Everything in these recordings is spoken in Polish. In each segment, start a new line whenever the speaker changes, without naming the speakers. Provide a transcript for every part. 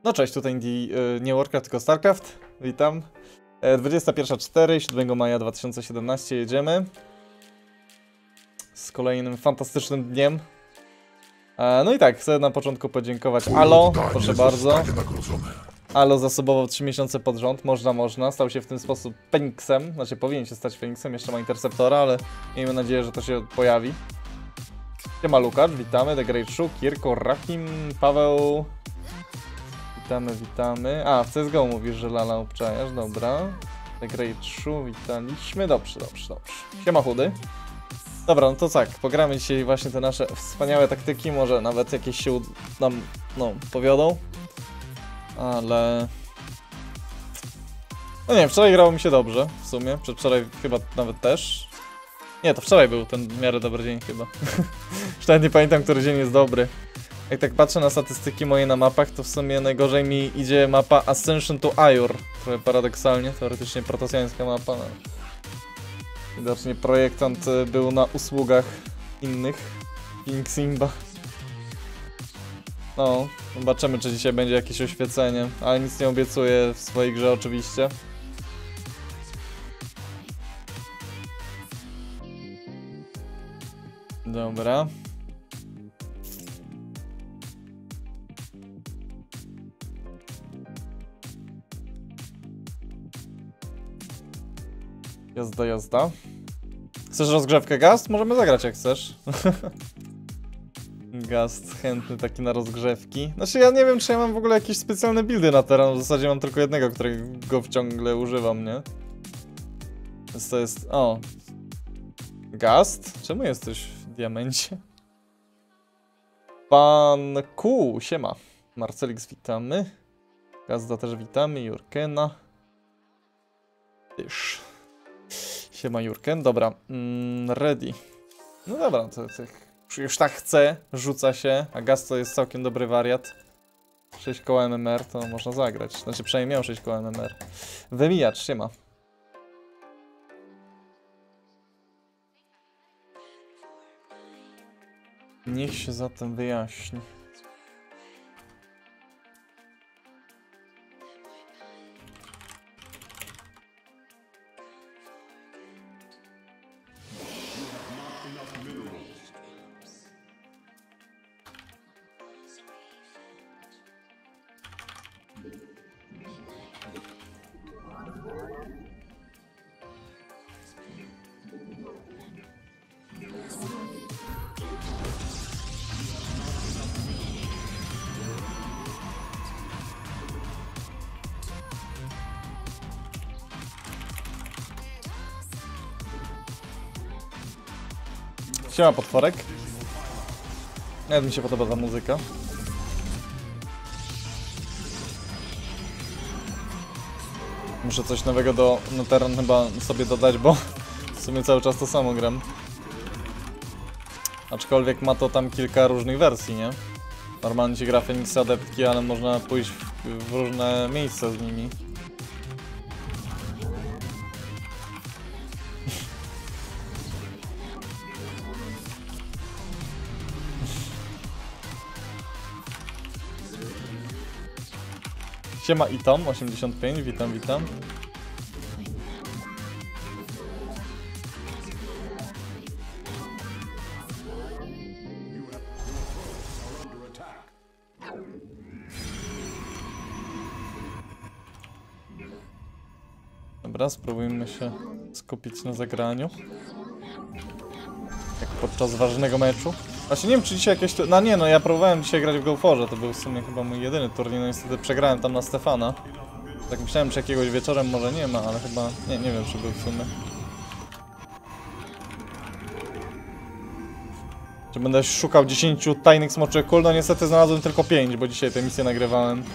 No cześć, tutaj nie Warcraft, tylko Starcraft. Witam. 21:04, 7 maja 2017 jedziemy. Z kolejnym fantastycznym dniem. No i tak, chcę na początku podziękować Alo, proszę bardzo. Alo zasubował 3 miesiące pod rząd, można. Stał się w ten sposób Feniksem. Znaczy powinien się stać Feniksem, jeszcze ma Interceptora, ale miejmy nadzieję, że to się pojawi. Siema Lukasz, witamy, The Great Shu, Kirko, Rakim, Paweł. Witamy. A, w CSGO mówisz, że Lala obczajasz, dobra. The Great Shu, witaliśmy. Dobrze. Siema chudy. Dobra, no to tak, pogramy dzisiaj właśnie te nasze wspaniałe taktyki, może nawet jakieś się nam, powiodą. Ale... No nie wiem, wczoraj grało mi się dobrze, w sumie. Przedwczoraj chyba nawet też. Nie, to wczoraj był ten w miarę dobry dzień chyba. Już nawet nie pamiętam, który dzień jest dobry. Jak tak patrzę na statystyki moje na mapach, to w sumie najgorzej mi idzie mapa Ascension to Aiur. Trochę paradoksalnie, teoretycznie protosjańska mapa. No. Widocznie projektant był na usługach innych. King Simba. No, zobaczymy, czy dzisiaj będzie jakieś oświecenie, ale nic nie obiecuję w swojej grze oczywiście. Dobra. Jazda. Chcesz rozgrzewkę, Gast? Możemy zagrać jak chcesz. Gast chętny taki na rozgrzewki. Znaczy ja nie wiem, czy ja mam w ogóle jakieś specjalne buildy na teren. W zasadzie mam tylko jednego, którego ciągle używam, nie? Więc to jest... O! Gast? Czemu jesteś w diamencie? Pan Q, siema. Marcelix witamy. Gazda też witamy, Jurkena. Tyż. Siema Jurken, dobra. Ready. No dobra, to już tak chce, rzuca się, a Gaz to jest całkiem dobry wariat. 6 koła MMR to można zagrać, znaczy przynajmniej miał 6 koła MMR. Wymijacz, siema. Niech się zatem wyjaśni. Siema potworek. Nawet mi się podoba ta muzyka. Muszę coś nowego do teren chyba sobie dodać, bo w sumie cały czas to samo gram. Aczkolwiek ma to tam kilka różnych wersji, nie? Normalnie się gra Feniksy adeptki, ale można pójść w różne miejsca z nimi. Siema i Tom 85, witam. Dobra, spróbujmy się skupić na zagraniu. Jak podczas ważnego meczu. Właśnie nie wiem, czy dzisiaj jakieś... No ja próbowałem dzisiaj grać w Golforze, to był w sumie chyba mój jedyny turniej, no niestety przegrałem tam na Stefana. Tak myślałem, czy jakiegoś wieczorem może nie ma, ale chyba... Nie wiem, czy był w sumie. Czy będę szukał 10 tajnych smoczych kul? No niestety znalazłem tylko 5, bo dzisiaj tę misję nagrywałem.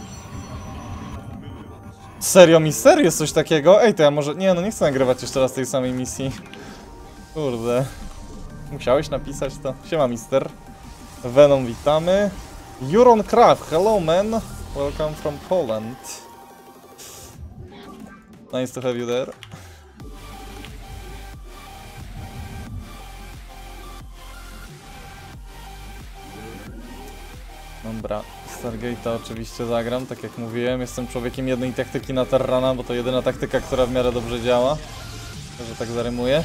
Serio, mister? Jest coś takiego? Ej, to ja może... Nie chcę nagrywać jeszcze raz tej samej misji. Kurde. Musiałeś napisać to. Siema mister. Venom witamy. Juron Craft, hello man. Welcome from Poland. Nice to have you there. Dobra, Stargate'a oczywiście zagram, tak jak mówiłem. Jestem człowiekiem jednej taktyki na Terrana, bo to jedyna taktyka, która w miarę dobrze działa. Że tak zarymuję.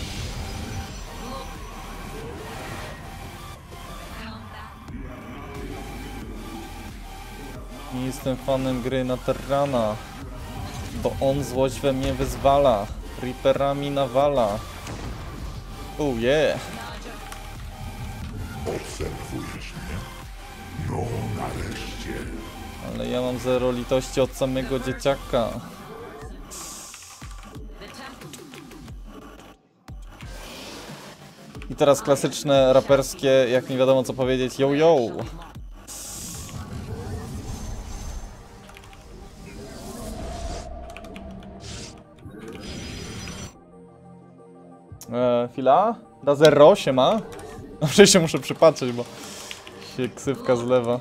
Nie jestem fanem gry na Terrana, bo on złość we mnie wyzwala. Reaperami nawala. Oh yeah.
Obserwujesz mnie? No, nareszcie.
Ale ja mam zero litości od samego dzieciaka. I teraz klasyczne raperskie, jak nie wiadomo co powiedzieć, yo yo. Chwila? Da zero się ma? Dobrze się muszę przypatrzeć, bo się ksywka zlewa.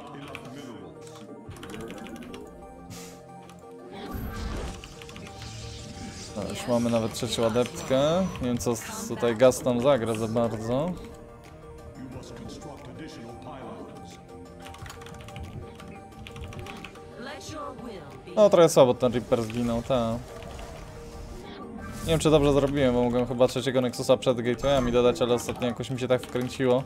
No, już mamy nawet trzecią adeptkę. Nie wiem co tutaj Gaz tam zagra za bardzo. No trochę słabo ten Reaper zginął, tak. Nie wiem czy dobrze zrobiłem, bo mogłem chyba trzeciego Nexusa przed gatewayami dodać, ale ostatnio jakoś mi się tak wkręciło.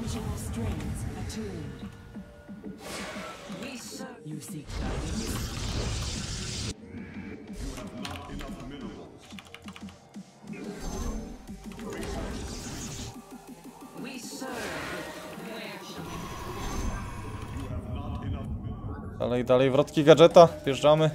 Dalej, wrotki gadżeta, wjeżdżamy.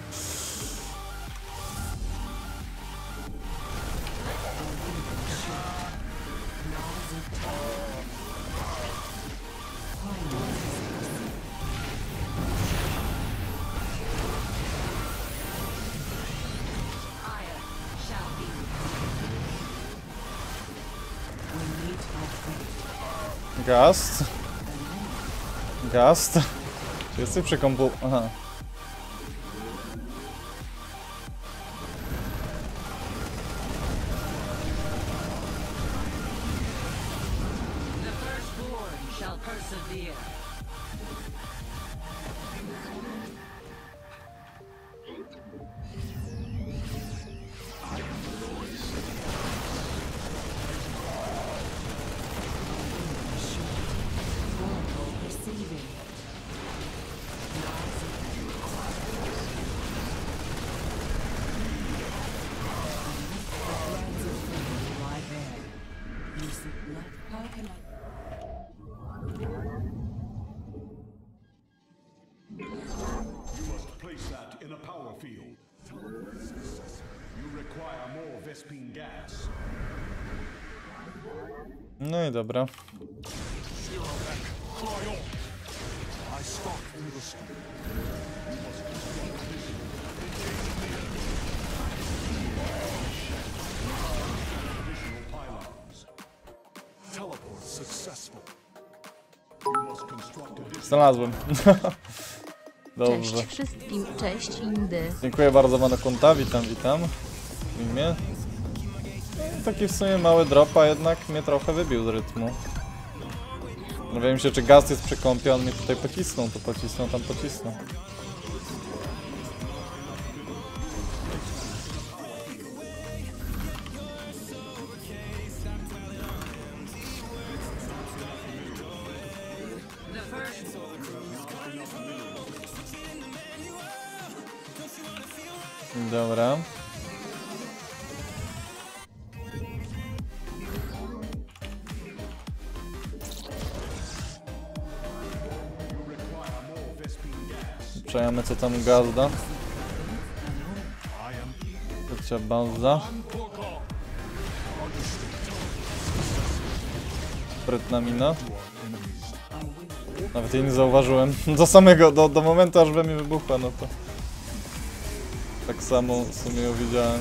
Gast. Czy jesteś przy kompu? Aha. No i dobra. Znalazłem. Dobrze.
Cześć wszystkim, cześć Indy.
Dziękuję bardzo Manokonta, witam w imię. Taki w sumie mały dropa jednak mnie trochę wybił z rytmu. Nie wiem się czy Gaz jest przy kąpie, on mnie tutaj pocisnął, to pocisnął, tam pocisnął. Dobra. Przejemy co tam Gazda. Trzecia baza. Sprytna mina. Nawet jej nie zauważyłem. Do momentu aż we mnie wybuchła, no to tak samo w sumie ją widziałem.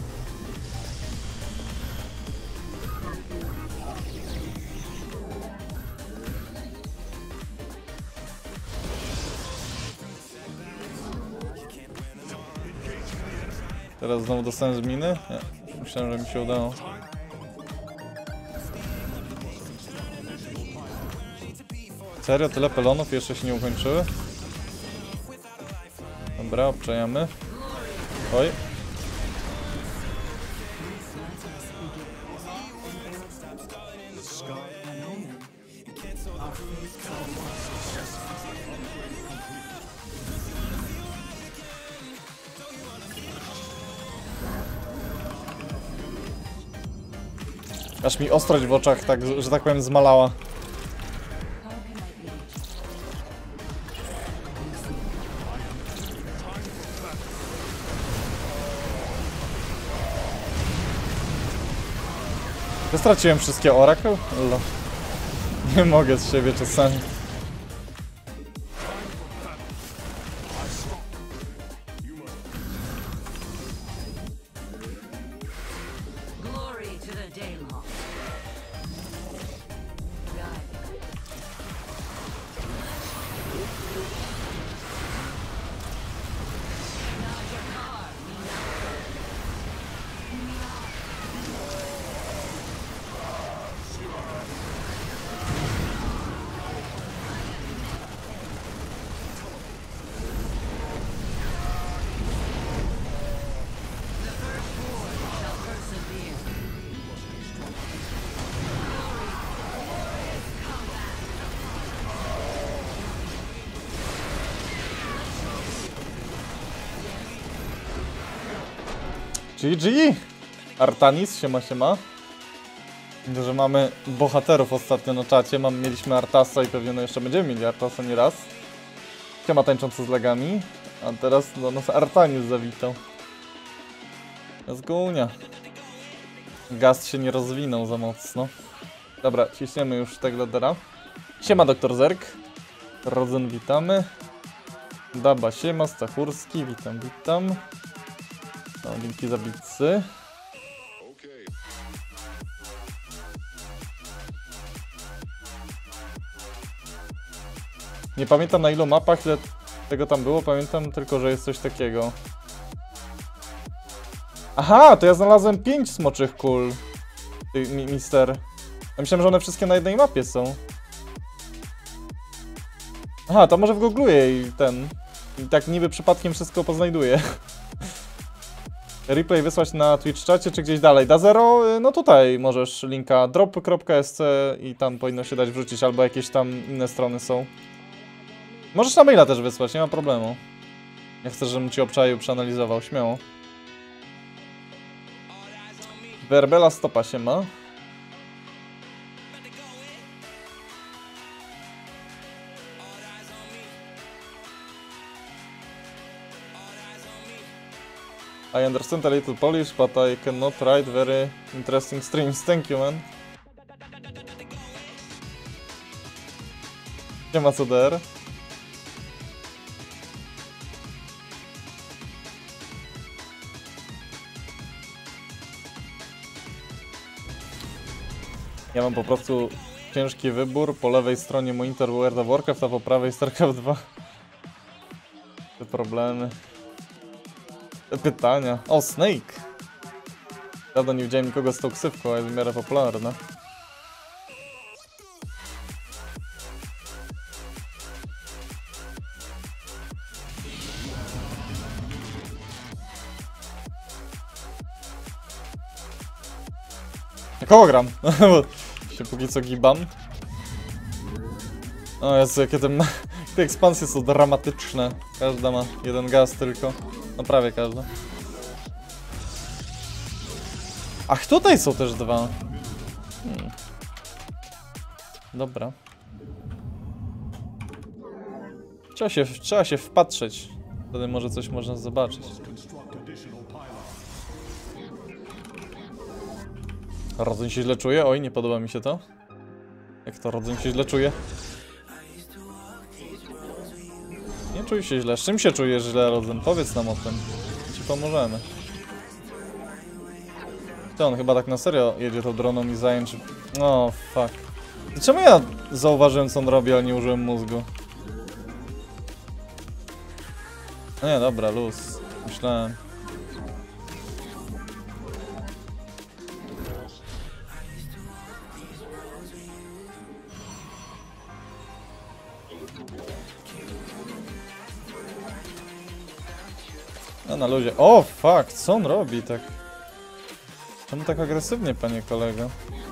Teraz znowu dostałem z miny? Nie, myślałem, że mi się udało. Serio? Tyle pelonów jeszcze się nie ukończyły? Dobra, obczajamy. Oj. Aż mi ostrość w oczach, tak, że tak powiem, zmalała. Ja straciłem wszystkie Oracle? Lo. Nie mogę z siebie czasami. GG! Artanis, siema. Widzę, że mamy bohaterów ostatnio na czacie. Mieliśmy Artasa i pewnie no jeszcze będziemy mieli Artasa nieraz. Siema tańczący z legami. A teraz do nas Artanis zawitał. Zgunia. Gast się nie rozwinął za mocno. Dobra, ciśniemy już Tegladera. Siema Dr. Zerk. Rodzen witamy. Daba siema, Stachurski, witam. No, dzięki za bitsy. Nie pamiętam na ilu mapach, ile tego tam było, pamiętam tylko, że jest coś takiego. Aha, to ja znalazłem 5 smoczych kul. Mister. Ja myślałem, że one wszystkie na jednej mapie są. Aha, to może wgoogluję i i tak niby przypadkiem wszystko poznajduję. Replay wysłać na Twitch czacie czy gdzieś dalej. Da0, no tutaj możesz linka drop.sc i tam powinno się dać wrzucić, albo jakieś tam inne strony są. Możesz na maila też wysłać, nie ma problemu. Nie chcesz, żebym ci obczaił, przeanalizował, śmiało. Werbela stopa się ma. I understand a little Polish, but I cannot write very interesting streams. Thank you, man. Nie ma CDR. Ja mam po prostu ciężki wybór. Po lewej stronie monitor World of Warcraft, a po prawej StarCraft 2. Te problemy. Pytania. O, Snake! Prawda, nie widziałem nikogo z tą ksywką, ale jest w miarę popularna. Koło gram? Się póki co gibam. O Jezu, jakie te ekspansje są dramatyczne. Każda ma jeden gaz tylko. No prawie każda. Ach, tutaj są też dwa. Dobra. Trzeba się wpatrzeć. Wtedy może coś można zobaczyć. Rodzyń się źle czuje? Oj, nie podoba mi się to. Jak to Rodzyń się źle czuje? Nie czuj się źle. Z czym się czujesz źle, Rodzyń? Powiedz nam o tym. Ci pomożemy. To on chyba tak na serio jedzie tą droną i zająć. O, fuck. Czemu ja zauważyłem, co on robi, ale nie użyłem mózgu? No nie, dobra, luz. Myślałem. No na luzie. O, fuck, co on robi tak? Czemu tak agresywnie, panie kolego?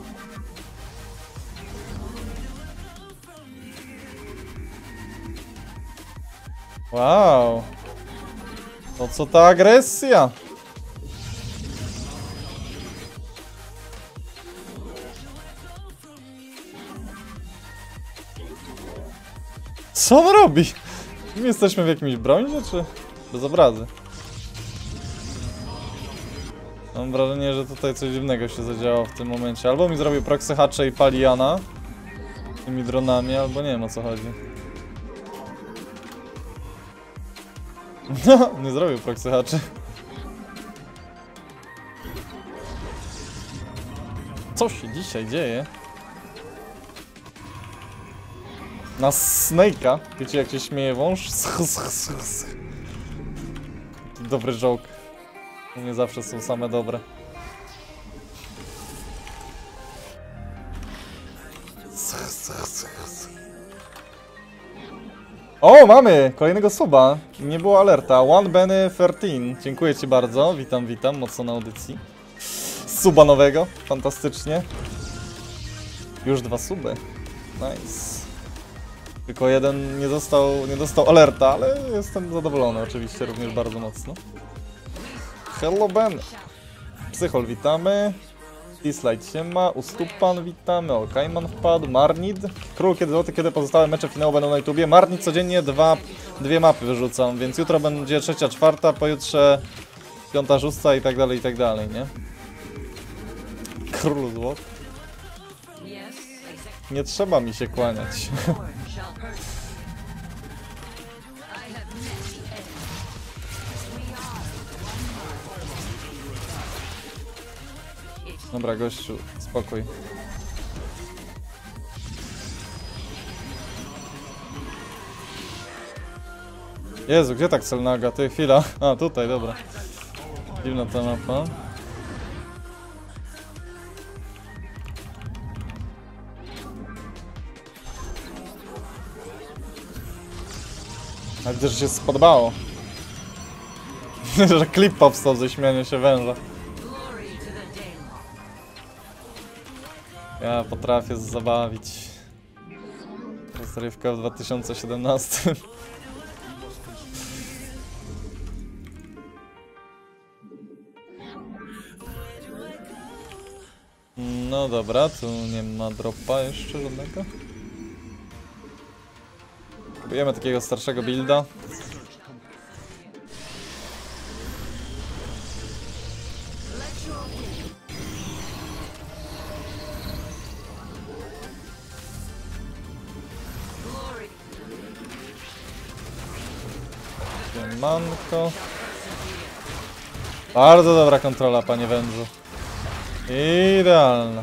Wow. To co ta agresja? Co on robi? My jesteśmy w jakimś brązie, czy bez obrazy? Mam wrażenie, że tutaj coś dziwnego się zadziało w tym momencie. Albo mi zrobił proxy hatche i pali Jana tymi dronami, albo nie wiem, o co chodzi. No, nie zrobił proxy hatche. Co się dzisiaj dzieje? Na Snake'a. Wiecie, jak się śmieje wąż? Dobry joke. U mnie zawsze są same dobre. O, mamy! Kolejnego suba. Nie było alerta. One Benny 13. Dziękuję ci bardzo. Witam, witam. Mocno na audycji. Suba nowego. Fantastycznie. Już 2 suby. Nice. Tylko jeden nie dostał alerta, ale jestem zadowolony oczywiście również bardzo mocno. Hello Ben! Psychol witamy. Dislike się ma, Ustupan witamy, o Kajman wpadł, Marnid. Król kiedy złoty, kiedy pozostałe mecze finału będą na YouTubie. Marnid codziennie dwie mapy wyrzucam, więc jutro będzie 3., 4., pojutrze 5., 6. i tak dalej, nie? Król złoty. Nie trzeba mi się kłaniać. Dobra, gościu, spokój. Jezu, gdzie tak Selnaga? Ty, chwila. A, tutaj, dobra. Dziwna ta mapa. A widzę, że się spodobało. Że klip powstał ze śmiania się węża. Ja potrafię zabawić. Rozrywka w 2017. No dobra, tu nie ma dropa jeszcze żadnego. Próbujemy takiego starszego builda. Manko. Bardzo dobra kontrola, panie wężu. Idealna.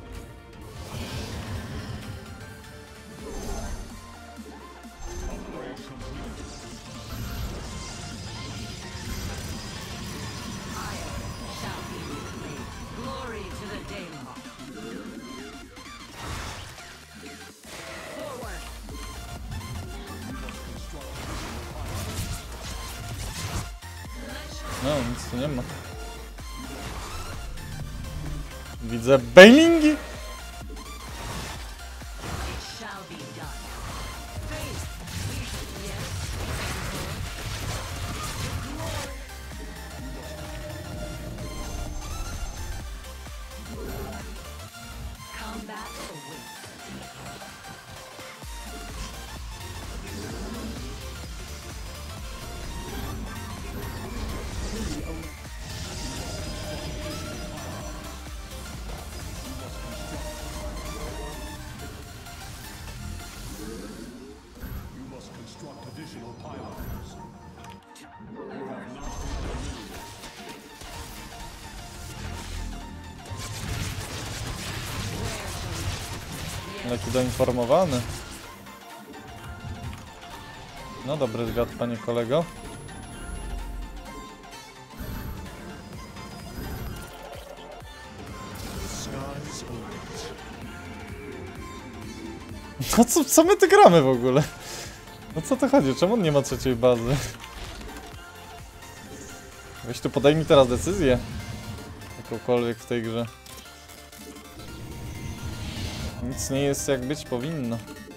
No, nic tu nie ma. Widzę bailingi. Jaki doinformowany. No dobry zwiat, panie kolego. No co my tu gramy w ogóle? No co to chodzi? Czemu on nie ma 3. bazy? Weź tu podejmij teraz decyzję. Jakąkolwiek w tej grze. Nic nie jest jak być powinno.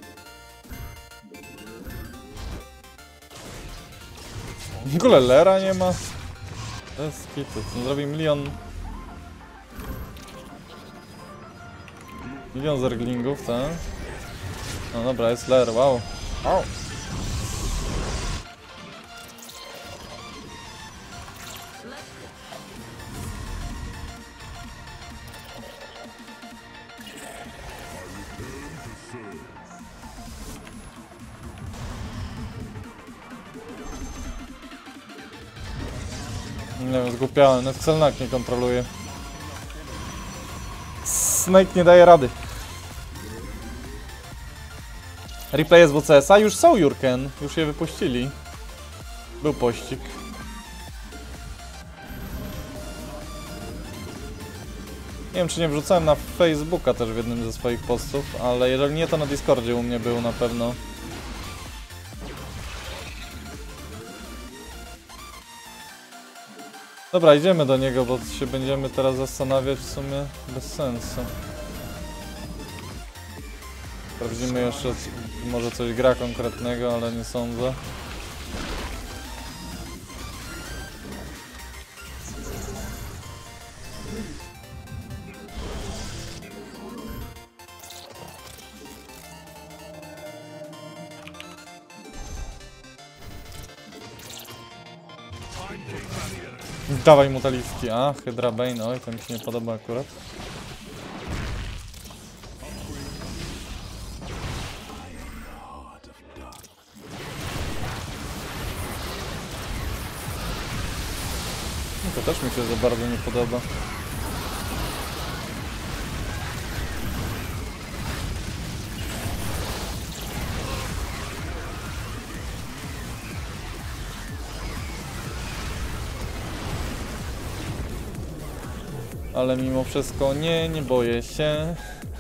W ogóle Lera nie ma. Bez kitu. On zrobi milion zerglingów, tak? No dobra, jest Ler, wow. Wow. Nie wiem, zgłupiałem, nawet Xelnak nie kontroluje. Snake nie daje rady. Replay z WCS-a już są, Jurken. Już je wypuścili. Był pościg. Nie wiem, czy nie wrzucałem na Facebooka też w jednym ze swoich postów, ale jeżeli nie, to na Discordzie u mnie był na pewno. Dobra, idziemy do niego, bo się będziemy teraz zastanawiać w sumie bez sensu. Sprawdzimy jeszcze, może coś gra konkretnego, ale nie sądzę. Dawaj mu te listki. A, Hydra Bane, oj, to mi się nie podoba akurat. No to też mi się za bardzo nie podoba. Ale mimo wszystko nie boję się.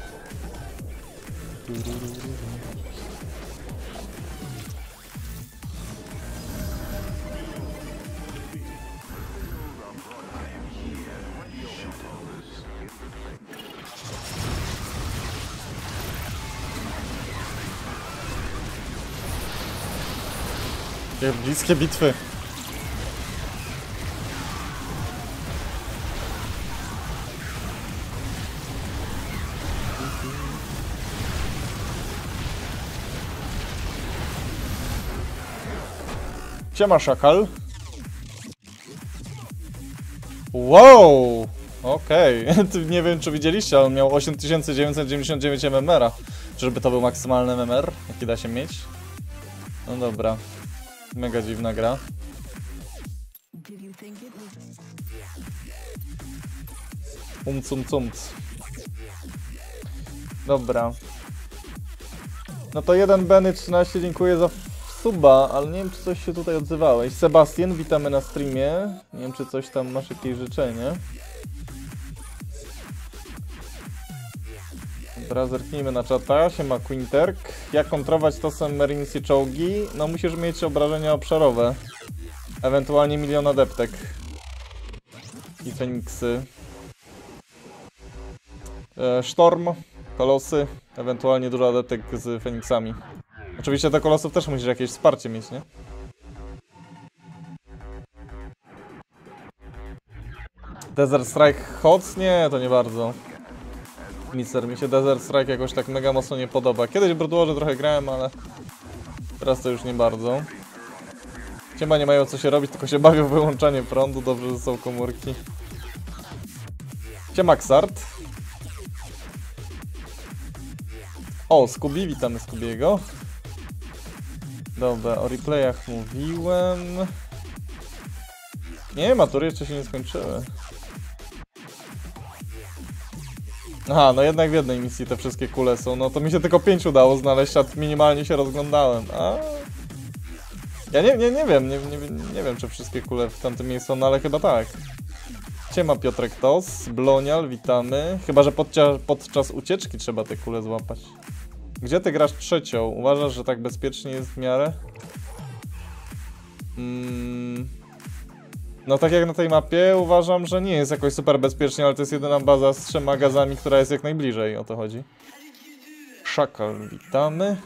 Jakie bliskie bitwy. Siema, szakal. Wow! Okej. Nie wiem, czy widzieliście, ale on miał 8999 MMR-a. Czyżby to był maksymalny MMR, jaki da się mieć? No dobra. Mega dziwna gra. Cumc. Dobra. No to 1 Benny 13, dziękuję za suba, ale nie wiem, czy coś się tutaj odzywałeś. Sebastian, witamy na streamie. Nie wiem, czy coś tam masz jakieś życzenie. Dobra, zerknijmy na czata. Siema Quinterk. Jak kontrować tosem Marines i czołgi? No musisz mieć obrażenia obszarowe. Ewentualnie milion adeptek. I Feniksy. Sztorm, kolosy, ewentualnie dużo adeptek z Feniksami. Oczywiście do kolosów też musisz jakieś wsparcie mieć, nie? Desert Strike Hot? Nie, to nie bardzo. Mister, mi się Desert Strike jakoś tak mega mocno nie podoba. Kiedyś w Broadwarze trochę grałem, ale teraz to już nie bardzo. Ciema nie mają co się robić, tylko się bawią w wyłączanie prądu. Dobrze, że są komórki. Ciema Xart. O, Scooby, witamy Scoobiego. Dobra, o replayach mówiłem. Nie, matury jeszcze się nie skończyły. Aha, no jednak w jednej misji te wszystkie kule są. No to mi się tylko 5 udało znaleźć, a minimalnie się rozglądałem. Ja nie wiem czy wszystkie kule w tamtym miejscu są, no ale chyba tak. Siema Piotrek Tos, Blonial, witamy. Chyba, że podczas ucieczki trzeba te kule złapać. Gdzie ty grasz trzecią? Uważasz, że tak bezpiecznie jest w miarę? No tak jak na tej mapie uważam, że nie jest jakoś super bezpiecznie, ale to jest jedyna baza z 3 gazami, która jest jak najbliżej, o to chodzi. Szakal, witamy.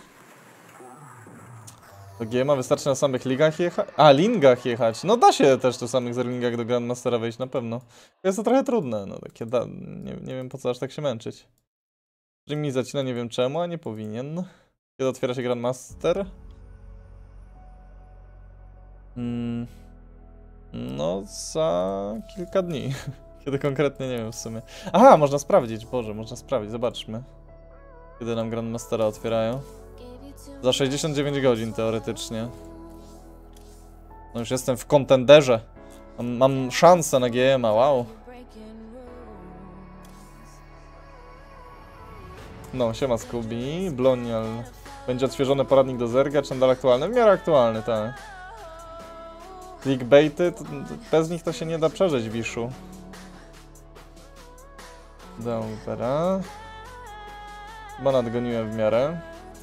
Do GMA wystarczy na samych ligach jechać? A, lingach jechać. No da się też na samych zerlingach do Grandmastera wejść, na pewno. Jest to trochę trudne, no takie nie wiem po co aż tak się męczyć. Jimmy zacina, nie wiem czemu, a nie powinien. Kiedy otwiera się Grandmaster? No, za kilka dni. Kiedy konkretnie, nie wiem w sumie. Aha, można sprawdzić, Boże, można sprawdzić, zobaczmy. Kiedy nam Grandmastera otwierają. Za 69 godzin teoretycznie. No już jestem w kontenderze. Mam szansę na GMA, wow. No, siema Scooby. Blonial. Będzie odświeżony poradnik do Zerga, czy nadal aktualny? W miarę aktualny, tak. Clickbaity, bez nich to się nie da przeżyć, Wiszu. Dobra. Chyba nadgoniłem w miarę.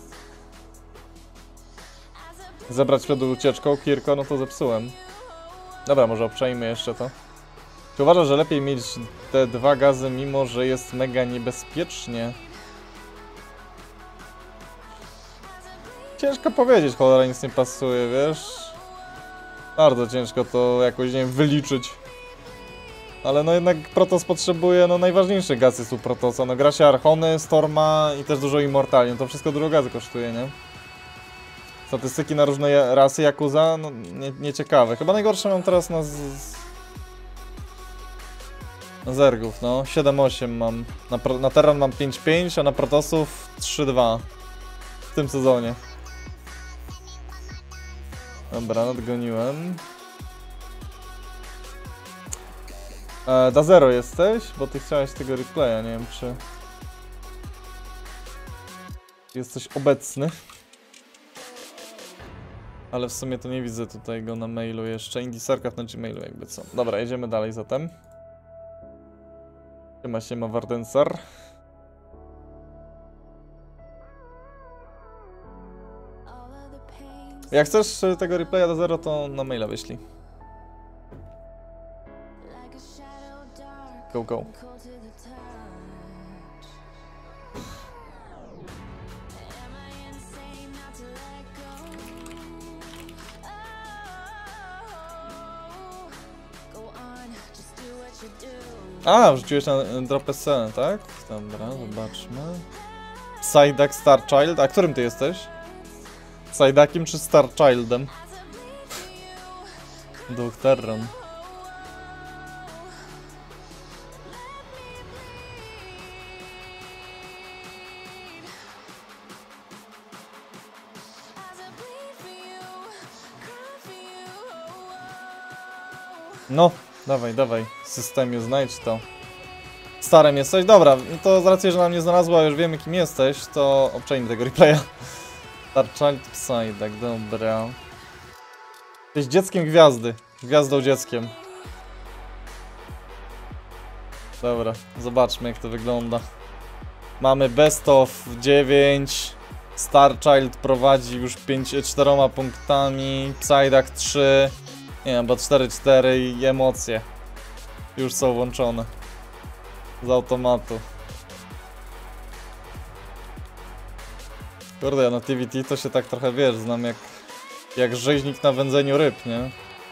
Zebrać przed ucieczką, Kirko, no to zepsułem. Dobra, może obczajmy jeszcze to. Czy uważasz, że lepiej mieć te 2 gazy, mimo że jest mega niebezpiecznie? Ciężko powiedzieć, cholera, nic nie pasuje, wiesz? Bardzo ciężko to jakoś, nie wiem, wyliczyć. Ale no jednak Protoss potrzebuje, no najważniejszy gaz jest u Protossa. No gra się Archony, Storma i też dużo Immortali. No to wszystko dużo gazy kosztuje, nie? Statystyki na różne rasy Yakuza, no nieciekawe. Chyba najgorsze mam teraz na Zergów, no. 7-8 mam. Na Terran mam 5-5, a na Protossów 3-2. W tym sezonie. Dobra, nadgoniłem. Dazero jesteś? Bo ty chciałeś tego replaya, nie wiem czy... Jesteś obecny. Ale w sumie to nie widzę tutaj go na mailu jeszcze. Indisarkaw na Gmailu jakby co. Dobra, jedziemy dalej zatem. Siema Wardensar. Jak chcesz tego replaya do 0, to na maila wyślij. Go, go. A, wrzuciłeś na dropę scenę, tak? Dobra, zobaczmy. Psyduck, Starchild. A którym ty jesteś? Psyduckiem czy Starchildem? Duch Terran. No, dawaj, systemie znajdź to. Starem jesteś? Dobra, to z racji, że nam nie znalazła, już wiemy kim jesteś, to obczajmy tego replaya. Starchild Psyduck, dobra. Jesteś dzieckiem gwiazdy. Gwiazdą dzieckiem. Dobra, zobaczmy jak to wygląda. Mamy best of 9. Starchild prowadzi już 4 punktami. Psyduck 3. Nie wiem, bo 4-4 i emocje już są włączone. Z automatu. Kurde, ja na TVT to się tak trochę, wiesz, znam jak rzeźnik na wędzeniu ryb, nie?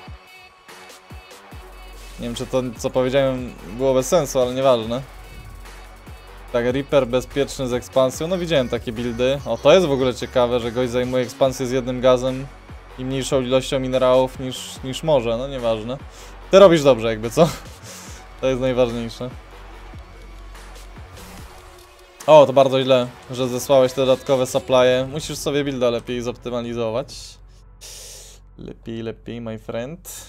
Nie wiem, czy to, co powiedziałem, było bez sensu, ale nieważne. Tak, Reaper bezpieczny z ekspansją, no widziałem takie buildy. O, to jest w ogóle ciekawe, że gość zajmuje ekspansję z jednym gazem i mniejszą ilością minerałów niż może, no nieważne. Ty robisz dobrze jakby, co? To jest najważniejsze. O, to bardzo źle, że zesłałeś te dodatkowe supply'e. Musisz sobie builda lepiej zoptymalizować. Lepiej, my friend.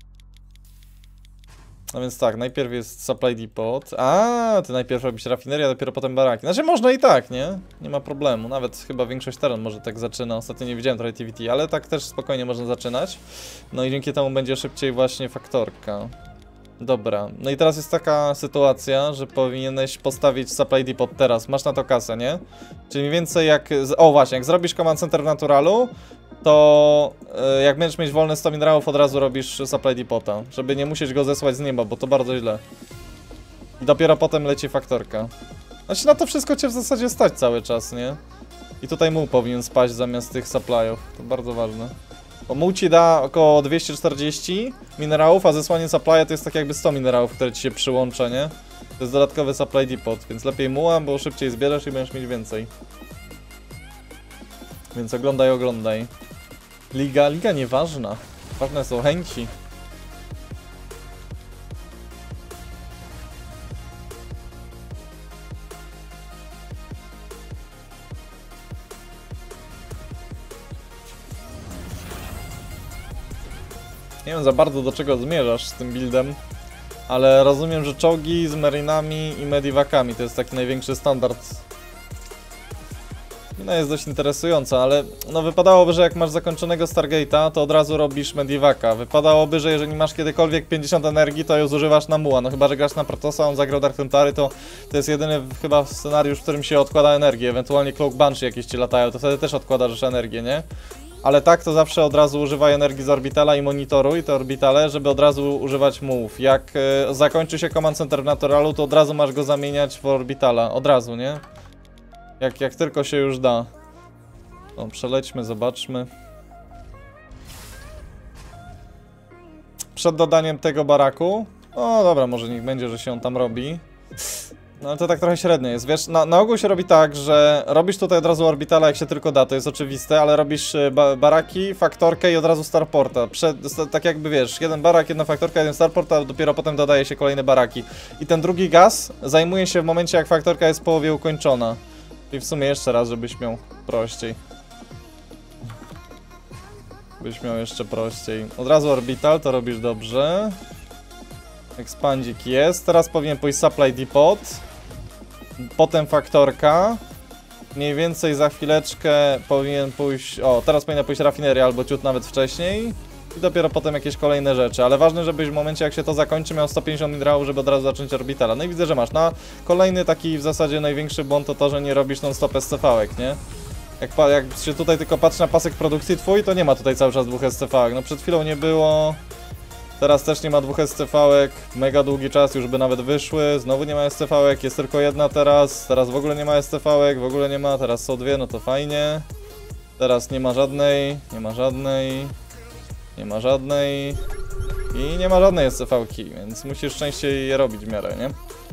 No więc tak, najpierw jest supply depot. A, ty najpierw robisz rafinerię, a dopiero potem baraki. Znaczy można i tak, nie? Nie ma problemu. Nawet chyba większość Terran może tak zaczyna. Ostatnio nie widziałem trochę TVT, ale tak też spokojnie można zaczynać. No i dzięki temu będzie szybciej właśnie faktorka. Dobra, no i teraz jest taka sytuacja, że powinieneś postawić supply depot teraz. Masz na to kasę, nie? Czyli mniej więcej jak... O właśnie, jak zrobisz command center w naturalu, to jak będziesz mieć wolne 100 minerałów, od razu robisz supply depota, żeby nie musieć go zesłać z nieba, bo to bardzo źle. I dopiero potem leci faktorka. Znaczy na to wszystko cię w zasadzie stać cały czas, nie? I tutaj muł powinien spaść zamiast tych supplyów, to bardzo ważne. Bo muł ci da około 240 minerałów, a zesłanie supply'a to jest tak jakby 100 minerałów, które ci się przyłącza, nie? To jest dodatkowy supply depot, więc lepiej muła, bo szybciej zbierasz i będziesz mieć więcej. Więc oglądaj. Liga nieważna. Ważne są chęci. Nie wiem za bardzo do czego zmierzasz z tym buildem, ale rozumiem, że czołgi z marinami i medivakami to jest taki największy standard. No jest dość interesująca, ale no wypadałoby, że jak masz zakończonego Stargate'a, to od razu robisz medivaka. Wypadałoby, że jeżeli masz kiedykolwiek 50 energii, to ją zużywasz na muła. No chyba, że grasz na Protossa, on zagrał Dark Temptary, to jest jedyny chyba scenariusz, w którym się odkłada energię. Ewentualnie Cloak Banshee jakieś ci latają, to wtedy też odkładasz energię, nie? Ale tak, to zawsze od razu używaj energii z orbitala i monitoruj te orbitale, żeby od razu używać mułów. Jak zakończy się Command Center w Naturalu, to od razu masz go zamieniać w orbitala. Od razu, nie? Jak tylko się już da. No, przelećmy, zobaczmy. Przed dodaniem tego baraku. O, dobra, może niech będzie, że się on tam robi. No ale to tak trochę średnio jest, wiesz, na ogół się robi tak, że robisz tutaj od razu orbitala jak się tylko da, to jest oczywiste, ale robisz baraki, faktorkę i od razu starporta. Tak jakby wiesz, jeden barak, jedna faktorka, jeden starport, a dopiero potem dodaje się kolejne baraki. I ten drugi gaz zajmuje się w momencie jak faktorka jest w połowie ukończona. I w sumie jeszcze raz, żebyś miał prościej. Byś miał jeszcze prościej. Od razu orbital, to robisz dobrze. Ekspandzik jest, teraz powinien pójść supply depot. Potem faktorka. Mniej więcej za chwileczkę powinien pójść... O, teraz powinna pójść rafineria albo ciut nawet wcześniej. I dopiero potem jakieś kolejne rzeczy. Ale ważne, żebyś w momencie jak się to zakończy miał 150 minerałów, żeby od razu zacząć orbitala. No i widzę, że masz. Na kolejny taki w zasadzie największy błąd to to, że nie robisz non-stop SCV-ek, nie? Jak się tutaj tylko patrzy na pasek produkcji twój, to nie ma tutaj cały czas 2 SCV-ek. No przed chwilą nie było... Teraz też nie ma 2 SCV-ek, mega długi czas już by nawet wyszły, znowu nie ma SCV-ek, jest tylko jedna teraz w ogóle nie ma SCV-ek, w ogóle nie ma, teraz są 2, no to fajnie. Teraz nie ma żadnej, nie ma żadnej i nie ma żadnej SCV-ki, więc musisz częściej je robić w miarę, nie?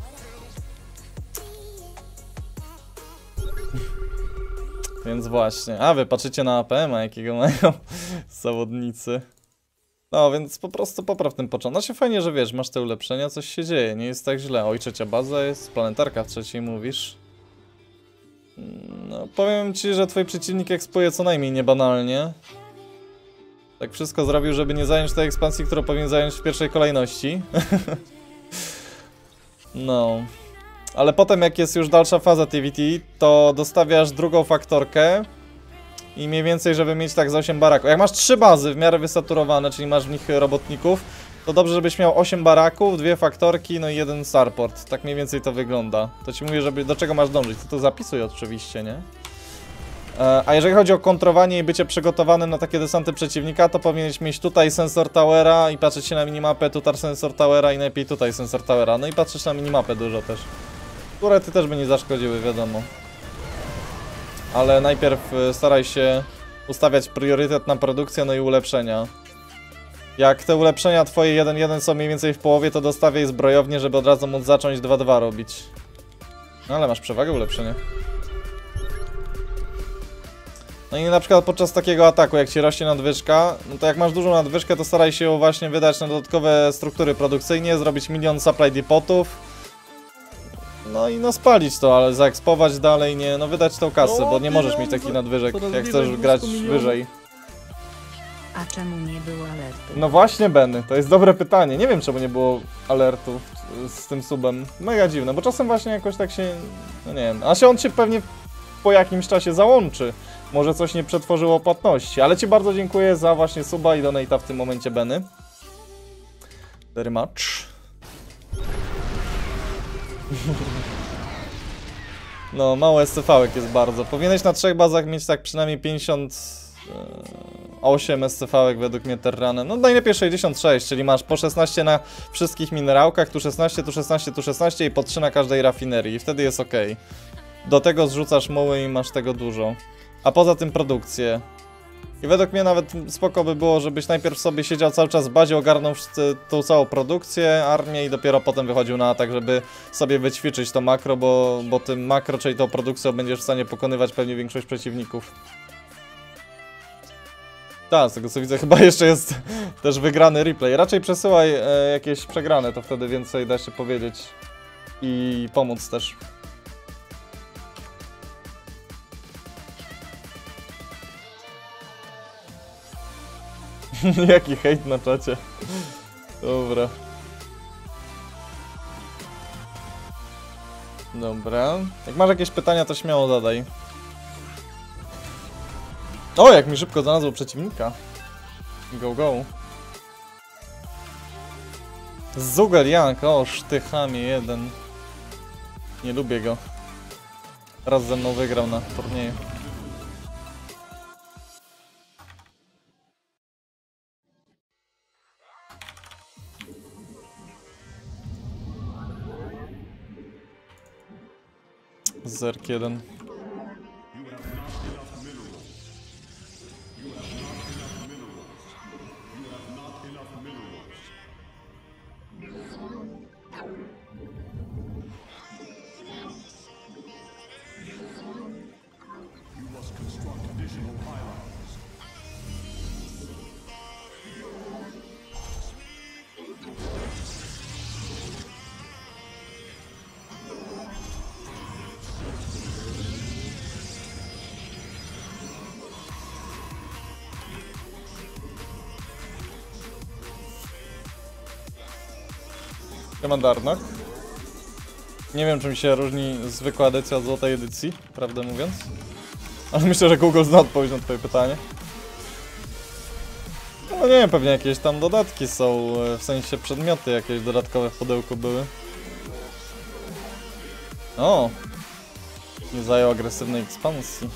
Więc właśnie, a wy patrzycie na APM-a, jakiego mają zawodnicy. No, więc po prostu popraw ten początek. No się fajnie, że wiesz, masz te ulepszenia, coś się dzieje, nie jest tak źle. Oj, trzecia baza jest, planetarka w trzeciej mówisz. No, powiem ci, że twój przeciwnik ekspuje co najmniej niebanalnie. Tak wszystko zrobił, żeby nie zająć tej ekspansji, którą powinien zająć w pierwszej kolejności. No. Ale potem jak jest już dalsza faza TVT, to dostawiasz drugą faktorkę. I mniej więcej, żeby mieć tak z 8 baraków. Jak masz 3 bazy w miarę wysaturowane, czyli masz w nich robotników, to dobrze, żebyś miał 8 baraków, 2 faktorki, no i 1 starport. Tak mniej więcej to wygląda. To ci mówię, żeby do czego masz dążyć. To zapisuj oczywiście, nie? A jeżeli chodzi o kontrowanie i bycie przygotowanym na takie desanty przeciwnika, to powinieneś mieć tutaj sensor towera i patrzeć się na minimapę, tutaj sensor towera i najlepiej tutaj sensor towera. No i patrzeć na minimapę dużo też. Które ty też by nie zaszkodziły, wiadomo. Ale najpierw staraj się ustawiać priorytet na produkcję, no i ulepszenia. Jak te ulepszenia twoje 1-1 są mniej więcej w połowie, to dostawiaj zbrojownię, żeby od razu móc zacząć 2-2 robić. No ale masz przewagę ulepszenia. No i na przykład podczas takiego ataku, jak ci rośnie nadwyżka, no to jak masz dużą nadwyżkę, to staraj się ją właśnie wydać na dodatkowe struktury produkcyjne, zrobić milion supply depotów. No i no spalić to, ale zaekspować dalej, nie, no wydać tą kasę, bo nie możesz mieć takich nadwyżek, jak chcesz grać wyżej.
A czemu nie było alertu?
No właśnie, Benny, to jest dobre pytanie. Nie wiem, czemu nie było alertów z tym subem. Mega dziwne, bo czasem właśnie jakoś tak się... No nie wiem, a się on się pewnie po jakimś czasie załączy. Może coś nie przetworzyło płatności, ale ci bardzo dziękuję za właśnie suba i donate'a w tym momencie, Benny. Very much. No, mało SCV-ek jest bardzo. Powinieneś na 3 bazach mieć tak przynajmniej 50 8 SCV według mnie Terranem. No najlepiej 66, czyli masz po 16 na wszystkich minerałkach, tu 16, tu 16, tu 16 i po 3 na każdej rafinerii. I wtedy jest ok. Do tego zrzucasz muły i masz tego dużo. A poza tym produkcję. I według mnie nawet spoko by było, żebyś najpierw sobie siedział cały czas w bazie, ogarnął tą całą produkcję, armię i dopiero potem wychodził na atak, żeby sobie wyćwiczyć to makro, bo tym makro, czyli tą produkcją będziesz w stanie pokonywać pewnie większość przeciwników. Tak, z tego co widzę chyba jeszcze jest też wygrany replay. Raczej przesyłaj jakieś przegrane, to wtedy więcej da się powiedzieć i pomóc też. Jaki hejt na czacie. Dobra. Dobra. Jak masz jakieś pytania, to śmiało zadaj. O, jak mi szybko znalazło przeciwnika. Go, go. Zugel Young, o, sztychami jeden. Nie lubię go. Raz ze mną wygrał na turnieju. Zerk 1. Darnak. Nie wiem, czym się różni zwykła edycja od złotej edycji, prawdę mówiąc. Ale myślę, że Google zna odpowiedź na twoje pytanie. No nie wiem, pewnie jakieś tam dodatki są, w sensie przedmioty jakieś dodatkowe w pudełku były. O! Nie zajął agresywnej ekspansji.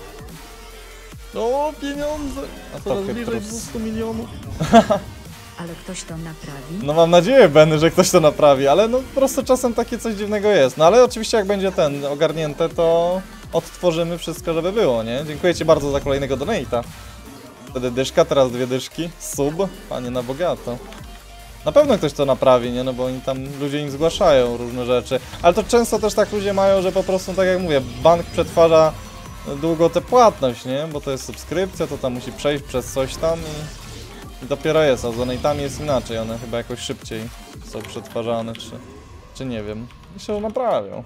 O, pieniądze! A coraz bliżej 200 milionów.
Ale ktoś to naprawi?
No mam nadzieję, Benny, że ktoś to naprawi, ale no po prostu czasem takie coś dziwnego jest. No ale oczywiście jak będzie ten ogarnięte, to odtworzymy wszystko, żeby było, nie? Dziękuję ci bardzo za kolejnego donate'a. Wtedy dyszka, teraz 2 dyszki. Sub, panie na bogato. Na pewno ktoś to naprawi, nie? No bo oni tam, ludzie im zgłaszają różne rzeczy. Ale to często też tak ludzie mają, że po prostu, tak jak mówię, bank przetwarza długo tę płatność, nie? Bo to jest subskrypcja, to tam musi przejść przez coś tam i dopiero jest, a z donate'ami jest inaczej, one chyba jakoś szybciej są przetwarzane, czy nie wiem. I się naprawią.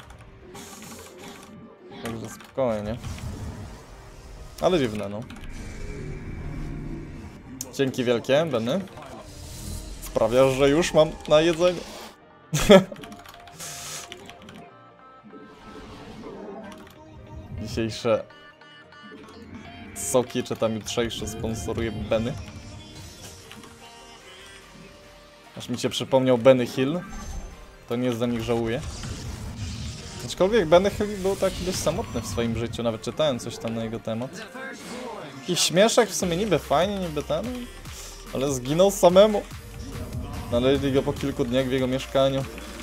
Także spokojnie. Ale dziwne, no. Dzięki wielkie, Benny. Sprawiasz, że już mam na jedzenie. Dzisiejsze soki, czy tam jutrzejsze sponsoruje Benny. Aż mi się przypomniał Benny Hill. To nie za nich żałuję. Aczkolwiek Benny Hill był taki dość samotny w swoim życiu, nawet czytałem coś tam na jego temat. I śmieszek w sumie niby fajnie, niby ten, ale zginął samemu. Znaleźli go po kilku dniach w jego mieszkaniu.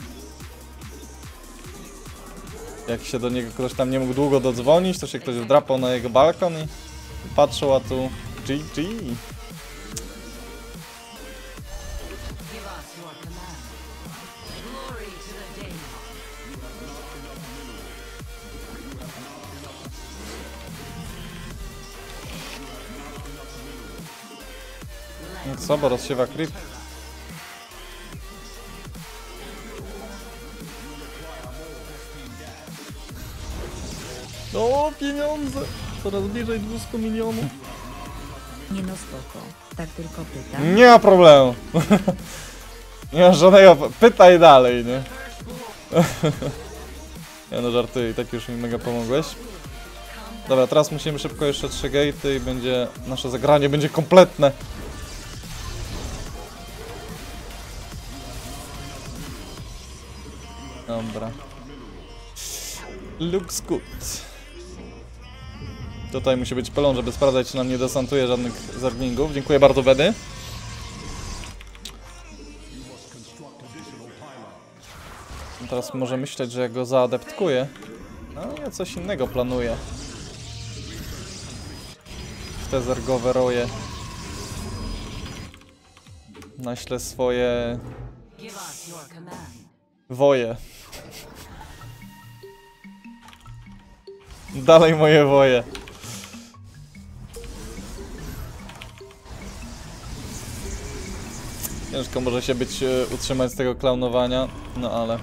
Jak się do niego ktoś tam nie mógł długo dodzwonić, to się ktoś wdrapał na jego balkon i patrzył, a tu GG. Co, bo rozsiewa creep. O, pieniądze! Coraz bliżej 200 milionów.
Nie no spoko, tak tylko pytam.
Nie ma problemu. Nie ma żadnego... Pytaj dalej, nie? Ja no żartuję, i tak już mi mega pomogłeś. Dobra, teraz musimy szybko jeszcze 3 gate'y i będzie... Nasze zagranie będzie kompletne. Dobra. Looks good. Tutaj musi być pylon, żeby sprawdzać, czy nam nie desantuje żadnych zerglingów. Dziękuję bardzo, Bedy. Teraz może myśleć, że ja go zaadeptkuję. No, ja coś innego planuję. W te zergowe roje. Naślę swoje... woje. Dalej moje woje. Ciężko może się być utrzymać z tego klaunowania, no ale...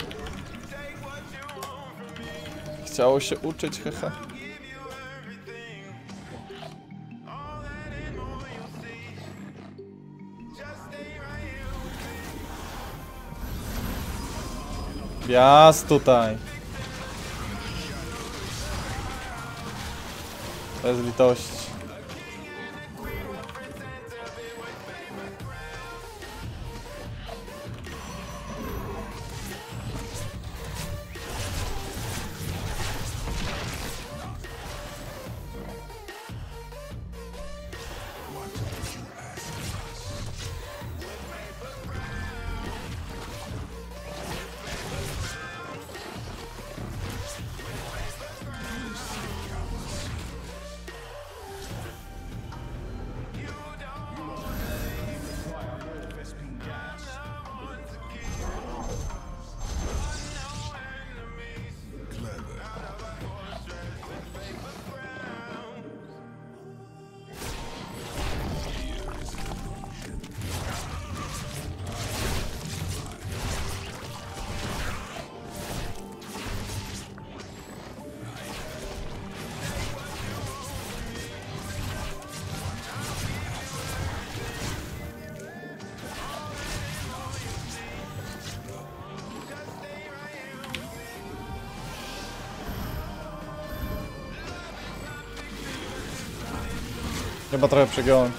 Chciało się uczyć, hehe. Jas tutaj. Bez litości. Chyba trochę przegiąłem.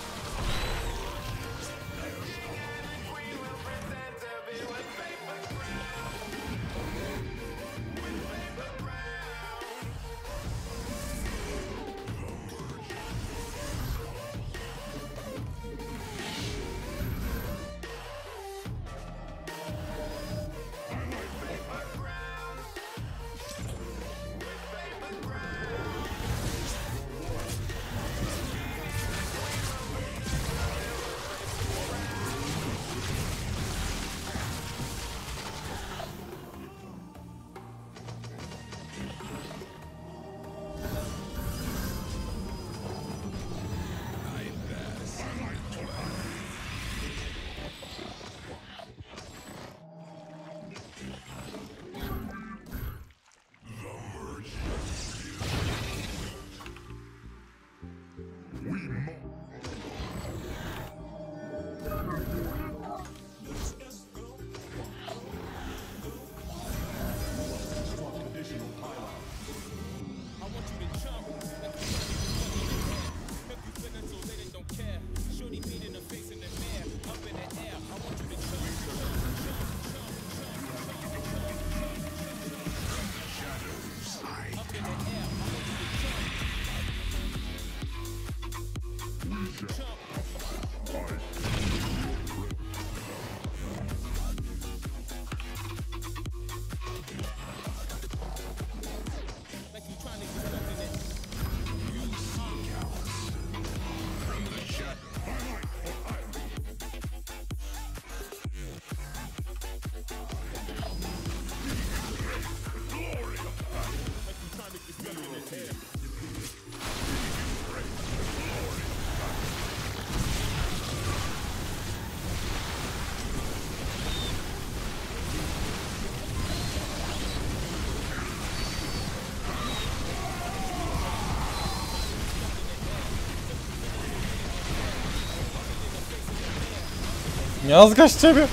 Miazga z ciebie!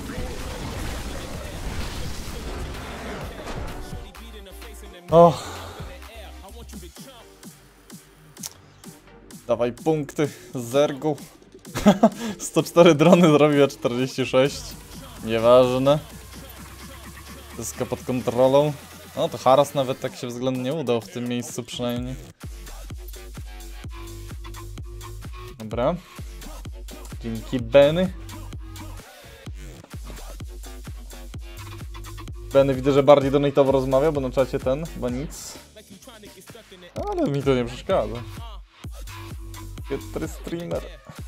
Och. Dawaj punkty z zergu. 104 drony zrobił, a 46. Nieważne. Wszystko pod kontrolą. No to haras nawet tak się względnie udał w tym miejscu przynajmniej. Dobra. Dzięki, Benny. Benny widzę, że bardziej donatowo rozmawia, bo na czacie ten, chyba nic. Ale mi to nie przeszkadza. Pietry streamer.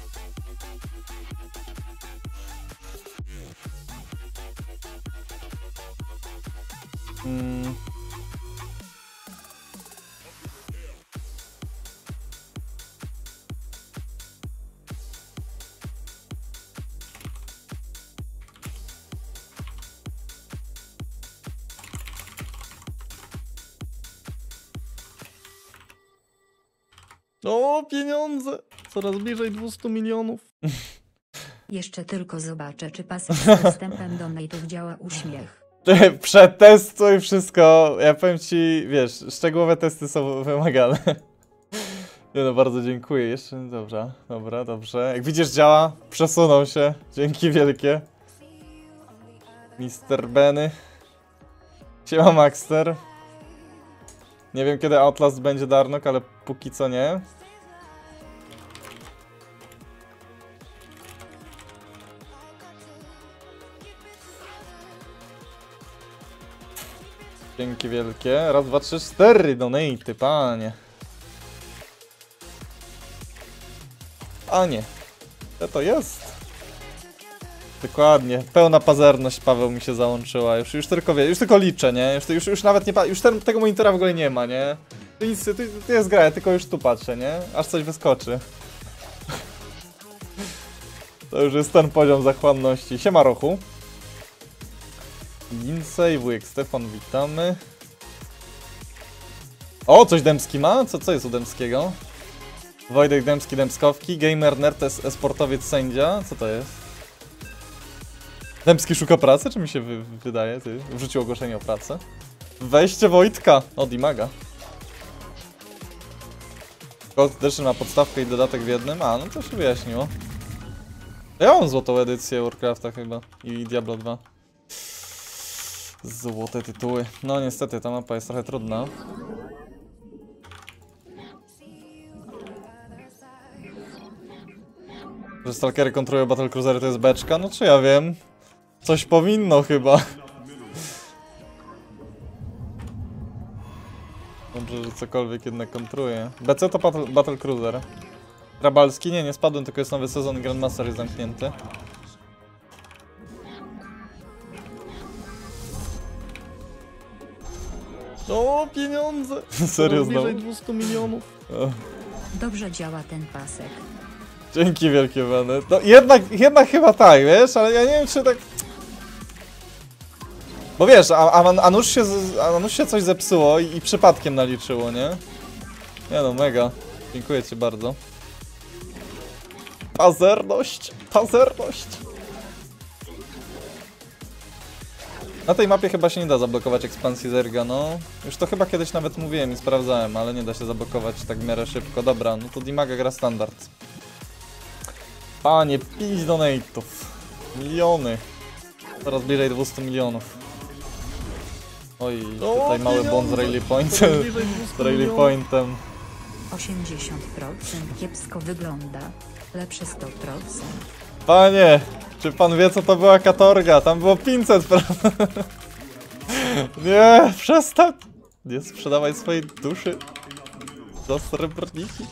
O, pieniądze! Coraz bliżej 200 milionów.
Jeszcze tylko zobaczę, czy pasek z dostępem do nate'ów działa uśmiech.
Przetestuj wszystko. Ja powiem ci, wiesz, szczegółowe testy są wymagane. Nie no, bardzo dziękuję. Jeszcze, dobra, dobra, dobrze. Jak widzisz, działa. Przesunął się. Dzięki wielkie. Mr. Benny. Siema, Maxter. Nie wiem, kiedy Outlast będzie, Darnok, ale póki co nie. Dzięki wielkie. Raz, dwa, trzy, cztery donaty, panie. Panie. Co to jest? Dokładnie. Pełna pazerność, Paweł, mi się załączyła. Już tylko wie, już tylko liczę, nie? Już nawet nie już tego monitora w ogóle nie ma, nie? To nic, to jest gra, ja tylko już tu patrzę, nie? Aż coś wyskoczy. To już jest ten poziom zachłanności. Siema, Rochu. Lindsay, wujek Stefan, witamy. O, coś Dębski ma? Co jest u Dębskiego? Wojtek Dębski, Dębskowki, gamer, nerd, esportowiec, sędzia. Co to jest? Dębski szuka pracy? Czy mi się wydaje? Ty wrzucił ogłoszenie o pracę. Wejście Wojtka od Imaga. Gold Edition ma podstawkę i dodatek w jednym? A, no to się wyjaśniło. Ja mam złotą edycję Warcrafta chyba i Diablo 2. Złote tytuły. No niestety, ta mapa jest trochę trudna. Że stalkery kontrolują battlecruisery to jest beczka? No czy ja wiem? Coś powinno chyba. Dobrze, że cokolwiek jednak kontruje. BC to battlecruiser. Rabalski? Nie spadłem, tylko jest nowy sezon i Grandmaster jest zamknięty. O, pieniądze! Serio znowu? Bliżej 200 milionów.
Dobrze działa ten pasek.
Dzięki wielkie, Benny. No jednak chyba tak, wiesz, ale ja nie wiem, czy tak... Bo wiesz, a nuż się coś zepsuło i przypadkiem naliczyło, nie? Nie no, mega. Dziękuję ci bardzo. Pazerność! Pazerność! Na tej mapie chyba się nie da zablokować ekspansji Zerga, no. Już to chyba kiedyś nawet mówiłem i sprawdzałem, ale nie da się zablokować tak w miarę szybko. Dobra, no to Dimaga gra standard. Panie, 5 donate'ów. Miliony. Coraz bliżej 200 milionów. Oj, tutaj mały błąd z Rally Pointem. Z Rally Pointem.
80% kiepsko wygląda. Lepsze 100%.
Panie, czy pan wie, co to była katorga? Tam było 500, prawda? Nie, przestań! Nie sprzedawaj swojej duszy za srebrniki.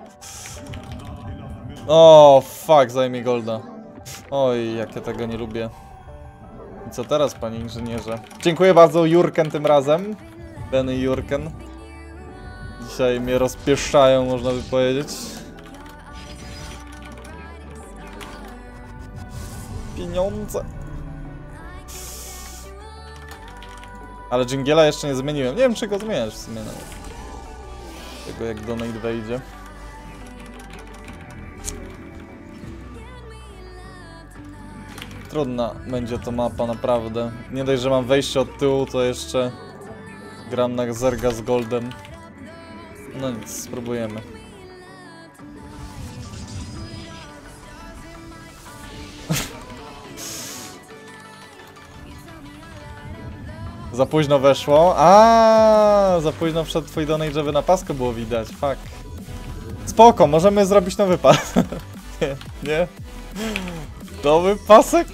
O, fuck, zajmie golda. Oj, jak ja tego nie lubię. I co teraz, panie inżynierze? Dziękuję bardzo, Jurken tym razem. Benny i Jurken. Dzisiaj mnie rozpieszczają, można by powiedzieć. Pieniądze. Ale dżingiela jeszcze nie zmieniłem. Nie wiem, czy go zmieniać w sumie nawet. Tego jak donate wejdzie. Trudna będzie to mapa, naprawdę. Nie dość, że mam wejście od tyłu, to jeszcze gram na Zerga z Goldem. No nic, spróbujemy. Za późno weszło. A, za późno wszedł twój donate, żeby na pasku było widać. Fuck. spoko, możemy zrobić nowy pas. Nie, nie. Nowy pasek?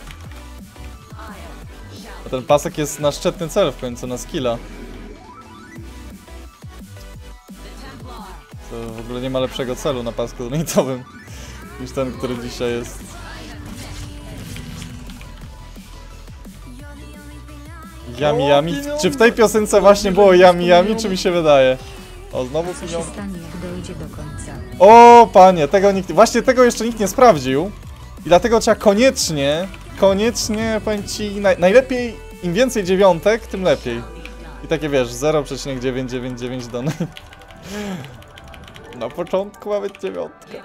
A ten pasek jest na szczytny cel w końcu, na skilla. To w ogóle nie ma lepszego celu na pasku donatowym niż ten, który dzisiaj jest. Yami Yami? Czy w tej piosence właśnie było Yami Yami, czy mi się wydaje? O, znowu
Co się
pieniądze.
stanie, jak dojdzie do końca?
O, panie, tego nikt... Właśnie tego jeszcze nikt nie sprawdził. I dlatego trzeba koniecznie, powiem ci, najlepiej, im więcej dziewiątek, tym lepiej. I takie wiesz, 0,999 donate. Na początku ma być dziewiątka.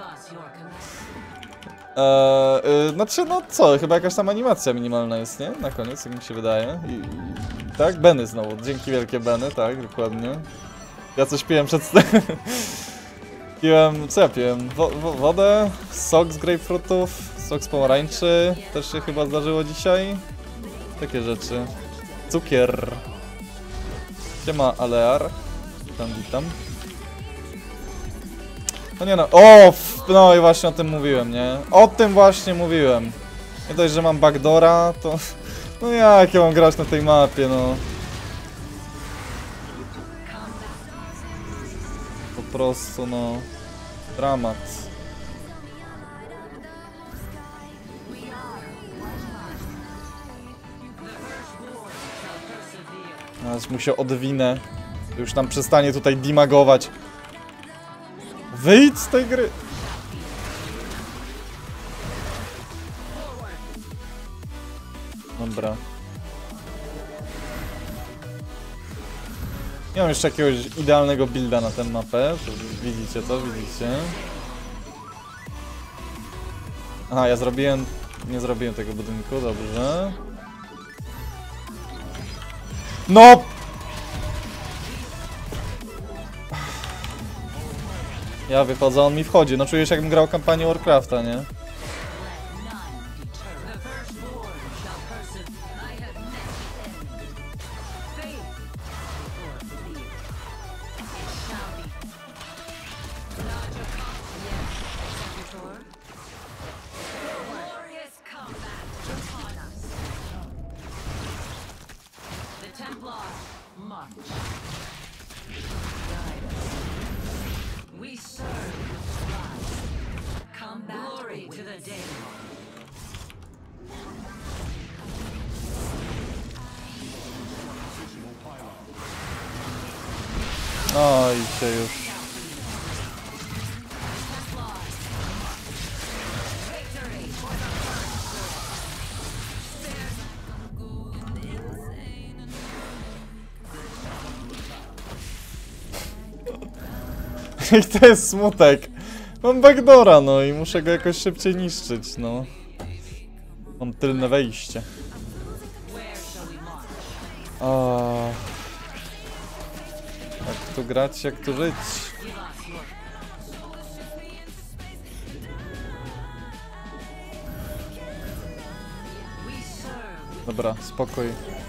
Znaczy, no co, chyba jakaś tam animacja minimalna jest, nie? Na koniec, jak mi się wydaje. Tak, Benny znowu. Dzięki wielkie Benny, tak, dokładnie. Ja coś piłem przed... Piłem, co ja piłem? Wodę, sok z grapefruitów, sok z pomarańczy. Też się chyba zdarzyło dzisiaj. Takie rzeczy. Cukier. Siema, Alear. Witam. No nie no, no i właśnie o tym mówiłem, nie? O tym właśnie mówiłem. Nie dość, że mam backdoora, to... No jak ja mam grać na tej mapie, no? Po prostu, no... Dramat. Aż mu się odwinę. Już nam przestanie tutaj dimagować. Wyjdź z tej gry! Dobra. Nie mam jeszcze jakiegoś idealnego builda na tę mapę. Widzicie to? Widzicie? Aha, ja zrobiłem... Nie zrobiłem tego budynku, dobrze. No! Ja wychodzę, on mi wchodzi. No czuję się, jakbym grał kampanię Warcrafta, nie? Oj, się już. I to jest smutek. Mam backdoora, no i muszę go jakoś szybciej niszczyć, no. Mam tylne wejście. O. Jak tu grać, jak tu żyć? Dobra, spokój.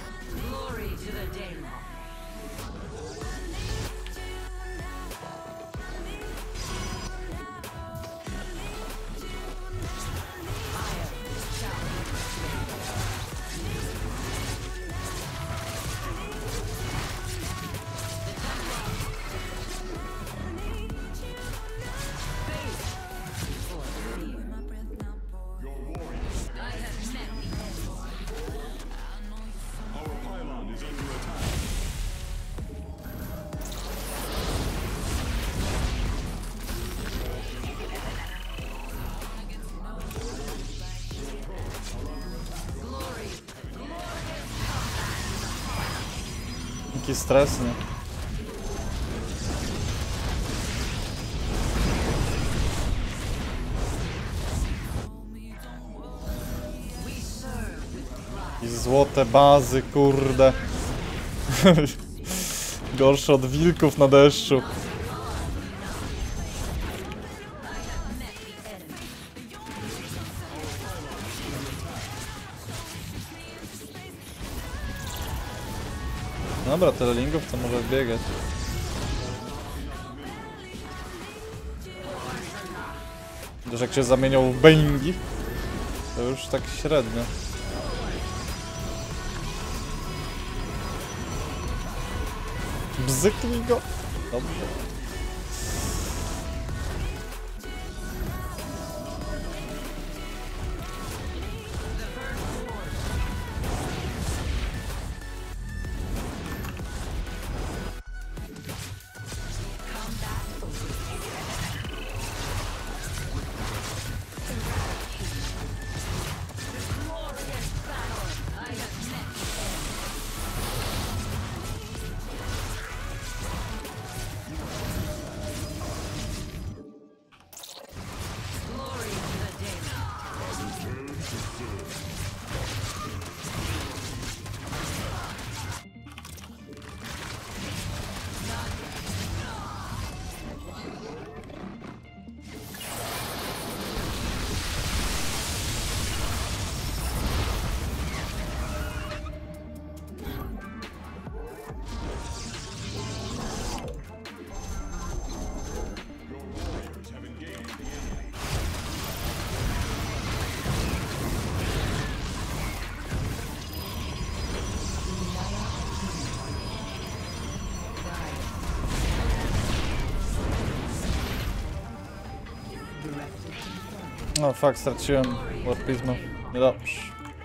Jaki stres, nie? I złote bazy, kurde. Gorsze od wilków na deszczu. Dobra, tyle lingów to może biegać. Wiesz, jak się zamieniał w Baningi, to już tak średnio. Bzyknij go. Dobrze. No fuck, straciłem warpizmu. Niedobrze.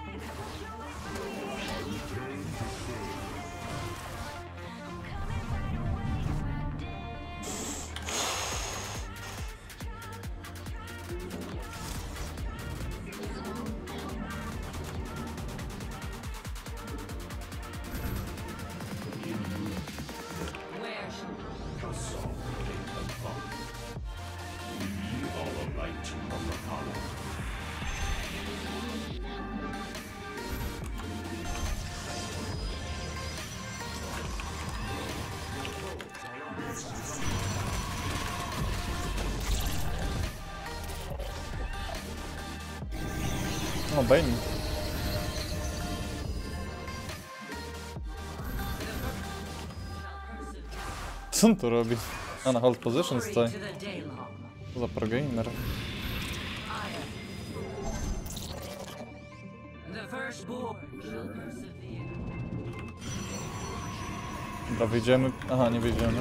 O, Bane. Co on tu robi? A, na hold position stoi. Co za progamer. Dobra, wyjdziemy. Aha, nie wyjdziemy.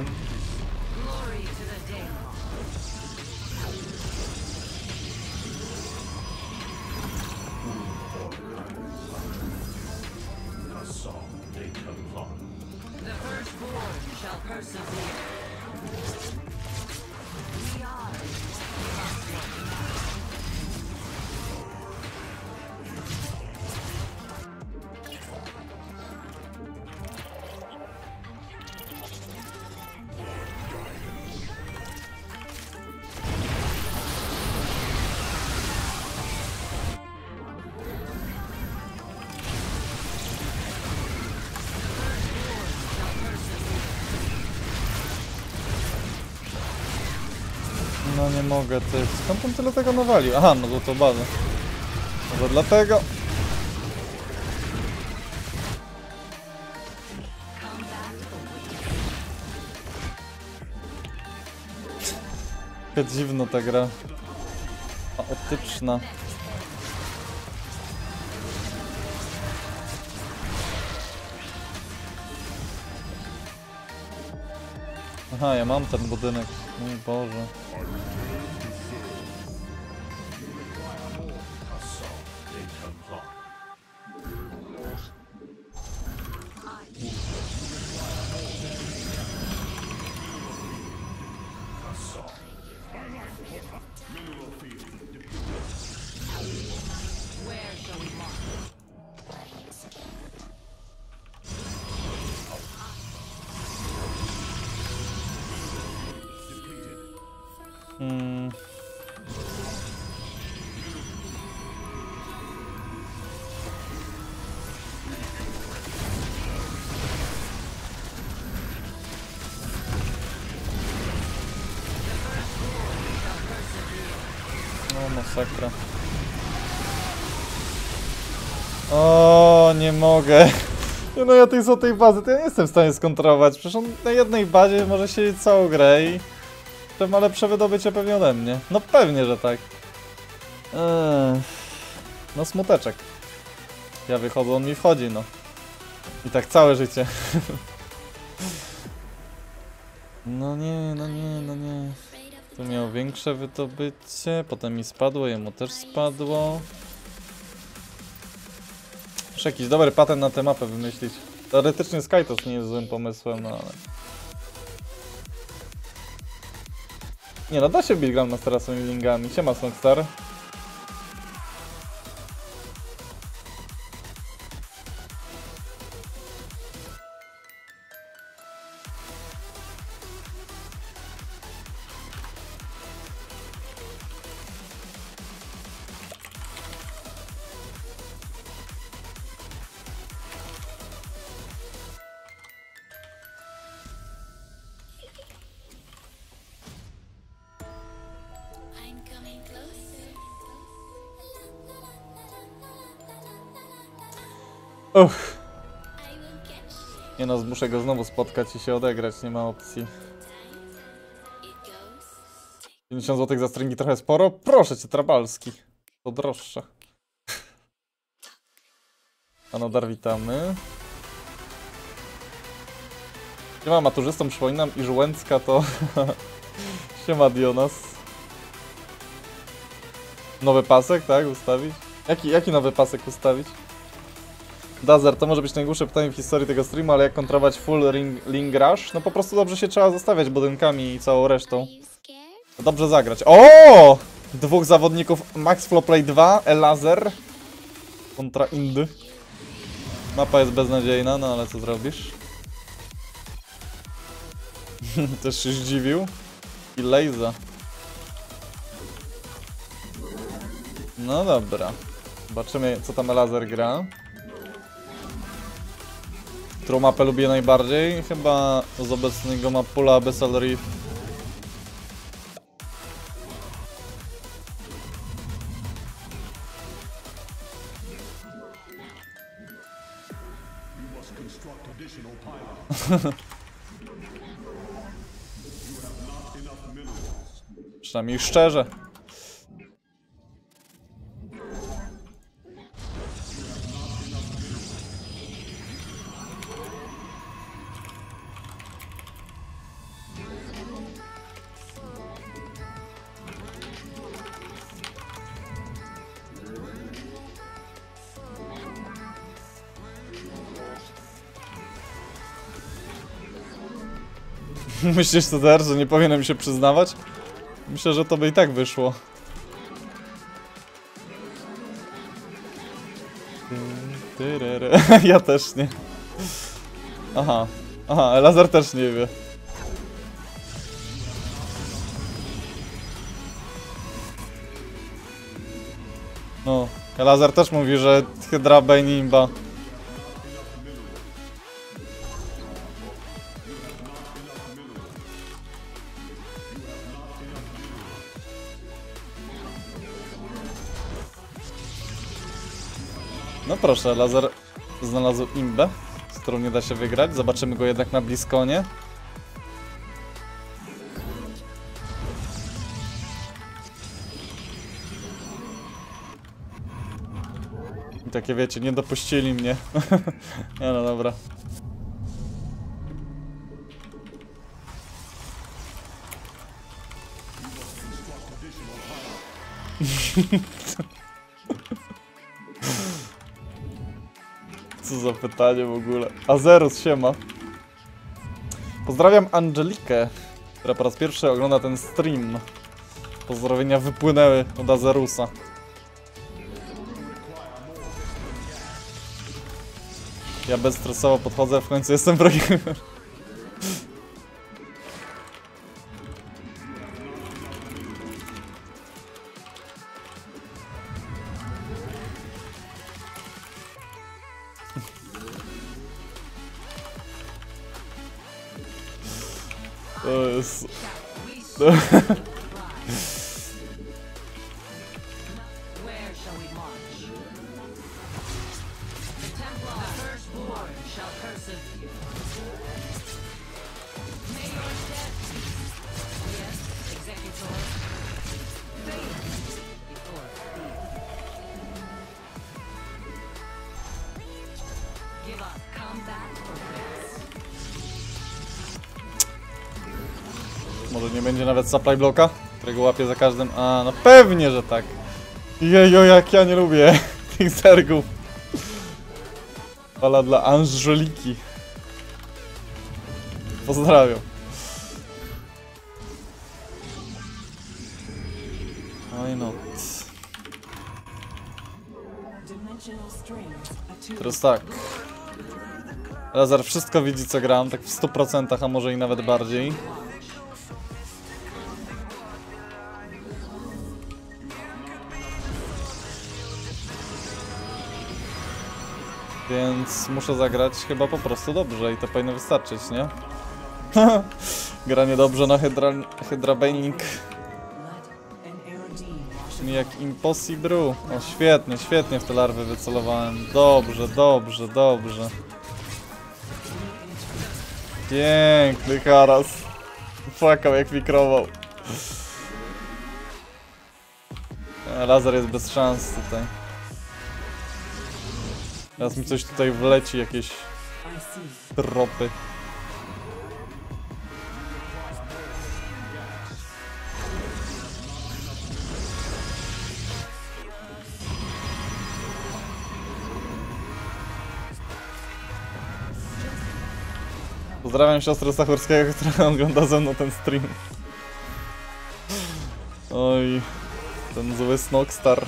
No nie mogę, ty. Skąd on tyle tego nawalił? Aha, no to bazę. Może dlatego. Jaka dziwna ta gra. Chaotyczna. Aha, ja mam ten budynek. Mój Boże. No, masakra. O, nie mogę. No ja tej złotej bazy to ja nie jestem w stanie skontrolować. Przecież on na jednej bazie może siedzieć całą grę i ma lepsze wydobycie pewnie ode mnie. No pewnie, że tak. No smuteczek. Ja wychodzę, on mi wchodzi, no. I tak całe życie. No nie, no nie, no nie. Tu miał większe wydobycie, potem mi spadło, jemu też spadło. Muszę jakiś dobry patent na tę mapę wymyślić. Teoretycznie Skytos nie jest złym pomysłem, no ale... Nie no, da się bić Grandmastera swoimi lingami. Siema Snogstar. Uff. Nie no, muszę go znowu spotkać i się odegrać, nie ma opcji. 50 zł za stringi trochę sporo? Proszę cię, Trabalski. To droższe. Anodar, witamy. Siema maturzystom, przypominam, iż Łęcka to... Siema Dionas. Nowy pasek, tak? Ustawić? Jaki nowy pasek ustawić? Dazer, to może być najgłupsze pytanie w historii tego streamu, ale jak kontrolować full ring rush? No po prostu dobrze się trzeba zostawiać budynkami i całą resztą. Dobrze zagrać. O! Dwóch zawodników Max Flowplay 2, Elazer kontra Indy. Mapa jest beznadziejna, no ale co zrobisz? Też się zdziwił. I Lejza. No dobra. Zobaczymy, co tam Elazer gra. Którą mapę lubię najbardziej? Chyba z obecnego mapula Abyssal Reef. Przynajmniej szczerze. Myślisz, co teraz, że nie powinienem się przyznawać? Myślę, że to by i tak wyszło. Ja też nie. Aha. Aha, Elazer też nie wie. No, Elazer też mówi, że Hydra Bane imba. No proszę, Lazer znalazł imbę, z którą nie da się wygrać. Zobaczymy go jednak na Bliskonie. I takie wiecie, nie dopuścili mnie. Nie no dobra. Co za pytanie w ogóle. Azerus, siema. Pozdrawiam Angelikę, która po raz pierwszy ogląda ten stream. Pozdrowienia wypłynęły od Azerusa. Ja bezstresowo podchodzę, w końcu jestem wrogiem. To jest... Może nie będzie nawet supply bloka, którego łapię za każdym. A, no pewnie, że tak. Jejo, jak ja nie lubię tych zergów. Fala dla Angeliki. Pozdrawiam. Oj no. Teraz tak. Lazar wszystko widzi, co gram, tak w 100%, a może i nawet bardziej. Więc muszę zagrać chyba po prostu dobrze i to powinno wystarczyć, nie? Granie dobrze na Hydra Bailing. Brzmi jak Impossible. O, świetnie, świetnie w te larwy wycelowałem. Dobrze, dobrze, dobrze. Piękny haras. Płakał jak wikrował. Lazar jest bez szans tutaj. Teraz mi coś tutaj wleci, jakieś tropy. Pozdrawiam siostrę Stachurskiego, która ogląda ze mną ten stream. Oj, ten zły Snogstar.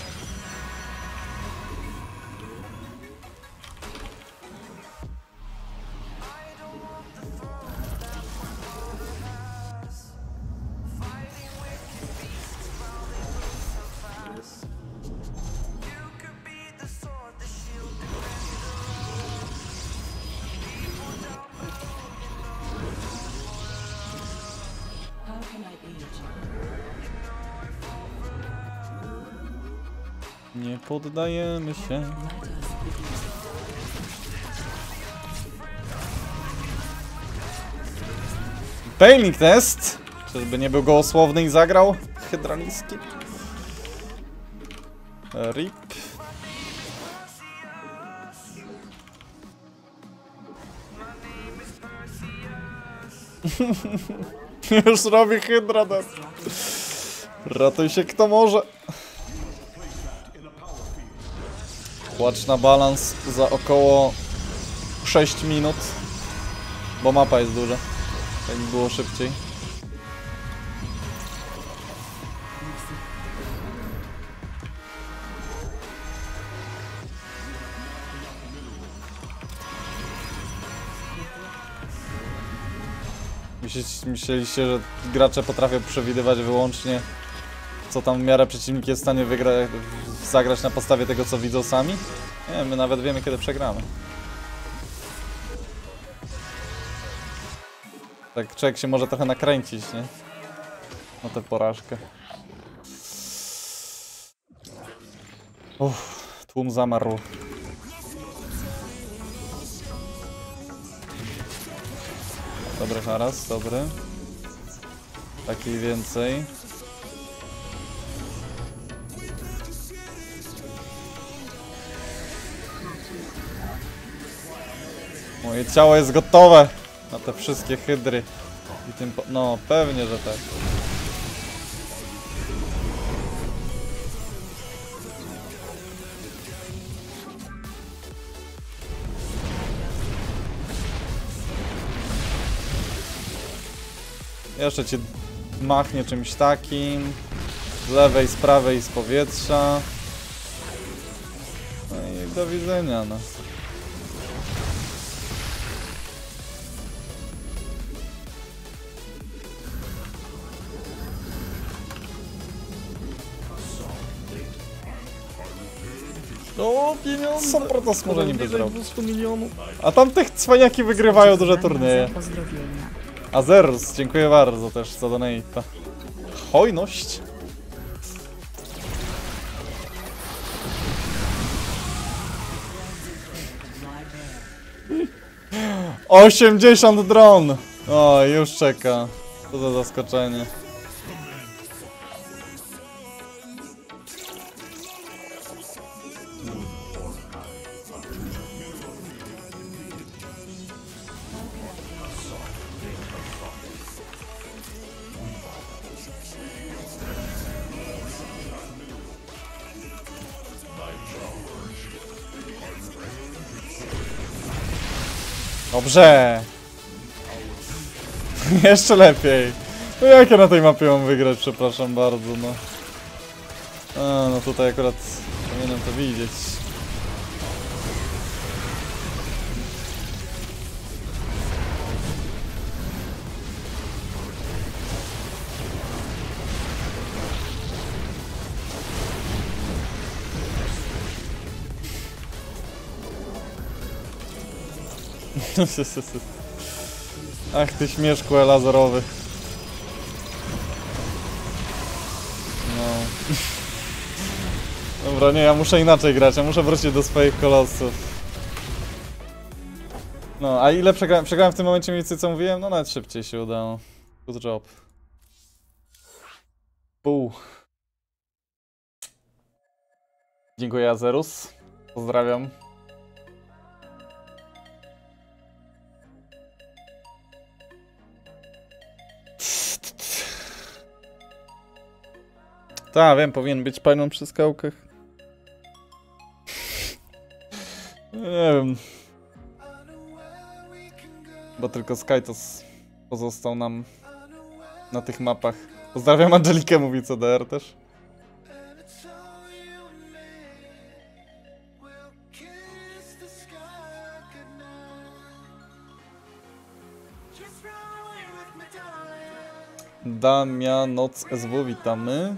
Nie poddajemy się. Bailing test! Czyżby nie był gołosłowny i zagrał? Hydraliski. RIP. Już robi Hydra test. Ratuj się kto może. Płacz na balans za około 6 minut, bo mapa jest duża, tak by było szybciej. Myśleliście, że gracze potrafią przewidywać wyłącznie, co tam w miarę przeciwnik jest w stanie zagrać na podstawie tego, co widzą sami? Nie, my nawet wiemy, kiedy przegramy. Tak człowiek się może trochę nakręcić, nie? Na tę porażkę. Tłum zamarł. Dobry haras, dobry. Takiej więcej. Moje ciało jest gotowe na te wszystkie hydry. I tym no, pewnie, że tak. Jeszcze cię machnie czymś takim. Z lewej, z prawej, z powietrza. No i do widzenia, no. O, pieniądze! Co Protoss może niby zrobić? 200 milionów. A tamtych cwaniaki wygrywają duże turnieje. Azerus, dziękuję bardzo też za donate'a. Hojność. 80 dron! O, już czeka. Co za zaskoczenie. Dobrze! Jeszcze lepiej! No jak ja na tej mapie mam wygrać, przepraszam bardzo, no. A, no tutaj akurat powinienem to widzieć. Ach ty śmieszku laserowy. No. Dobra, nie, ja muszę inaczej grać, ja muszę wrócić do swoich kolosów. No, a ile przegrałem? Przegrałem w tym momencie mniej więcej co mówiłem? No nawet szybciej się udało. Good job. Pół. Dziękuję Azerus. Pozdrawiam. Tak, wiem, powinien być paną przy skałkach. Nie wiem. Bo tylko Skytos pozostał nam na tych mapach. Pozdrawiam Angelikę, mówi CDR też. Damia Noc SW, witamy.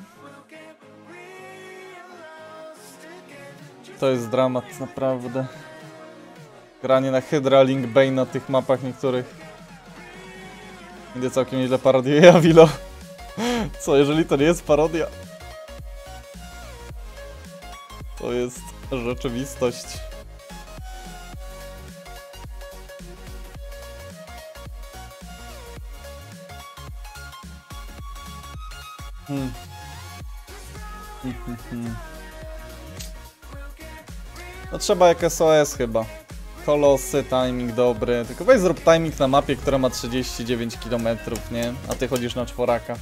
To jest dramat, naprawdę. Granie na Hydra, Link, Bane na tych mapach niektórych. Idę całkiem nieźle parodiuje Avilo. Co, jeżeli to nie jest parodia? To jest rzeczywistość. No trzeba jak SOS chyba. Kolosy, timing dobry. Tylko weź zrób timing na mapie, która ma 39 km, nie? A ty chodzisz na czworaka.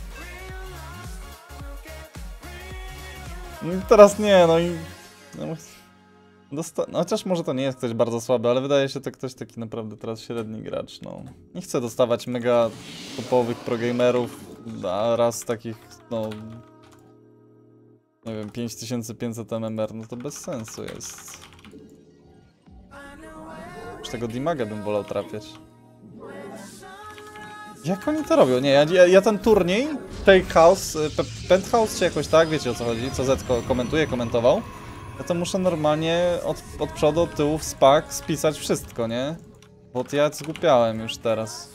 No i teraz nie, no i... No, chociaż może to nie jest ktoś bardzo słaby, ale wydaje się to ktoś taki naprawdę teraz średni gracz, no. Nie chcę dostawać mega topowych progamerów, a raz takich, no... Nie wiem, 5500 MMR, no to bez sensu jest. Już tego Dimaga bym wolał trafiać. Jak oni to robią? Nie, ja ten turniej, Take House, Penthouse czy jakoś tak, wiecie o co chodzi, co Z komentował. Ja to muszę normalnie od przodu, od tyłu w spak spisać wszystko, nie? Bo ja zgłupiałem już teraz.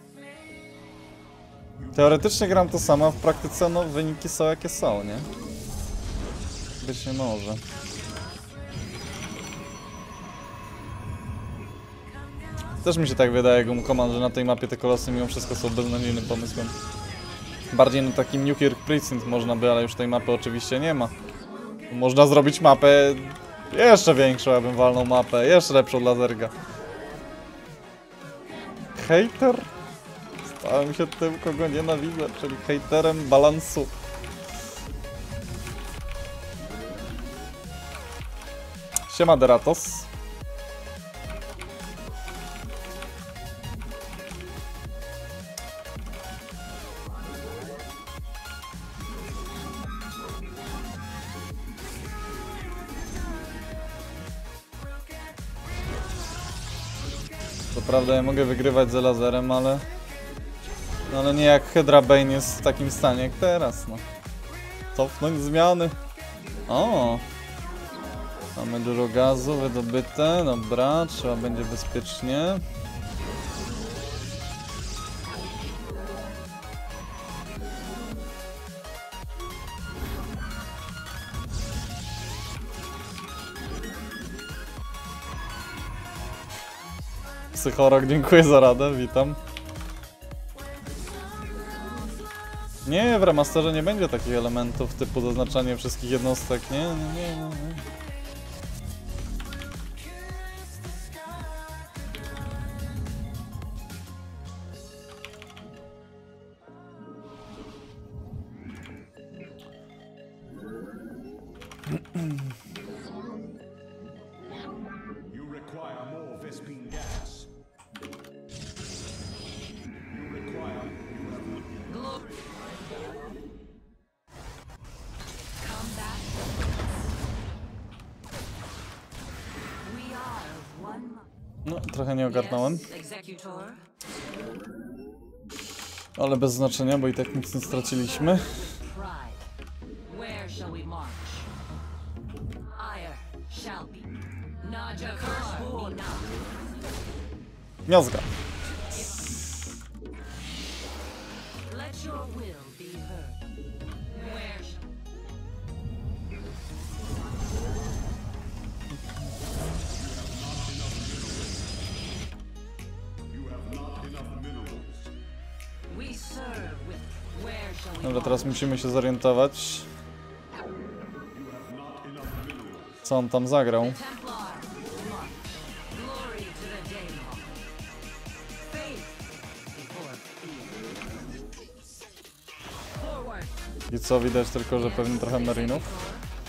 Teoretycznie gram to samo, w praktyce no wyniki są jakie są, nie? Być nie może. Też mi się tak wydaje, Gumcommand, że na tej mapie te kolosy mimo wszystko są beznadziejnym pomysłem. Bardziej na takim Newkirk Precinct można by, ale już tej mapy oczywiście nie ma. Można zrobić mapę jeszcze większą, ja bym walnął mapę, jeszcze lepszą dla Zerga. Hater? Stałem się tym, kogo nienawidzę, czyli haterem balansu. Siema Deratos. Co prawda ja mogę wygrywać z laserem, ale... No ale nie jak Hydra Bane jest w takim stanie jak teraz, no. Cofnąć zmiany. O! Mamy dużo gazu wydobyte, dobra, trzeba będzie bezpiecznie. Psychorok, dziękuję za radę, witam. Nie, w remasterze nie będzie takich elementów typu zaznaczanie wszystkich jednostek, nie. No, trochę nie ogarnąłem. Ale bez znaczenia, bo i tak nic nie straciliśmy. Miazga. Dobra, teraz musimy się zorientować, co on tam zagrał. I co, widać tylko, że pewnie trochę marinów.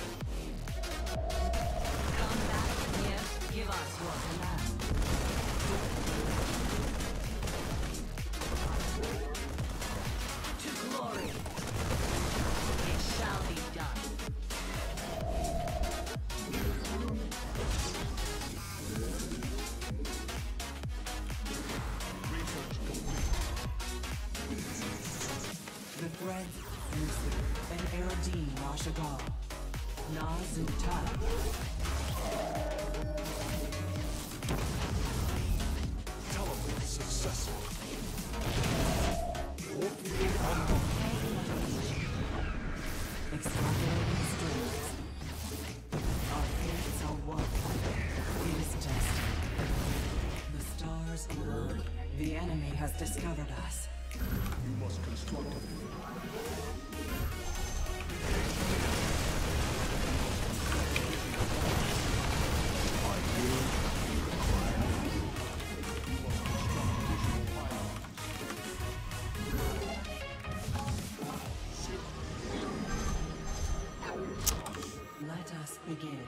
The enemy has discovered us.
You must construct a
Let us begin.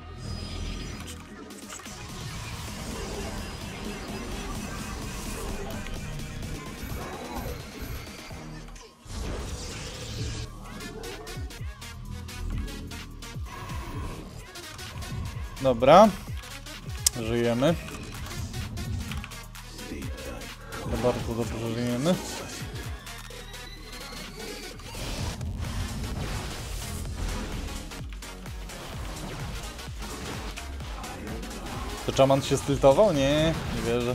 Dobra. Żyjemy. Bardzo dobrze żyjemy. To Czaman się stiltował? Nie, nie wierzę.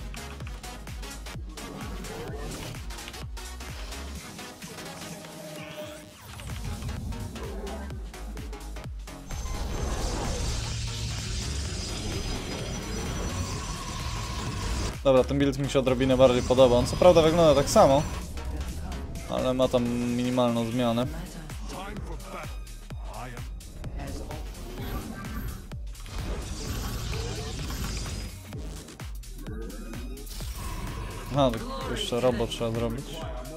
Dobra, ten build mi się odrobinę bardziej podoba. On co prawda wygląda tak samo, ale ma tam minimalną zmianę. Aha, tak jeszcze robot trzeba zrobić.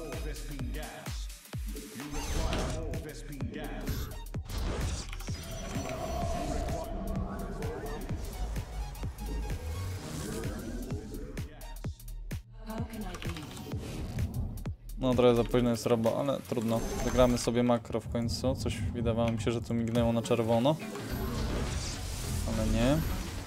No trochę za późno jest robo, ale trudno. Zagramy sobie makro w końcu. Coś wydawało mi się, że tu mignęło na czerwono. Ale nie.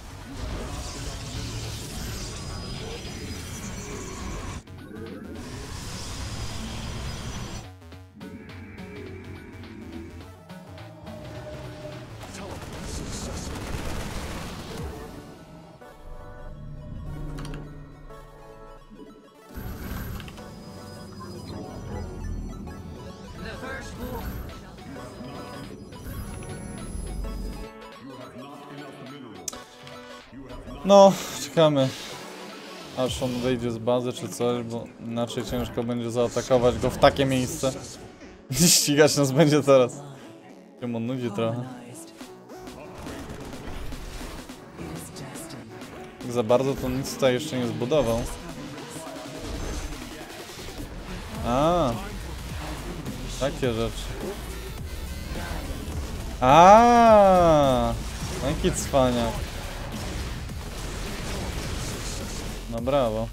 No, czekamy, aż on wyjdzie z bazy czy coś, bo inaczej ciężko będzie zaatakować go w takie miejsce. Ścigać nas będzie teraz. Się on nudzi trochę. Tak za bardzo to nic tutaj jeszcze nie zbudował. A, takie rzeczy. A, jaki cwaniak. No brawo.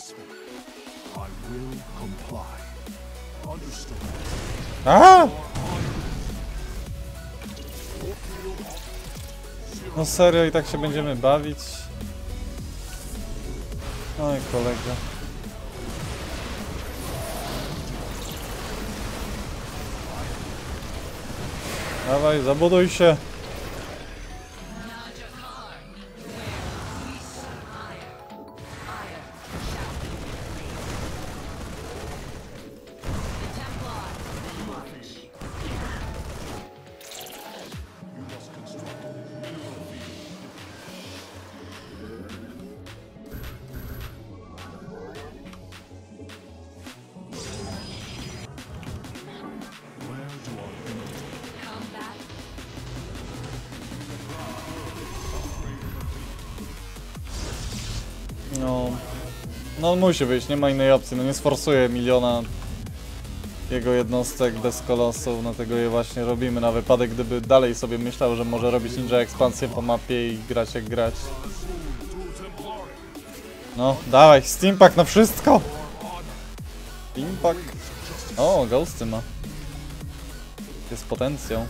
ask me, I will comply. Understood.
A! No serio, i tak się będziemy bawić? Oj, kolega. Dawaj, zabuduj się. No, no on musi wyjść, nie ma innej opcji, no nie sforsuje miliona jego jednostek bez kolosów, dlatego je właśnie robimy na wypadek, gdyby dalej sobie myślał, że może robić ninja ekspansję po mapie i grać jak grać. No, dawaj, steampack na wszystko! Steampack. O, ghosty ma. Jest potencjał.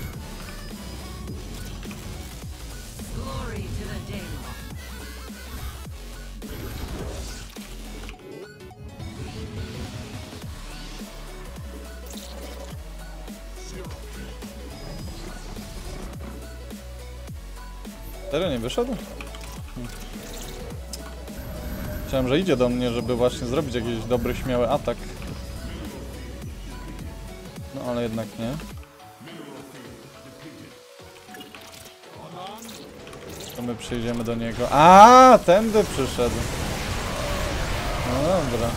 Serio nie wyszedł? Myślałem, że idzie do mnie, żeby właśnie zrobić jakiś dobry, śmiały atak. No ale jednak nie. To my przyjdziemy do niego. A, tędy przyszedł. No dobra.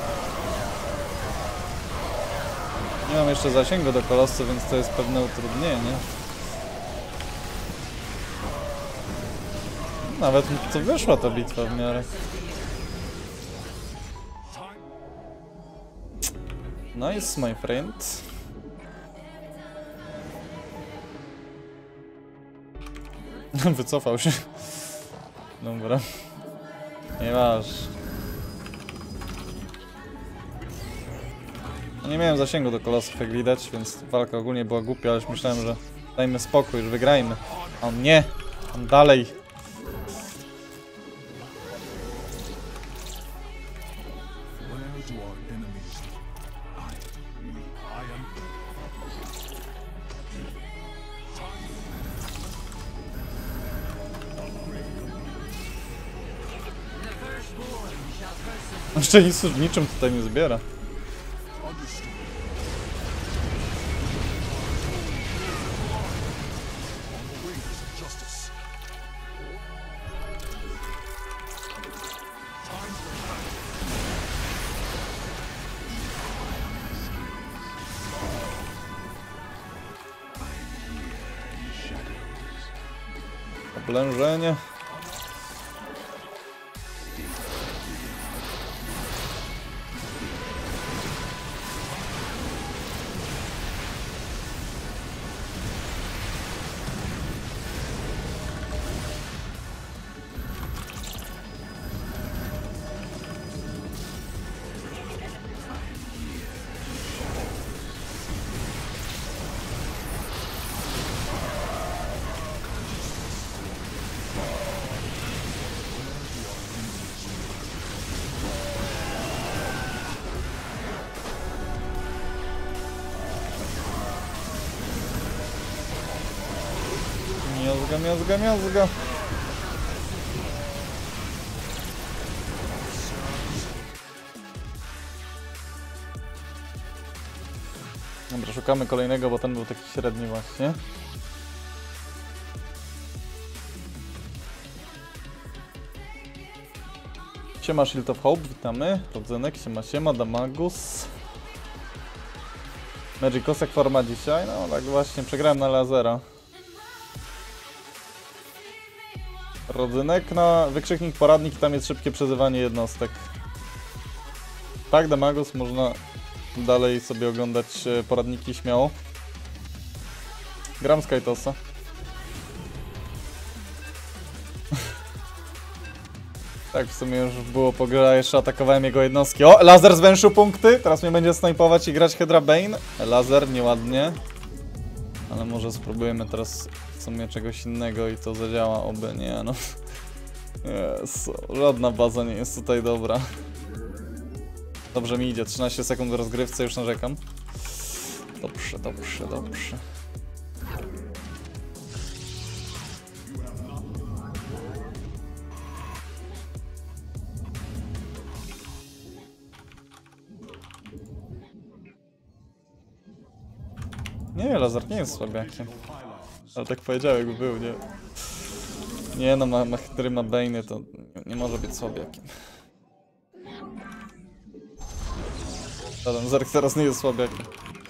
Nie mam jeszcze zasięgu do kolosu, więc to jest pewne utrudnienie. Nawet mi to wyszła ta bitwa w miarę. Nice, my friend. Wycofał się. Dobra. Nie masz. No nie miałem zasięgu do kolosów, jak widać, więc walka ogólnie była głupia, ale już myślałem, że dajmy spokój, już wygrajmy. A on nie! On dalej. Jeszcze niczym tutaj nie zbiera. Oblężenie. Miazga, miazga. Dobra, szukamy kolejnego, bo ten był taki średni właśnie. Siema Shield of Hope, witamy. Rodzynek, siema, Damagus. Magicos jak forma dzisiaj? No tak właśnie, przegrałem na lasera. Rodzynek na wykrzyknik poradnik i tam jest szybkie przezywanie jednostek. Tak, Damagus, można dalej sobie oglądać poradniki śmiało. Gram z Kaitosa. Tak, w sumie już było po grze, jeszcze atakowałem jego jednostki. O, laser zwęszył punkty, teraz mnie będzie snajpować i grać Hydra Bane. Laser, nieładnie. Ale może spróbujemy teraz w sumie czegoś innego i to zadziała, oby nie, no. Jezu, żadna baza nie jest tutaj dobra. Dobrze mi idzie, 13 sekund w rozgrywce, już narzekam. Dobrze, dobrze, dobrze. Nie, laser nie jest słabiakiem. Ale tak powiedział, jakby był, nie? Nie no, który ma Bane'y, to nie może być słabiakiem. Żaden Zerg teraz nie jest słabiakiem.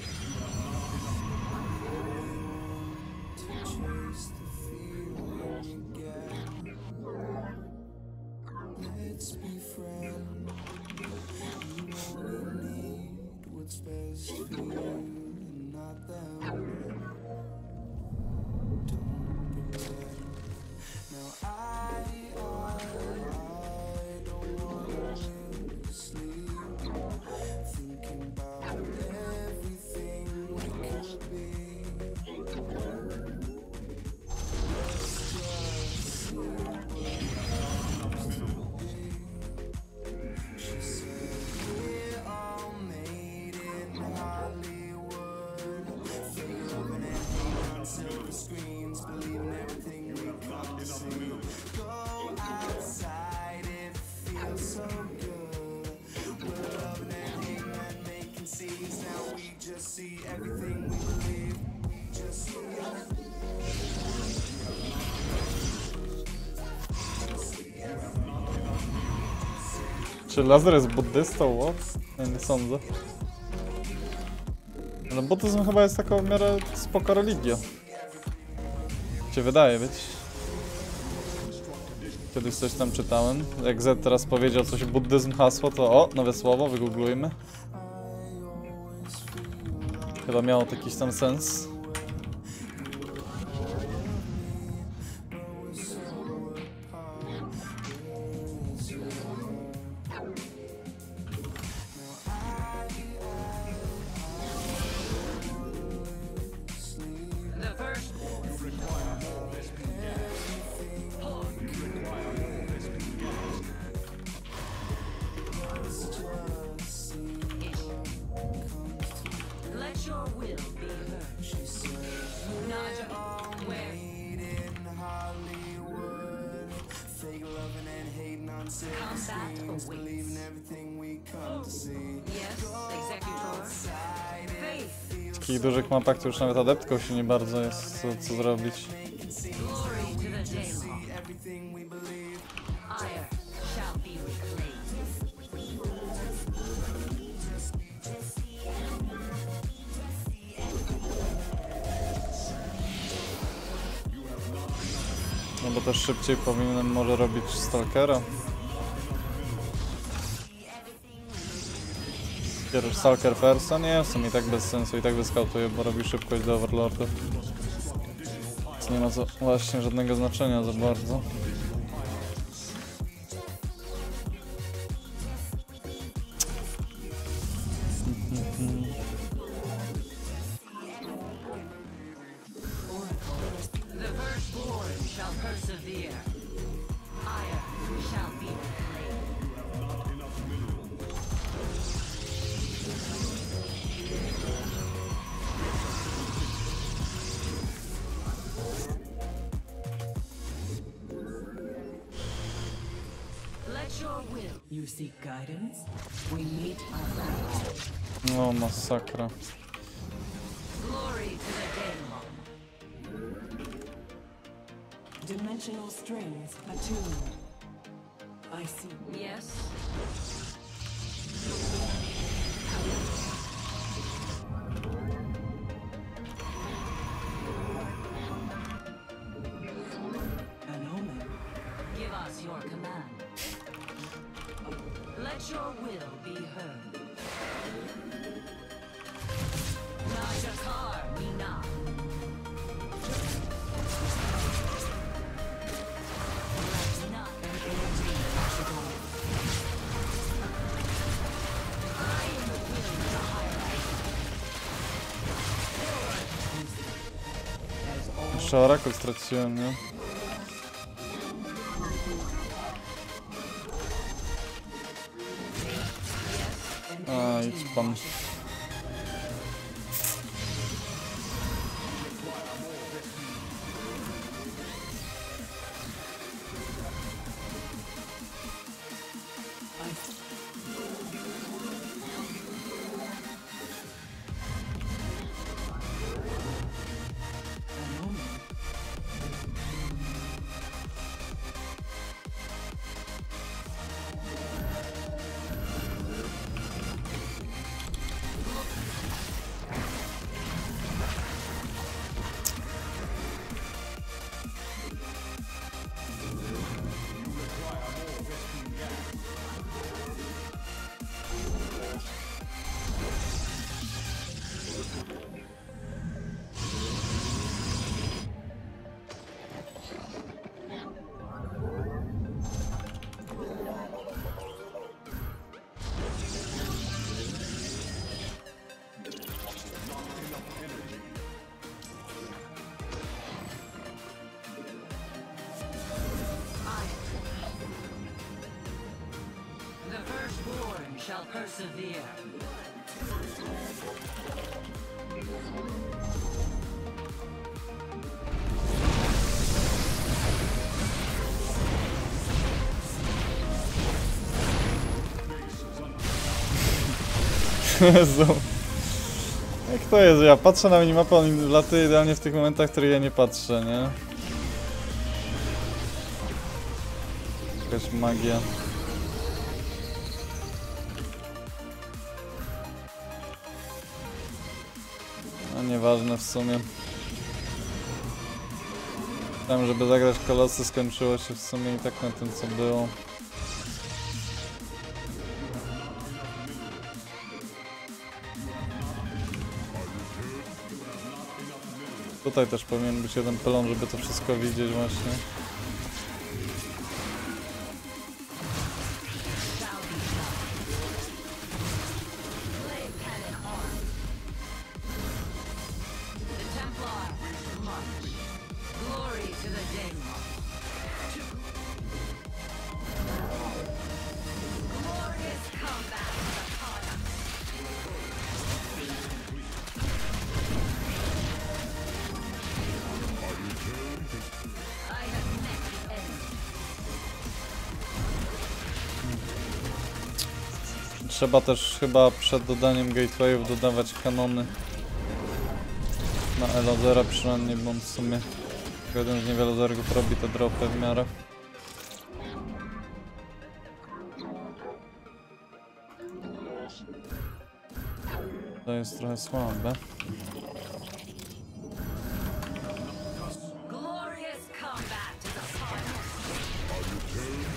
Czy laser jest buddystą? What? Ja nie sądzę. No buddyzm chyba jest taka w miarę spoko religia. Się wydaje być. Kiedyś coś tam czytałem. Jak Z teraz powiedział coś buddyzm hasło, to o, nowe słowo, wygooglujmy. Chyba miało to jakiś tam sens. W takich dużych mapach to już nawet adeptką się nie bardzo jest co zrobić. No bo też szybciej powinienem może robić Stalkera. Kierusz Stalker Persa? Nie, w sumie i tak bez sensu, i tak wyskautuję, bo robi szybkość do Overlordów. Więc nie ma właśnie żadnego znaczenia za bardzo.
You seek guidance? We meet our fate.
No, masakra.
Glory to the Daemon. Dimensional strings attuned. I see. Yes. An omen. Give us your command. Let your will be heard. Najakar Mina. Let not an enemy touch it all.
Jeszcze Oracle straciłem, nie? A, idź pan.
The firstborn shall persevere.
Jezu. Jak to jest? Ja patrzę na minimapę, on latuje idealnie w tych momentach, w których ja nie patrzę, nie? Jakaś magia. No nieważne w sumie. Chciałem, żeby zagrać kolosy, skończyło się w sumie i tak na tym, co było. Tutaj też powinien być jeden pylon, żeby to wszystko widzieć właśnie.
The Templar march. Glory to the Daemon. Glorious combat upon us. I have met the enemy.
Trzeba też chyba przed dodaniem gatewayów dodawać kanony. Na Elazera przynajmniej, bo on w sumie jeden z niewielu zergów robi te dropy w miarę. To jest trochę słabe.
Glorious combat is upon us.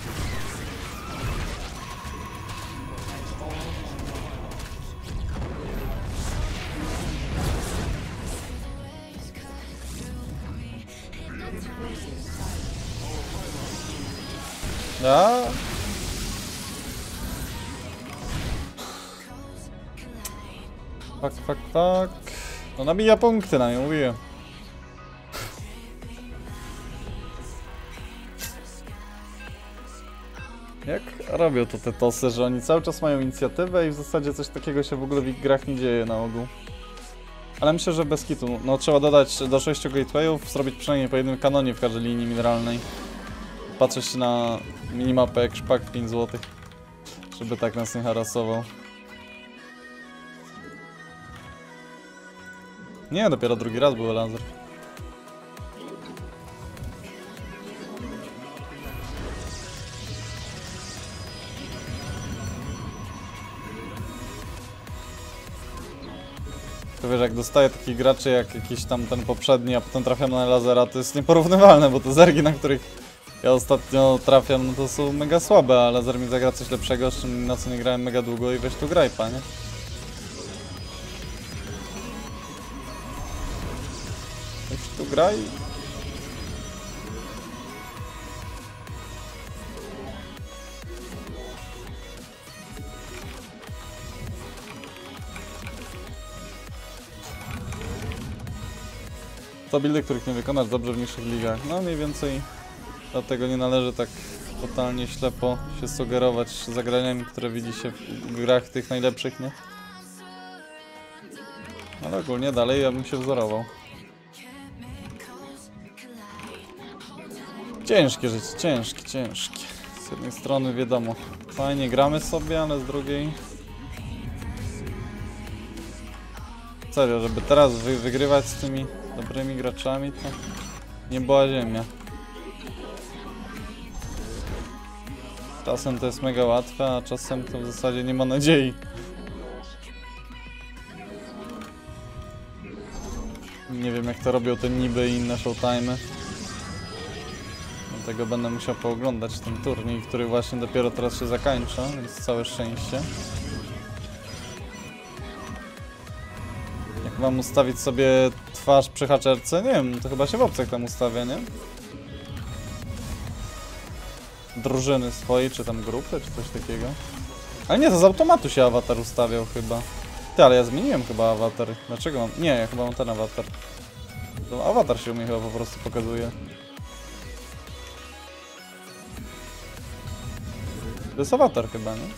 A? Fuck. No nabija punkty na nią, mówię. Jak robią to te tosy, że oni cały czas mają inicjatywę i w zasadzie coś takiego się w ogóle w ich grach nie dzieje na ogół. Ale myślę, że bez kitu. No trzeba dodać do 6 gatewayów, zrobić przynajmniej po jednym kanonie w każdej linii mineralnej. Patrzeć na minimapę jak szpak 5 zł. Żeby tak nas nie harasował. Nie, dopiero drugi raz był laser. To wiesz, jak dostaję takich graczy jak jakiś tam ten poprzedni, a potem trafiam na lasera, to jest nieporównywalne, bo te zergi, na których ja ostatnio trafiam, no to są mega słabe, a laser mi zagra coś lepszego, z czym na co nie grałem mega długo i weź tu graj, panie. Weź tu graj. To buildy, których nie wykonasz dobrze w niższych ligach. No mniej więcej dlatego nie należy tak totalnie ślepo się sugerować zagraniami, które widzi się w grach tych najlepszych, nie? Ale ogólnie dalej ja bym się wzorował. Ciężkie życie, ciężkie. Z jednej strony wiadomo, fajnie gramy sobie, ale z drugiej... Serio, żeby teraz wygrywać z tymi dobrymi graczami, to nie była ziemia. Czasem to jest mega łatwe, a czasem to w zasadzie nie ma nadziei. Nie wiem jak to robią te niby i inne showtime'y. Dlatego będę musiał pooglądać ten turniej, który właśnie dopiero teraz się zakończa, więc całe szczęście. Jak mam ustawić sobie twarz przy haczerce? Nie wiem, to chyba się w opcjach tam ustawia, nie? Drużyny swojej, czy tam grupy, czy coś takiego. Ale nie, to z automatu się awatar ustawiał chyba. Ty, ale ja zmieniłem chyba awatar. Dlaczego mam? Nie, ja chyba mam ten awatar. To awatar się u mnie chyba po prostu pokazuje. To jest awatar chyba, nie?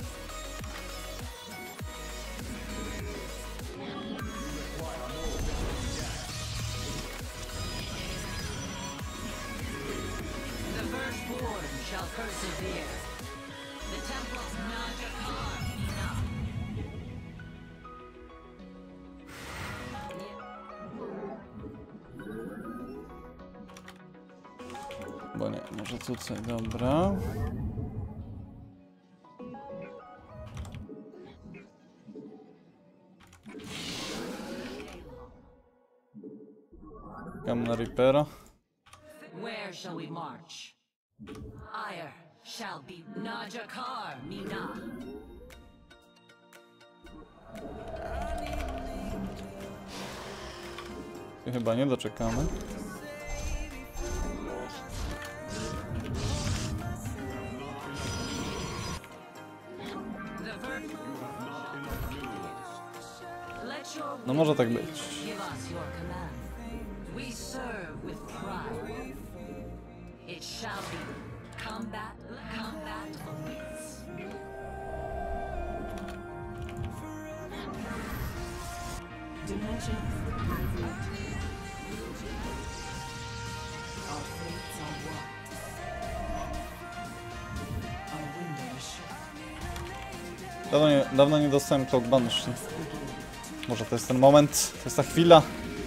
The firstborn shall persevere. The temple of Najakar.
Bo nie, może tutaj, dobra. Czekam na Reapera.
Where shall we march? Ire shall be Najakar Mina.
Chyba nie doczekamy. No może tak być.
Give us your command. We serve with pride. It shall be combat of wits. Dimension. Our fates are one. Our window is shut.
Dawno nie dostałem Cloak Banshee. Może to jest ten moment, to jest ta chwila.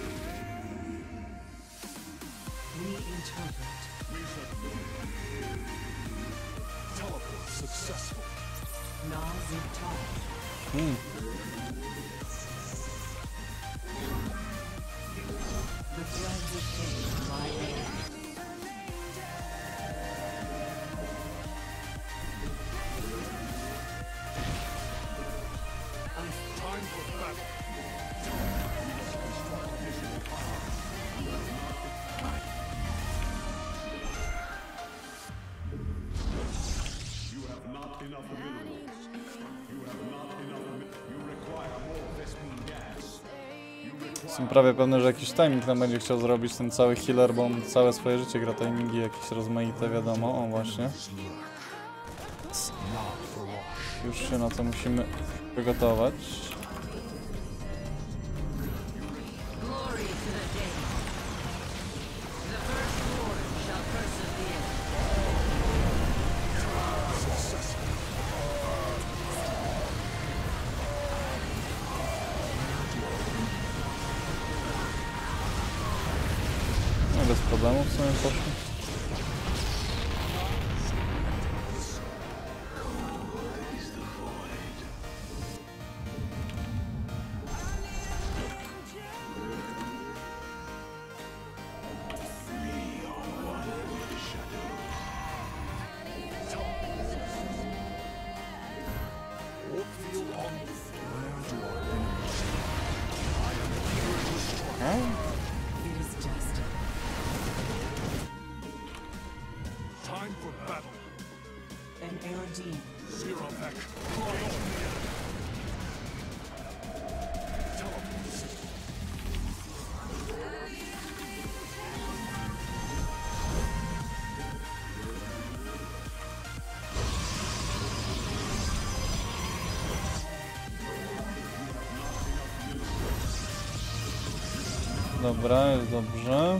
Teleport successful.
The threads of fate lie there.
Time for battle. You have not enough minerals. You have not enough. You require more Vespene gas.
Jestem prawie pewny, że jakiś timing nam będzie chciał zrobić ten cały healer, bo on całe swoje życie gra timingi jakieś rozmaite, wiadomo. O właśnie. Już się na to musimy przygotować.
Glory to the day. The firstborn shall persevere.
No bez problemu w sumie poszło.
It is just
Time for battle.
an Eridine.
Zero back. Fly on. Teleport.
Dobra, jest dobrze.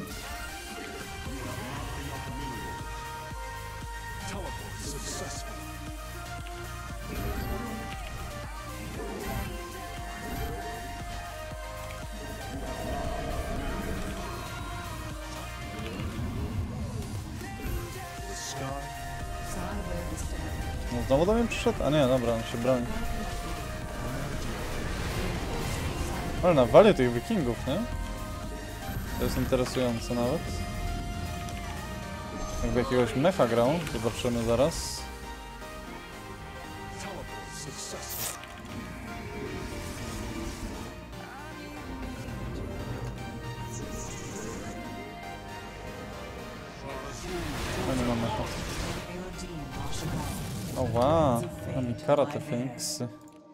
No znowu do mnie przyszedł? A nie, dobra, on się broni. Ale nawalił tych wikingów, nie? To jest interesujące nawet. Jakby jakiegoś mecha grał, zobaczymy zaraz. No nie ma mecha. O wow, mam mi karate Feniksy.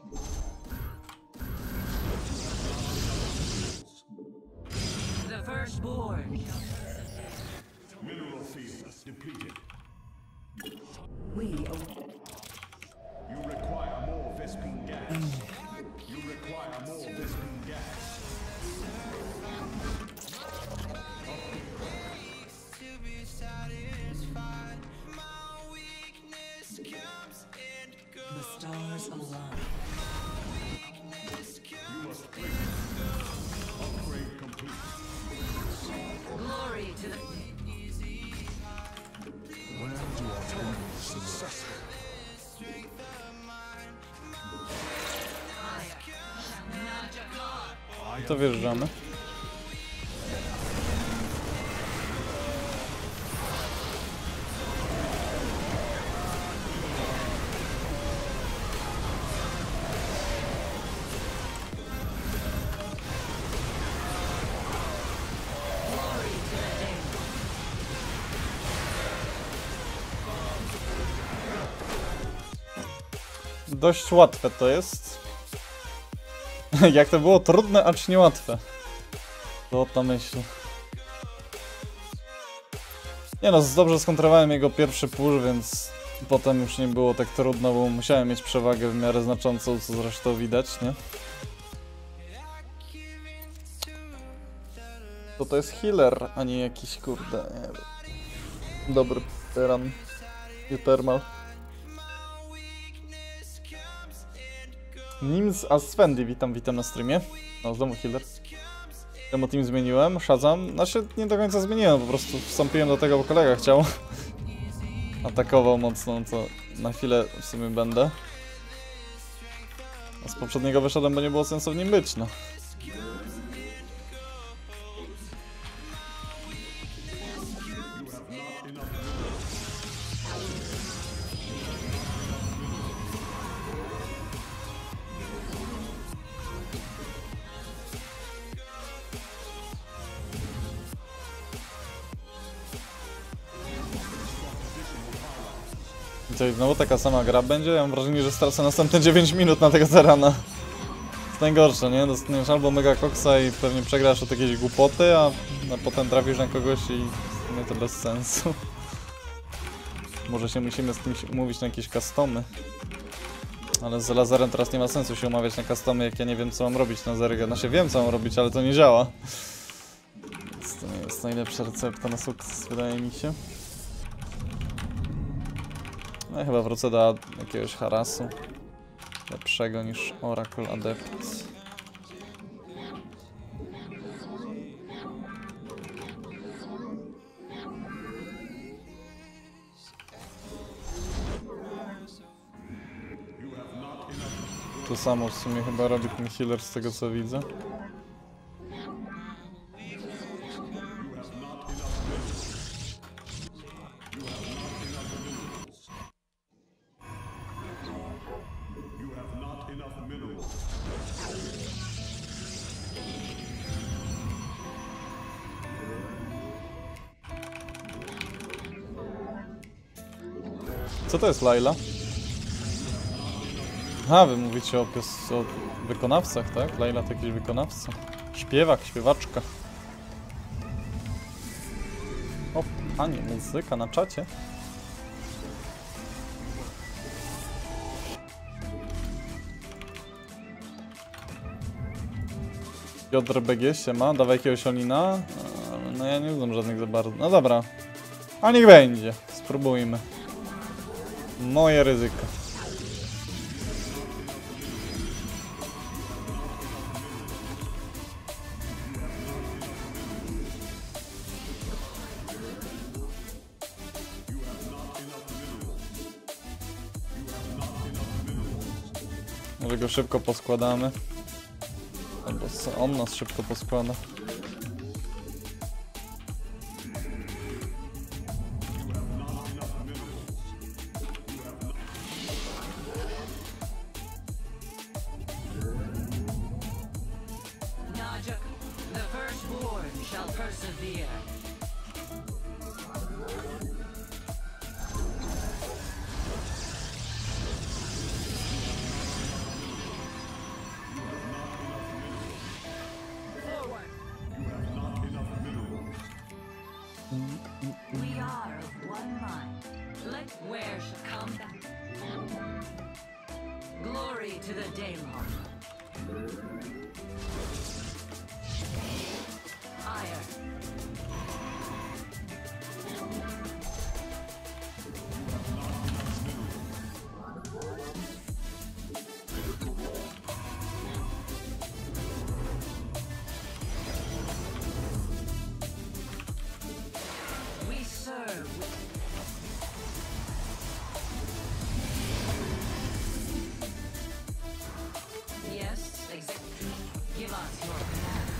The firstborn.
Mineral fields depleted.
We
You require more Vespene gas. You require more Vespene gas.
the stars align.
Upgrade complete.
Glory to the
I to wjeżdżamy. Dość łatwe to jest. Jak to było trudne, acz niełatwe. To ta myśl. Nie no, dobrze skontrowałem jego pierwszy push, więc potem już nie było tak trudno, bo musiałem mieć przewagę w miarę znaczącą, co zresztą widać, nie? To jest healer, a nie jakiś kurde, nie wiem. Dobry tyran. Thermal. Nims Asfendi, witam na streamie. No, znowu healer. Temu team zmieniłem, Shazam. Znaczy, nie do końca zmieniłem, po prostu wstąpiłem do tego, bo kolega chciał. Atakował mocno, to na chwilę w sumie będę. A z poprzedniego wyszedłem, bo nie było sensu w nim być, no. I znowu taka sama gra będzie? Ja mam wrażenie, że stracę następne 9 minut na tego terana. To jest najgorsze, nie? Dostaniesz albo mega koksa i pewnie przegrasz od jakiejś głupoty, a potem trafisz na kogoś i w sumie to bez sensu. Może się musimy z kimś umówić na jakieś customy. Ale z lazerem teraz nie ma sensu się umawiać na customy, jak ja nie wiem, co mam robić na zerga. Znaczy wiem, co mam robić, ale to nie działa. Więc to nie jest najlepsza recepta na sukces, wydaje mi się. No ja chyba wrócę do jakiegoś harasu. Lepszego niż Oracle Adept. To samo w sumie chyba robi ten healer z tego co widzę. Co to jest Layla? Aha, wy mówicie o wykonawcach, tak? Layla to jakiś wykonawca. Śpiewak, śpiewaczka. O, panie, muzyka na czacie. Piotr BG, siema, dawaj jakiegoś Olina. No ja nie znam żadnych za bardzo. No dobra. A niech będzie. Spróbujmy. Moje ryzyko. Może go szybko poskładamy. Albo on nas szybko poskłada.
Naja, the firstborn shall persevere. We are of one mind. Let where shall come back. Glory to the Daylon. Ire. We serve with yes, exactly. Give us your command.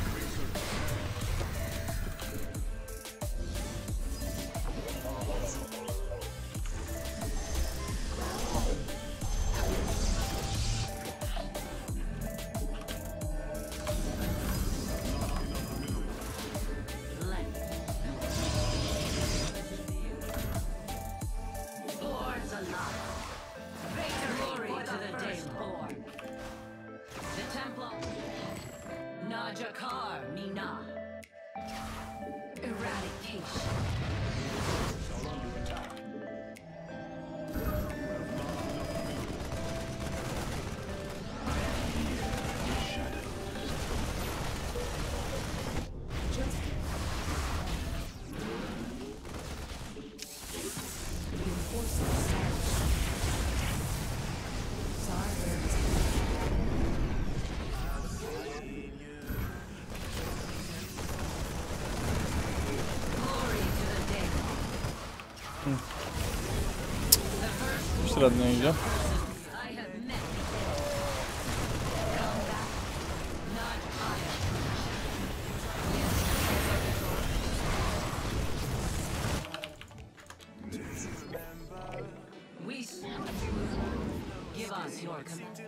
Lords alive. Glory to the Daylon. The Templar. Najakar Mina. Eradication. Glory to the Daylon.
Średnio idzie.
I have met the Come back. Not higher. We give us your command.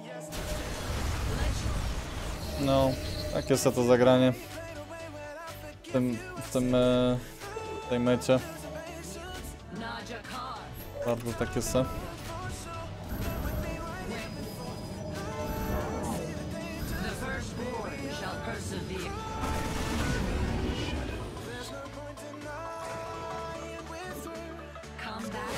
No, takie jest to zagranie. W tej mecie.
Najakar.
Bardzo takie se.
The firstborn shall persevere. Come back.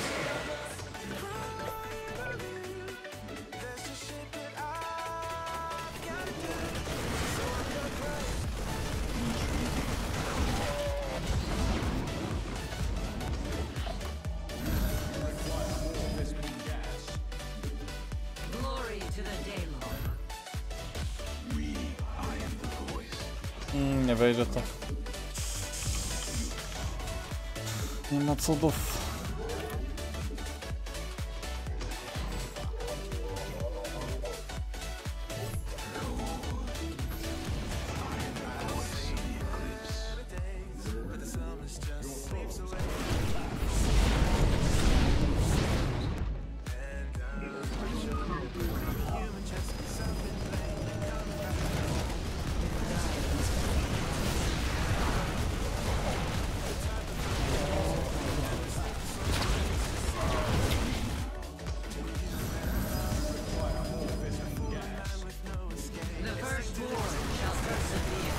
Glory to the Daylon.
Nie wejdzie to. Nie ma cudów.
The firstborn shall persevere.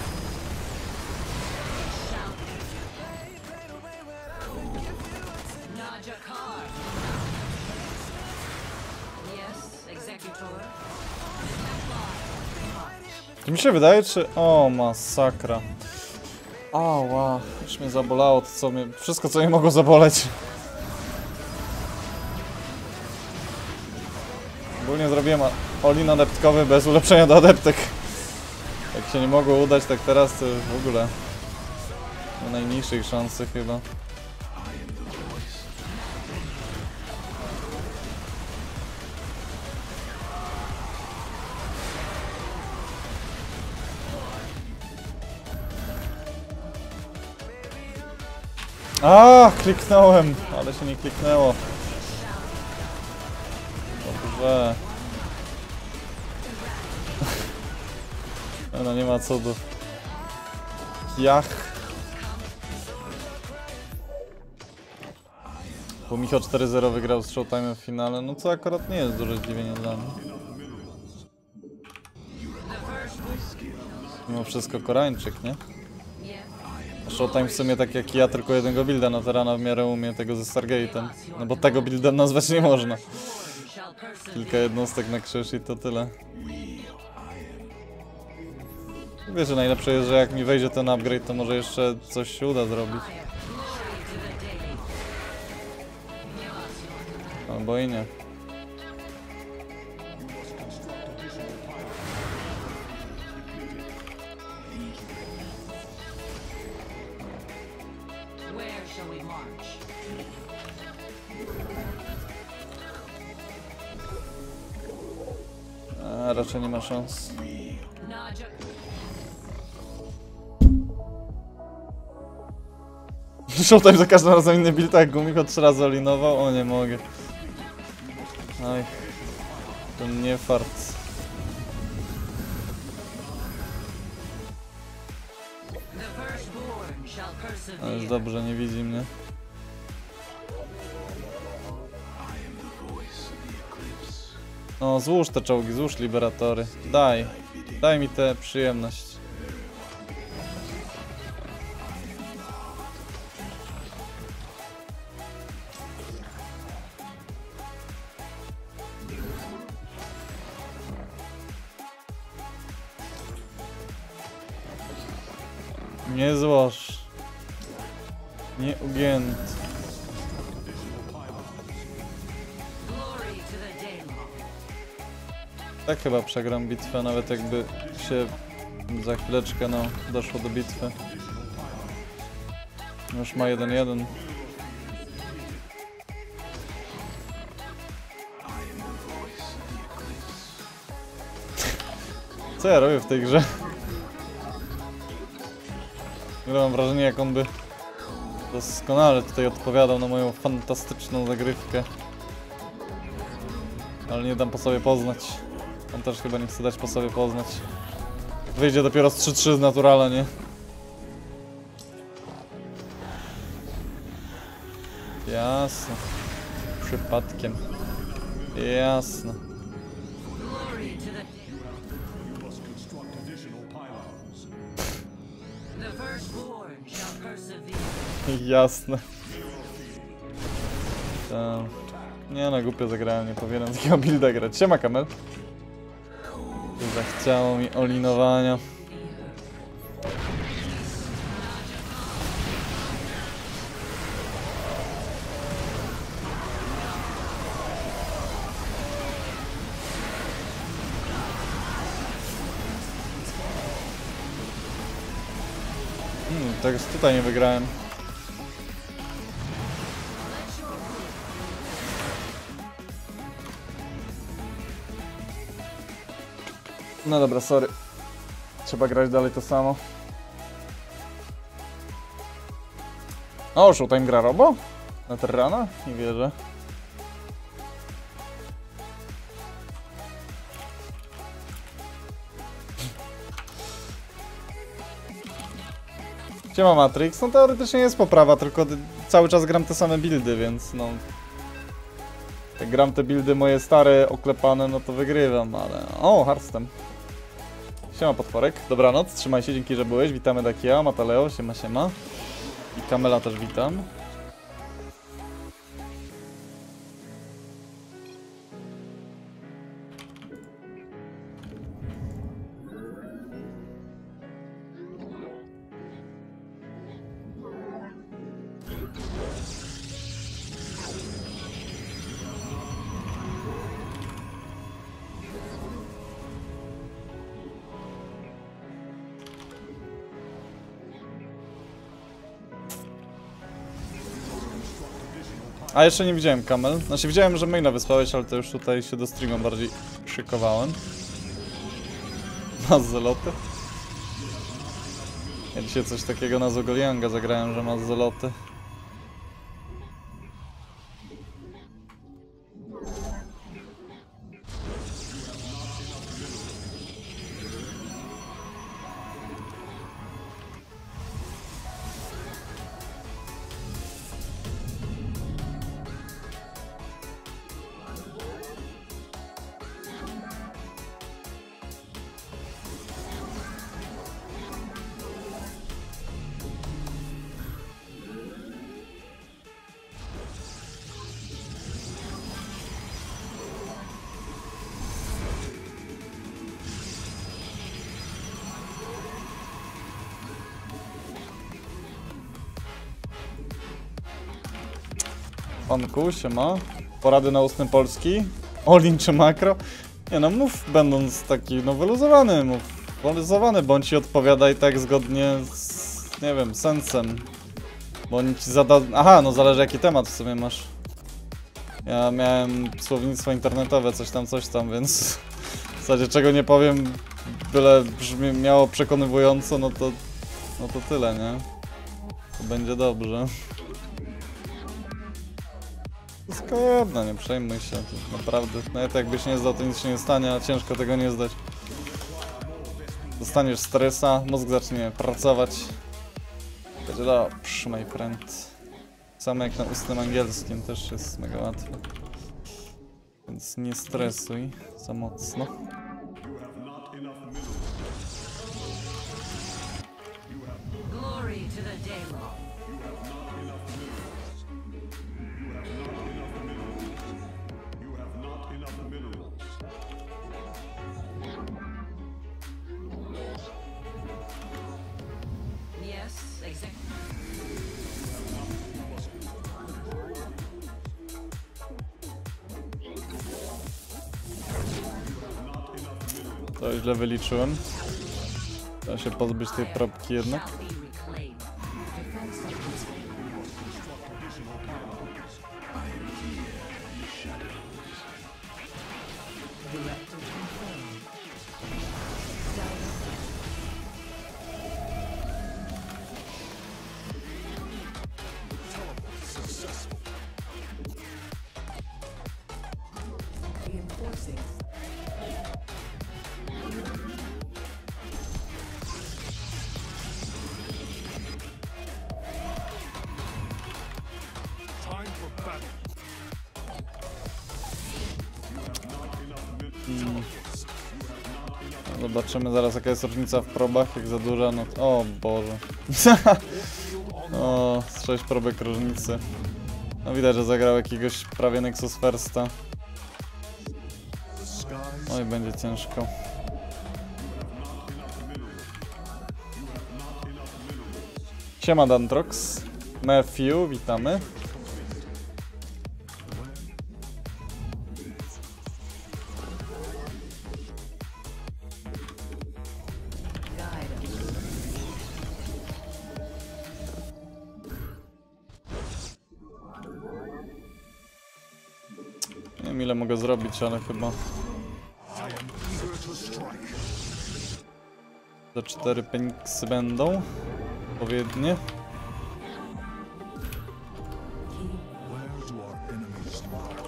Shout. Najakar. Yes, Executor. The Templar. March.
To mi się wydaje, czy... O, masakra. Ała, już mnie zabolało to, co mnie... Wszystko, co mnie mogło zaboleć. Ogólnie zrobiłem all-in adeptkowy bez ulepszenia do adeptek. Jak się nie mogło udać, tak teraz to w ogóle... Na najmniejszej szansy chyba. A, kliknąłem, ale się nie kliknęło. Dobrze. No nie ma cudu. Jach. Bo Michał 4-0 wygrał z Showtime'em w finale, no co akurat nie jest duże zdziwienie dla mnie. Mimo wszystko Koreańczyk, nie? Showtime w sumie tak jak ja, tylko jednego builda na Terrana w miarę umie, tego ze Stargate'em. No bo tego buildem nazwać nie można. Kilka jednostek na krzyż i to tyle. Wiesz, że najlepsze jest, że jak mi wejdzie ten upgrade, to może jeszcze coś się uda zrobić. Albo i nie.
Where shall we march?
A, raczej nie ma szans.
Naja.
Showtime za każdym razem inny build, tak Gumiko 3 razy olinował, o nie mogę. Oj, to nie fart.
The firstborn shall
Ale
persevere.
jest dobrze, nie widzi mnie. No, złóż te czołgi, złóż liberatory. Daj mi tę przyjemność. Nie złoż. Nie ugięty.
Glory to the Daemon.
Tak chyba przegram bitwę, nawet jakby się za chwileczkę, no, doszło do bitwy. Już ma 1-1. Co ja robię w tej grze? Mam wrażenie, jak on by doskonale tutaj odpowiadał na moją fantastyczną zagrywkę. Ale nie dam po sobie poznać. On też chyba nie chce dać po sobie poznać. Wyjdzie dopiero z 3-3 z naturala, nie? Jasne. Przypadkiem. Jasne.
Glory to the
You must construct additional pylons.
The firstborn shall persevere.
Jasne. Tak. Nie no, głupio zagrałem, nie powinienem takiego builda grać. Siema Kamel. Zachciało mi olinowania. Tak już tutaj nie wygrałem. No dobra, sorry. Trzeba grać dalej to samo. O, Showtime gra Robo? Na Terrana? Nie wierzę. Siema Matrix, no teoretycznie jest poprawa, tylko cały czas gram te same buildy, więc no... Jak gram te buildy moje stare, oklepane, no to wygrywam, ale... O, Hearthstone. Siema potworek, dobranoc, trzymaj się, dzięki, że byłeś, witamy Dakia, Mataleo, siema. I Kamela też witam. A jeszcze nie widziałem Kamel. Znaczy widziałem, że maila wysłałeś, ale to już tutaj się do streamu bardziej szykowałem. Mazzeloty. Ja dzisiaj coś takiego na Zogolianga zagrałem, że mazzeloty. Panku, siema. Porady na ustny polski. Olin czy makro? Nie no, mów będąc taki, no wyluzowany, mów. Wyluzowany, bądź i odpowiadaj tak zgodnie z, nie wiem, sensem. Bo oni ci aha, no zależy jaki temat w sumie masz. Ja miałem słownictwo internetowe, coś tam, więc w zasadzie czego nie powiem, byle miało przekonywująco, no to tyle, nie? To będzie dobrze. Wszystko jedno, nie przejmuj się, to naprawdę. Nawet jakbyś nie zdał, to nic się nie stanie, a ciężko tego nie zdać. Dostaniesz stresa, mózg zacznie pracować. Będzie dobrze, my friend. Samo jak na ustnym angielskim też jest mega łatwe. Więc nie stresuj za mocno.
Glory to the Daemon.
You have not enough minerals.
Yes, exactly.
To źle wyliczyłem. Trzeba się pozbyć tej probki jednak.
Shall be reclaimed.
Time for battle.
Zobaczymy zaraz jaka jest różnica w probach, jak za duża, no to... O Boże. O, z 6 probek różnicy. No widać, że zagrał jakiegoś prawie Nexus Firsta. Oj, będzie ciężko. Siema Dantrox. Matthew, witamy. Nie wiem ile mogę zrobić, ale chyba... Za 4 peniksy będą. Odpowiednie.
Where do our enemies lie?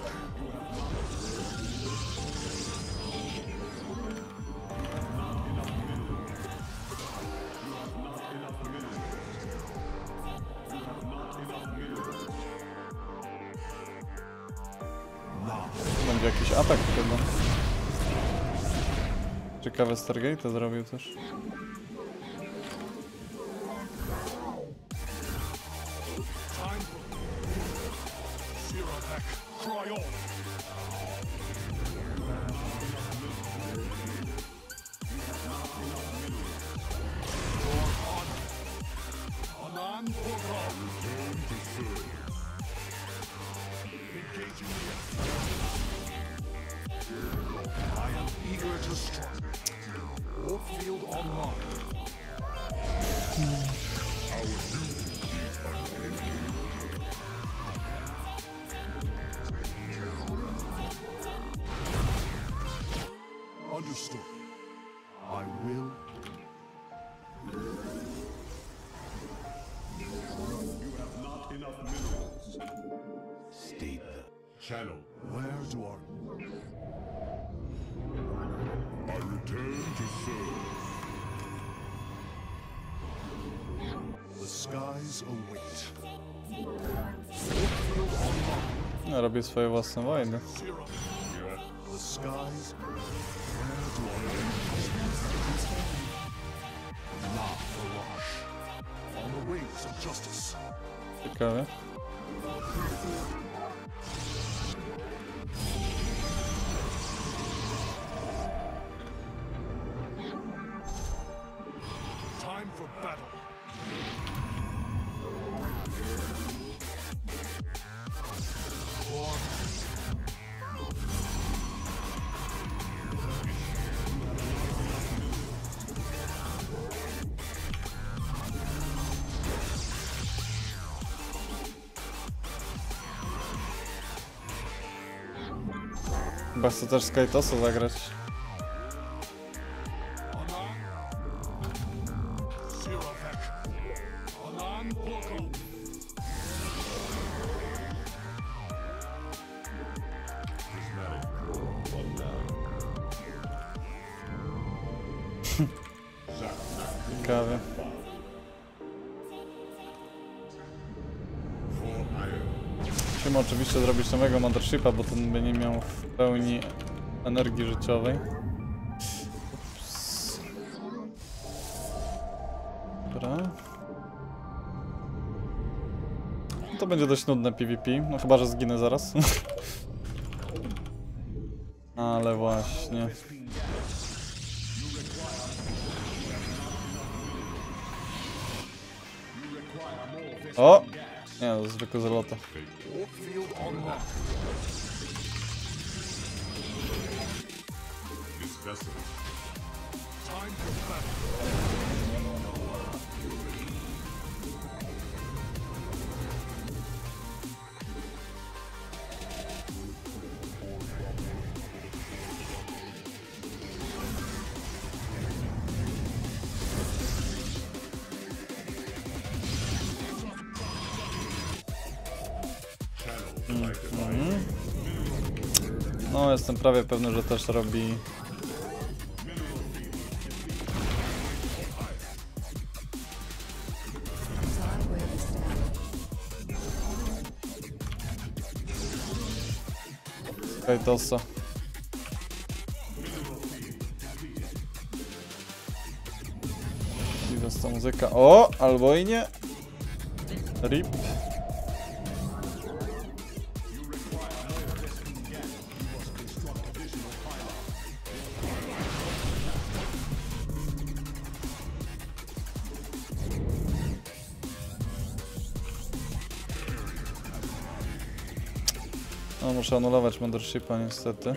Będzie jakiś atak chyba. Ciekawe Stargate zrobił też.
Shirak, cry on. Anan Portal. Engaging the I am eager to strike. Warfield online. Channel. Where do I return to serve. The skies await.
Ja robię swoje własne wojny.
The skies. Where do La Farash. On the wings of justice.
Ciekawe.
Time for battle.
Chyba chcę też Skytosa zagrać.
Siravek. Anan Boko.
Ciekawe. Musimy oczywiście zrobić nowego Mothershipa, bo ten by nie miał w pełni energii życiowej. Ups. Dobra. To będzie dość nudne PvP, no chyba, że zginę zaraz. Ale właśnie. O! Nie, to zwykły zalota.
Field online. This vessel. Time for battle.
No, jestem prawie pewny, że też robi. Skytosa. I jest ta muzyka. O! Albo i nie. RIP. No, muszę anulować Mothershipa niestety.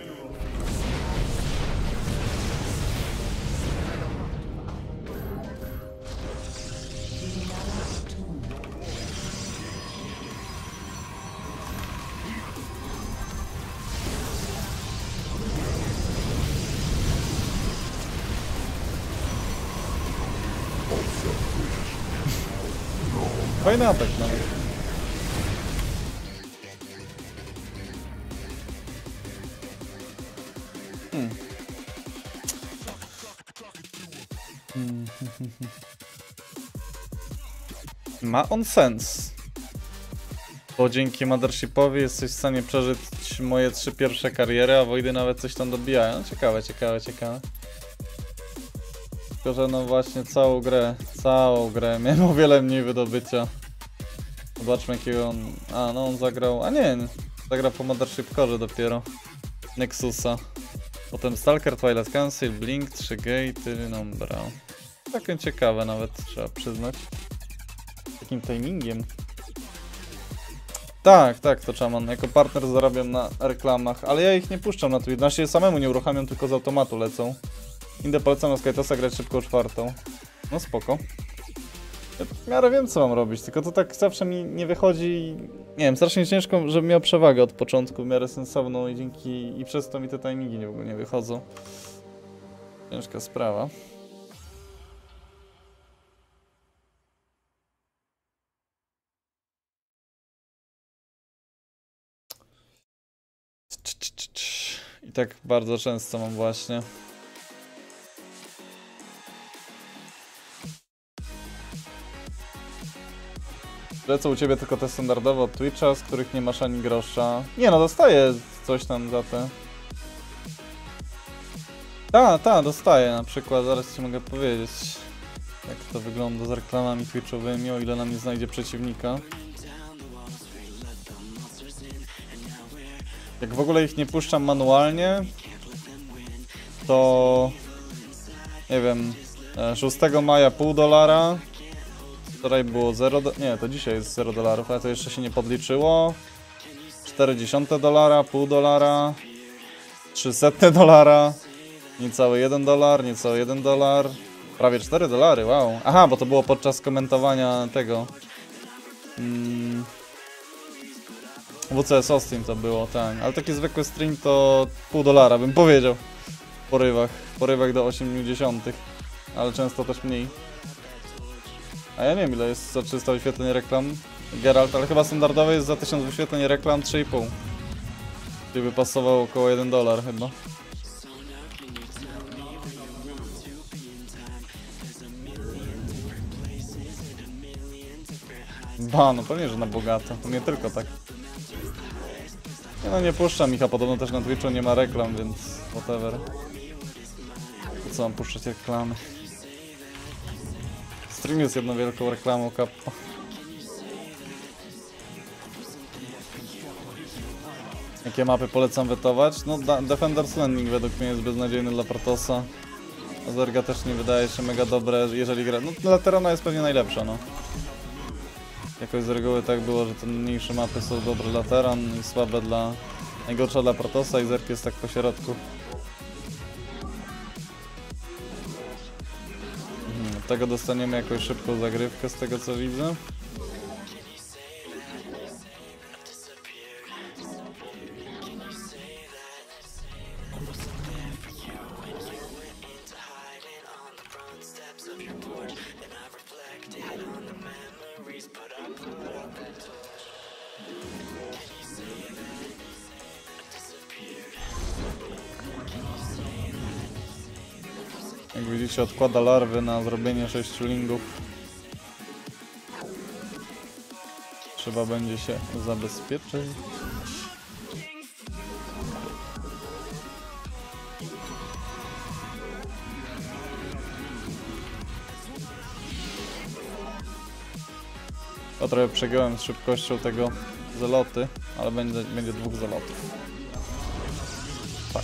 Fajny atak nawet. Ma on sens. Bo dzięki Mothershipowi jesteś w stanie przeżyć moje 3 pierwsze kariery, a Wojdy nawet coś tam dobijają. Ciekawe, ciekawe, ciekawe. Tylko, że no właśnie całą grę miałem o wiele mniej wydobycia. Zobaczmy jakiego on... A, no on zagrał... A nie, zagrał po Mothership Core dopiero. Nexusa. Potem Stalker, Twilight Council, Blink, 3 Gate'y, no bra. Takie ciekawe nawet, trzeba przyznać. Takim timingiem. Tak, tak, to Czaman. Jako partner zarabiam na reklamach, ale ja ich nie puszczam na Twitch. Znaczy je samemu nie uruchamiam, tylko z automatu lecą. Indę polecam na Skytosa grać szybko 4. No spoko. Ja w miarę wiem co mam robić, tylko to tak zawsze mi nie wychodzi. Nie wiem, strasznie ciężko, żebym miał przewagę od początku, w miarę sensowną i przez to mi te timingi w ogóle nie wychodzą. Ciężka sprawa. tak bardzo często mam właśnie. Lecą u ciebie tylko te standardowe od Twitcha, z których nie masz ani grosza. Nie no, dostaję coś tam za te. Dostaję na przykład, zaraz ci mogę powiedzieć, jak to wygląda z reklamami Twitchowymi, o ile nam nie znajdzie przeciwnika. Jak w ogóle ich nie puszczam manualnie, to nie wiem, 6 maja $0,5, wczoraj było nie, to dzisiaj jest $0, ale to jeszcze się nie podliczyło. $0,4, $0,5, $300, niecałe $1, niecałe $1, prawie $4, wow. Aha, bo to było podczas komentowania tego. WCS Austin to było, tak. Ale taki zwykły stream to $0,5 bym powiedział. Porywach do 80, ale często też mniej. A ja nie wiem ile jest za 300 wyświetleń reklam Geralt, ale chyba standardowy jest za 1000 wyświetleń reklam 3,5. Czyli by pasował około $1 chyba. No pewnie, że na bogato, to nie tylko tak. Nie no, nie puszczam ich, a podobno też na Twitchu nie ma reklam, więc whatever. Po co mam puszczać reklamy? Stream jest jedną wielką reklamą, kappa. Jakie mapy polecam wetować? No Defender's Landing według mnie jest beznadziejny dla Protossa. Zerga też nie wydaje się mega dobre, jeżeli gra... No dla Terrana jest pewnie najlepsza, no. Jakoś z reguły tak było, że te mniejsze mapy są dobre dla Terran i słabe dla... Najgorsza dla Protossa i Zerg jest tak po środku. Od tego dostaniemy jakąś szybką zagrywkę z tego co widzę. Jak widzicie, odkłada larwy na zrobienie 6 lingów. Trzeba będzie się zabezpieczyć. To trochę przegiąłem z szybkością tego zaloty, ale będzie 2 zalotów. Tak.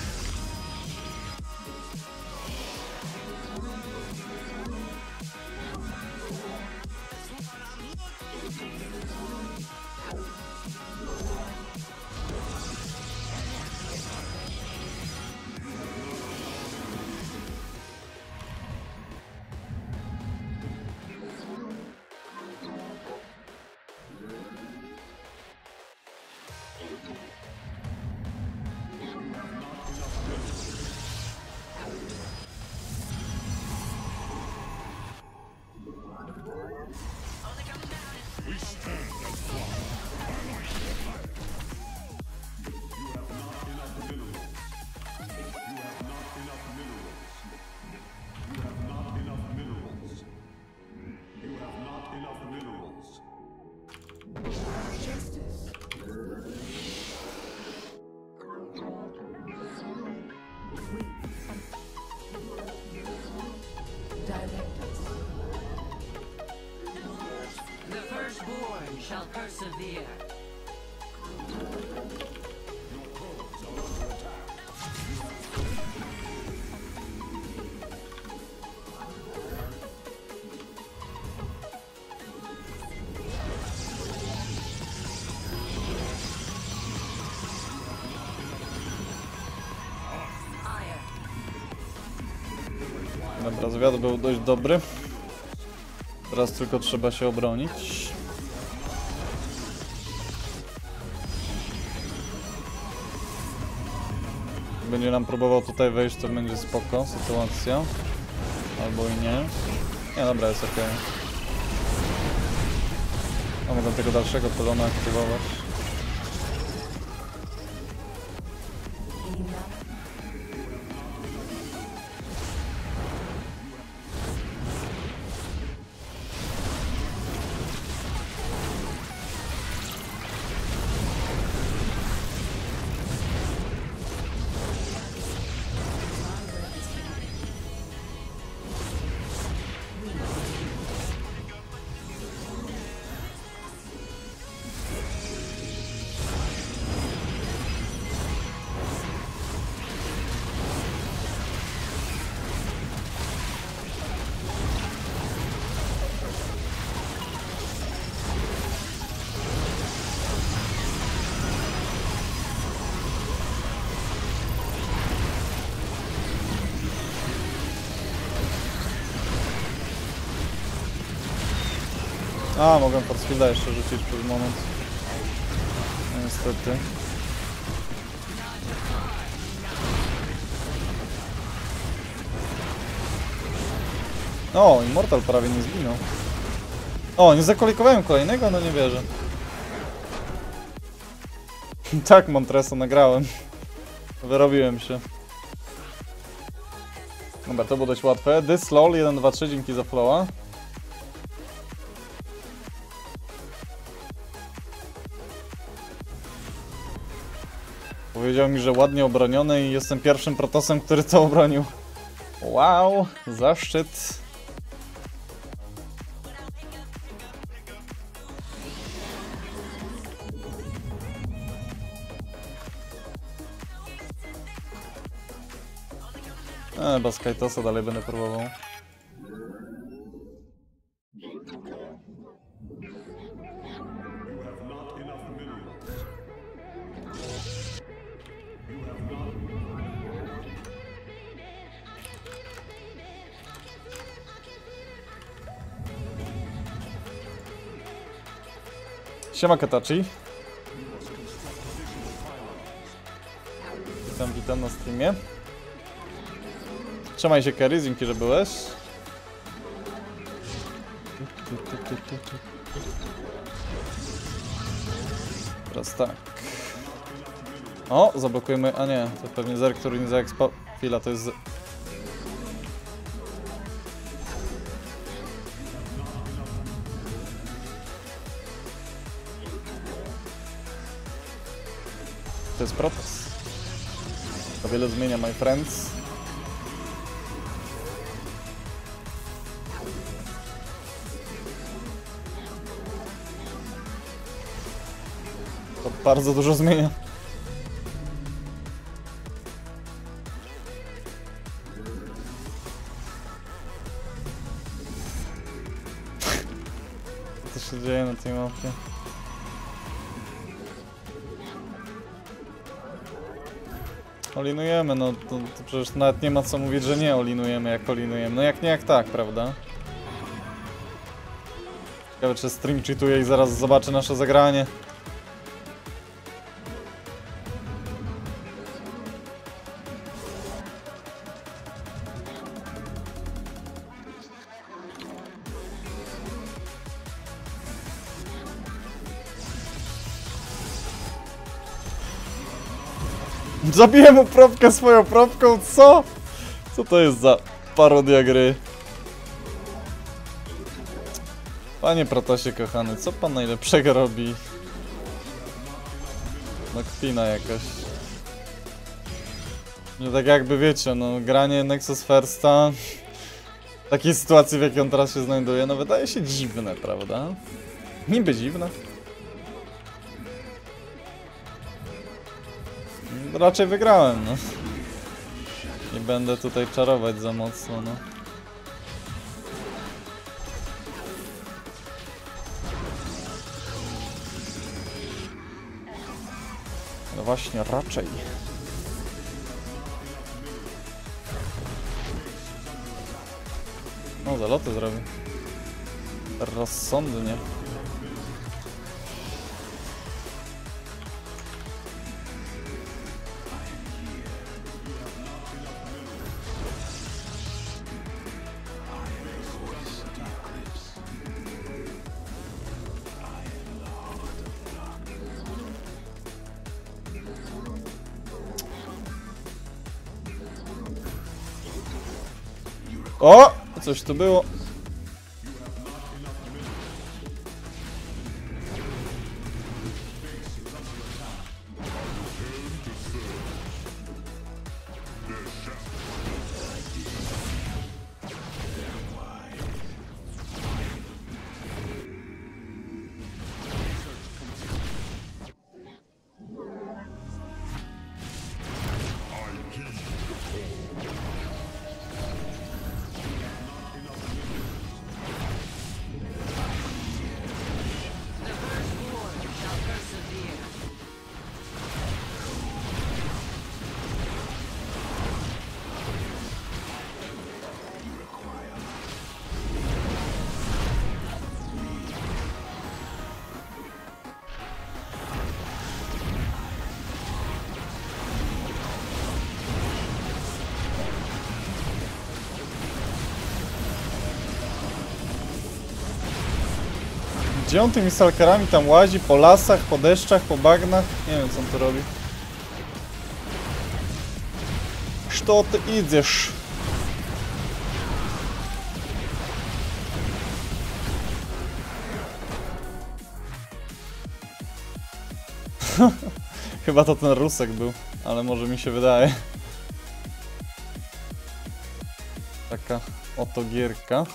The firstborn shall persevere.
Dobra, zwiat był dość dobry. Teraz tylko trzeba się obronić. Będzie nam próbował tutaj wejść, to będzie spoko sytuacja. Albo i nie. Nie, dobra, jest ok. A mogę tego dalszego pylona aktywować. A, mogłem Forcefielda jeszcze rzucić przez moment. No, niestety. O, Immortal prawie nie zginął. O, nie zakolikowałem kolejnego? No nie wierzę. Tak, Montreso nagrałem. Wyrobiłem się. Dobra, to było dość łatwe. This lol 1, 2, 3, dzięki za flowa. Powiedział mi, że ładnie obroniony i jestem pierwszym protosem, który to obronił. Wow, zaszczyt. Bez Kaitosa dalej będę próbował. Siema Katachi. Witam na streamie. Trzymaj się Kerry, dzięki, że byłeś. Teraz tak. O, zablokujemy. A nie, to pewnie Zerg, który nie zaexpo... Chwila, to jest... To jest Protoss. To wiele zmienia, my friends. To bardzo dużo zmienia. Co się dzieje na tej mapie? Olinujemy, no to przecież nawet nie ma co mówić, że nie olinujemy jak olinujemy. No jak nie, jak tak, prawda? Ciekawe, czy stream cheatuje i zaraz zobaczy nasze zagranie. Zabiję mu propkę swoją propką, co? Co to jest za parodia gry? Panie Protosie kochany, co pan najlepszego robi? No kpina jakaś. Nie tak jakby wiecie, no granie Nexus Firsta w takiej sytuacji, w jakiej on teraz się znajduje, no wydaje się dziwne, prawda? Niby dziwne. Raczej wygrałem, no. Nie będę tutaj czarować za mocno, no. No właśnie, raczej. No, zaloty zrobię. Rozsądnie. O! Coś tu było. Gdzie on tymi stalkerami tam łazi? Po lasach, po deszczach, po bagnach? Nie wiem co on tu robi. Co ty idziesz? Chyba to ten Rusek był, ale może mi się wydaje. Taka oto gierka.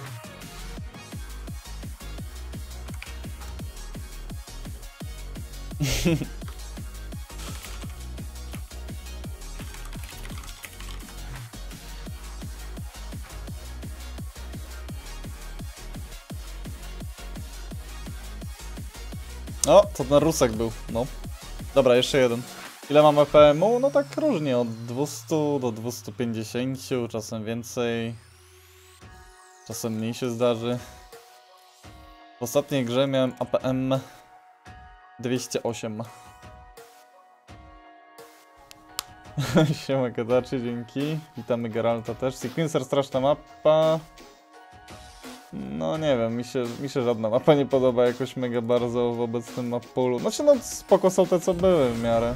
O, to ten Rusek był, no. Dobra, jeszcze jeden. Ile mamy PM-u? No tak różnie, od 200 do 250, czasem więcej. Czasem mniej się zdarzy. W ostatniej grze miałem APM 208. Siema Kadaczy, dzięki. Witamy Geralta też. Sequencer, straszna mapa. No nie wiem, mi się żadna mapa nie podoba jakoś mega bardzo w obecnym map poolu. Znaczy no spoko są te co były w miarę.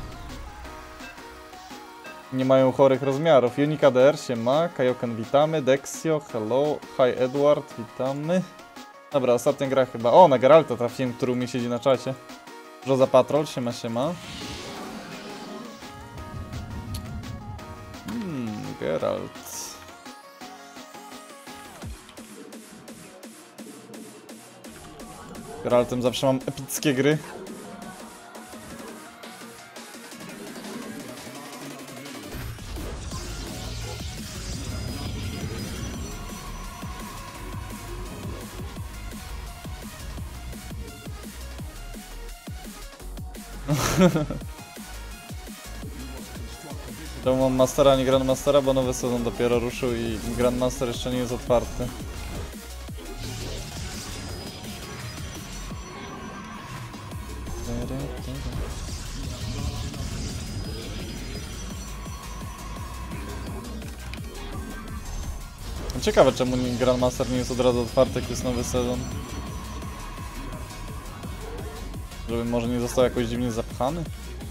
Nie mają chorych rozmiarów. Unique ADR się ma, Kaioken witamy, Dexio, hello, hi Edward, witamy. Dobra, ostatnia gra chyba. O, na Geralta trafiłem, który u mnie siedzi na czacie. Roza Patrol, siema. Geralt. Geraltem zawsze mam epickie gry. To mam Mastera, a nie Grandmastera, bo nowy sezon dopiero ruszył i Grandmaster jeszcze nie jest otwarty. Ciekawe czemu Grandmaster nie jest od razu otwarty, jak jest nowy sezon. Żeby może nie został jakoś dziwnie zapchany?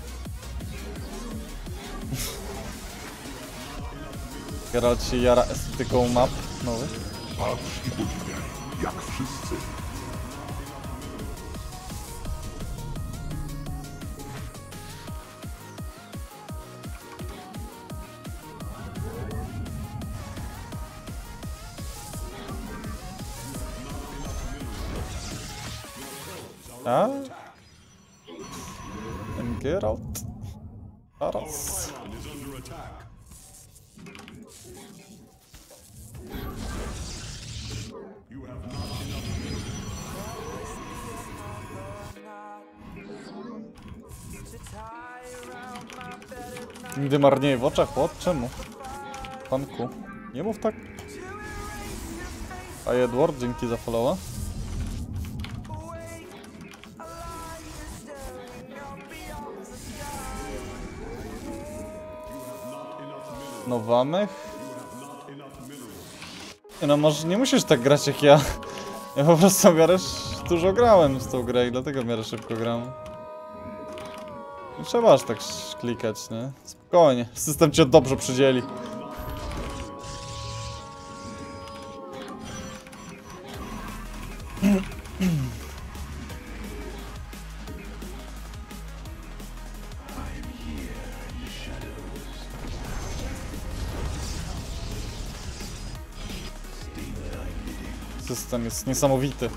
Geralt się jara estetyką map nowych.
Patrz i podziwiaj, jak wszyscy.
A? Ten Geralt? Zaraz. Nigdy marnieje w oczach, chłop? Czemu? Panku, nie mów tak. A Edward, dzięki za followa. Nowamych? No może nie musisz tak grać jak ja. Ja po prostu w miarę dużo grałem w tą grę i dlatego w miarę szybko gram. Nie trzeba aż tak klikać, nie? Spokojnie, system cię dobrze przydzieli. System jest niesamowity.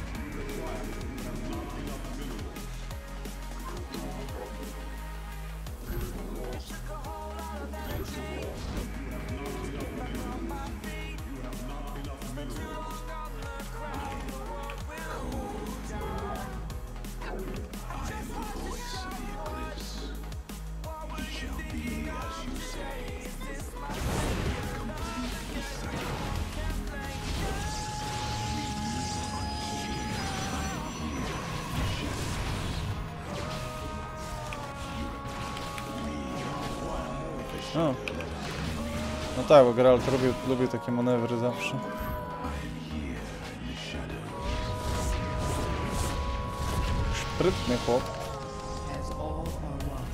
O. No tak, bo Geralt lubi takie manewry zawsze. Sprytny chłop.
as all are one.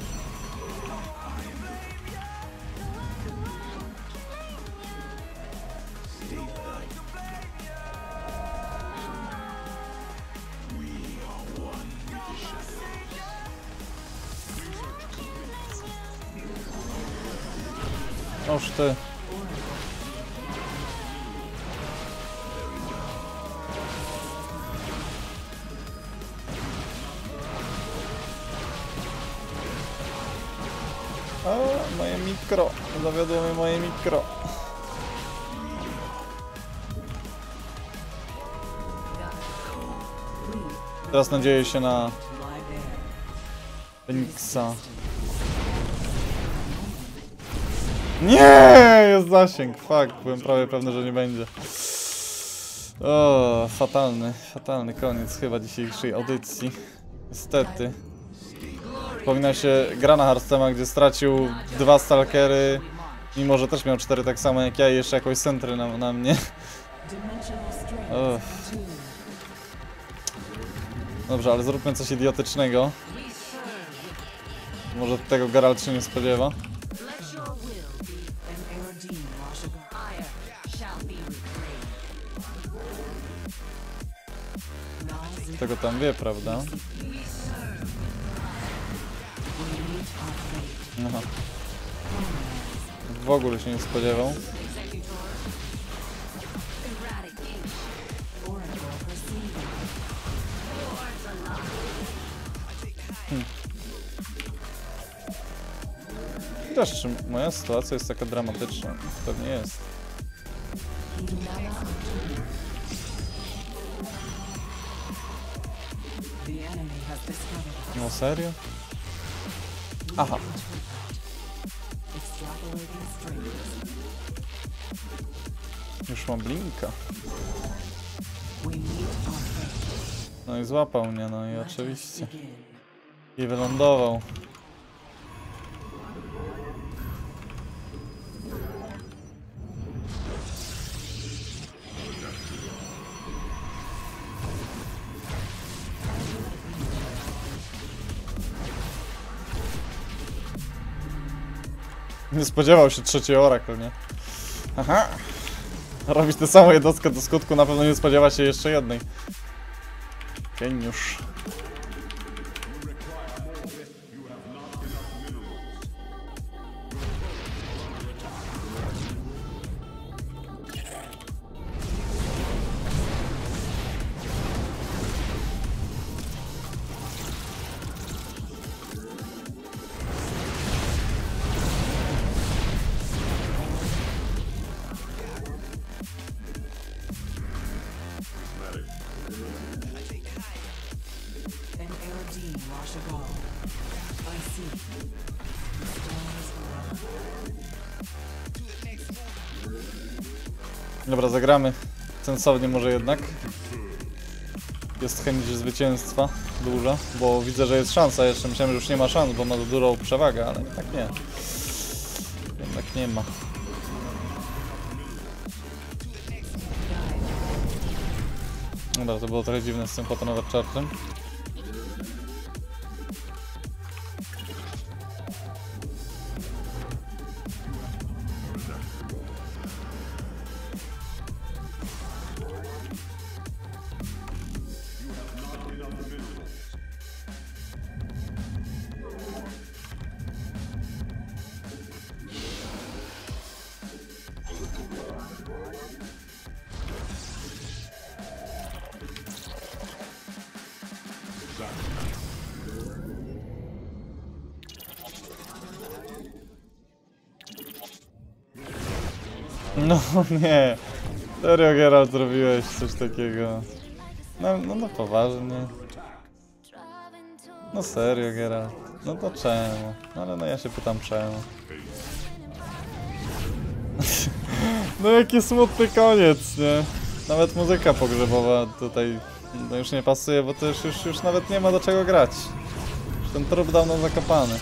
Oż ty. A, moje mikro. Zawiodło mnie moje mikro. Teraz nadzieję się na
Lie there.
Feniksa. Nie, jest zasięg. Fuck, byłem prawie pewny, że nie będzie. O, fatalny koniec chyba dzisiejszej audycji. Niestety. Przypomina się gra na Hearthstone'a, gdzie stracił 2 stalkery, mimo że też miał 4 tak samo jak ja i jeszcze jakąś sentry na mnie.
Dimensional strength.
O. Dobrze, ale zróbmy coś idiotycznego. Może tego Geralt się nie spodziewa.
Let your will be an Erodine wash ago. Ire shall be reclaimed. Nausea.
Tego tam wie, prawda?
We meet our fate.
Aha. W ogóle się nie spodziewał.
Executor. Eradication. Oracle perceiving. Lords alive.
Chociaż czy moja sytuacja jest taka dramatyczna? Pewnie jest.
The enemy has discovered.
No serio? Aha.
Extrapolating strings.
Już mam blinka.
We meet our fate.
No i złapał mnie, no i oczywiście.
Begin.
I wylądował. Nie spodziewał się trzeciej Oracle, nie? Aha. Robić tę samą jednostkę do skutku, na pewno nie spodziewa się jeszcze jednej. Geniusz.
An Erodine wash ago. I see. The stars around.
Dobra, zagramy sensownie może jednak. Jest chęć zwycięstwa duża, bo widzę, że jest szansa jeszcze. Myślałem, że już nie ma szans, bo ma dużą przewagę, ale tak nie. Jednak nie ma. Dobra, to było trochę dziwne z tym Photon-Overcharge'em. No nie. Serio, Geralt, zrobiłeś coś takiego. No poważnie. No serio, Geralt. No to czemu? No ale no ja się pytam czemu. No jaki smutny koniec, nie? Nawet muzyka pogrzebowa tutaj no już nie pasuje, bo to już nawet nie ma do czego grać. Już ten trup dawno zakopany.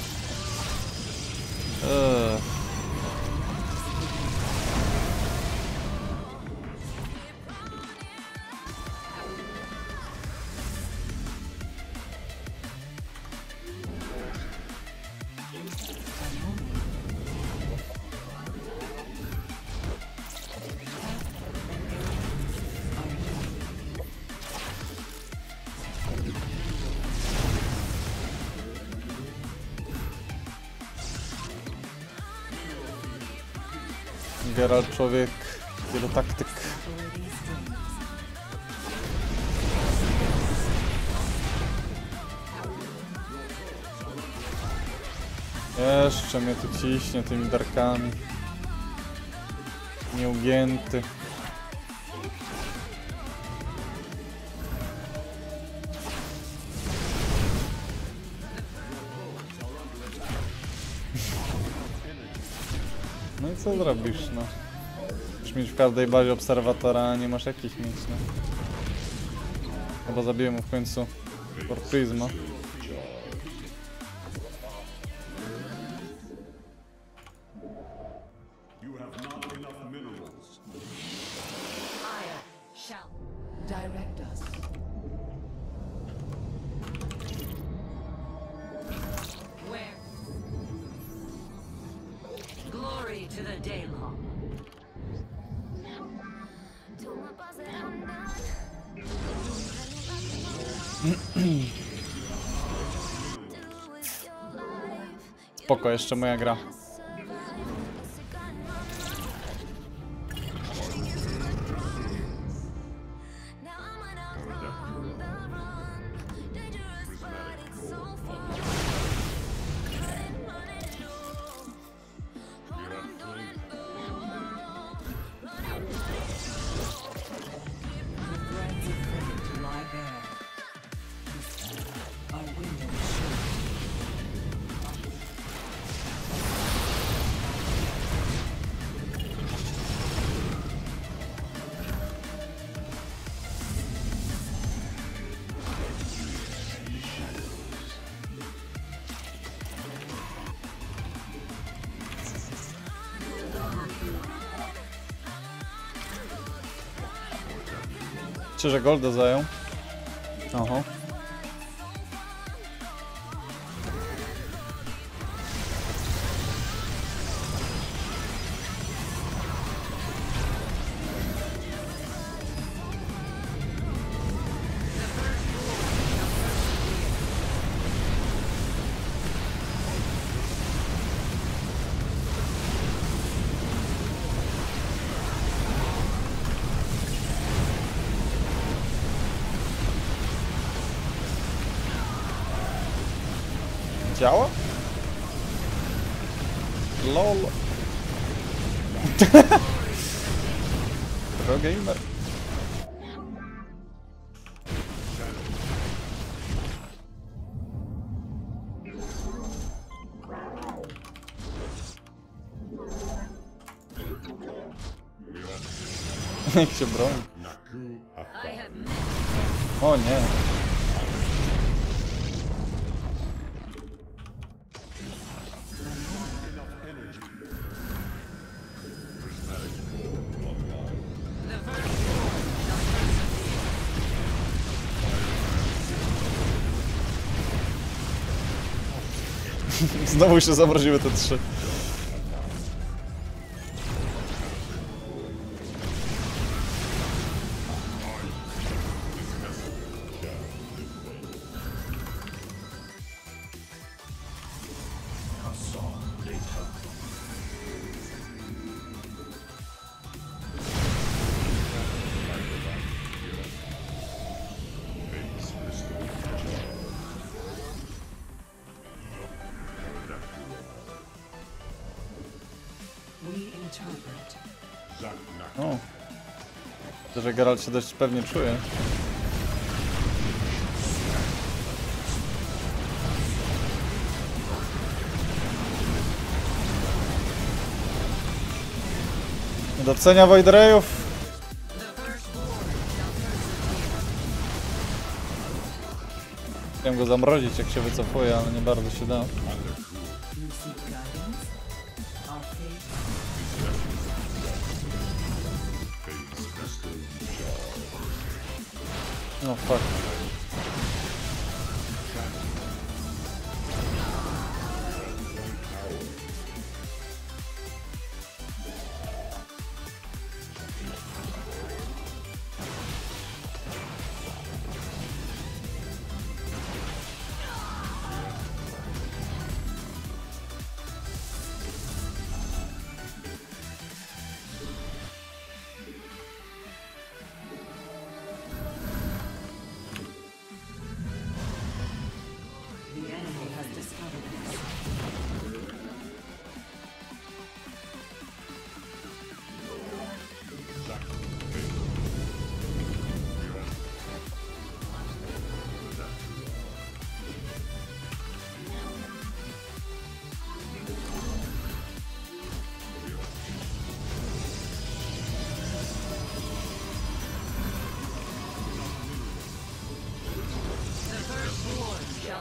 Geralt człowiek, wielotaktyk. Jeszcze mnie tu ciśnie tymi darkami. Nieugięty. No i co zrobisz, no? Musisz mieć w każdej bazie obserwatora, a nie masz jakich mieć, no. Chyba zabiję mu w końcu Prisma.
You have not enough minerals.
Fire shall direct us. Where? Glory to the Daylong.
Spoko, jeszcze moja gra. Czy że golda zajął? Oho. Działa? LOL. Pro gamer. Jak się broni.
I have
O nie. Znowu się zamroziły te trzy. O. To, że Geralt się dość pewnie czuje. Nie docenia Voidrejów. Chciałem go zamrozić, jak się wycofuje, ale nie bardzo się da. No fuck.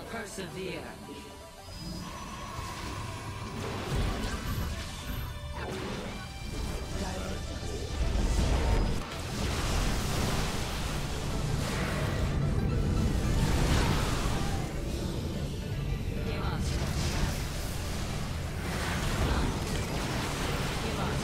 Persevere. Give us. Give us.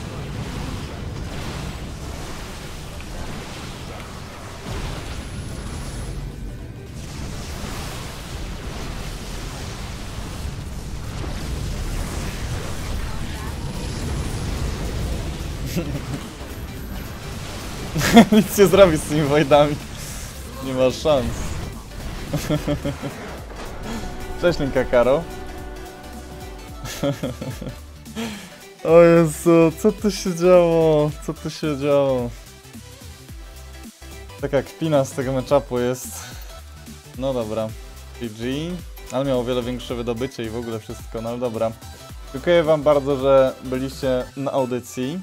Nic nie zrobić z tymi Voidami. Nie ma szans. Cześć Linka Karo. O Jezu, co tu się działo? Co tu się działo? Taka kpina z tego matchupu jest. No dobra. PG. Ale miał o wiele większe wydobycie i w ogóle wszystko, no ale dobra. Dziękuję wam bardzo, że byliście na audycji.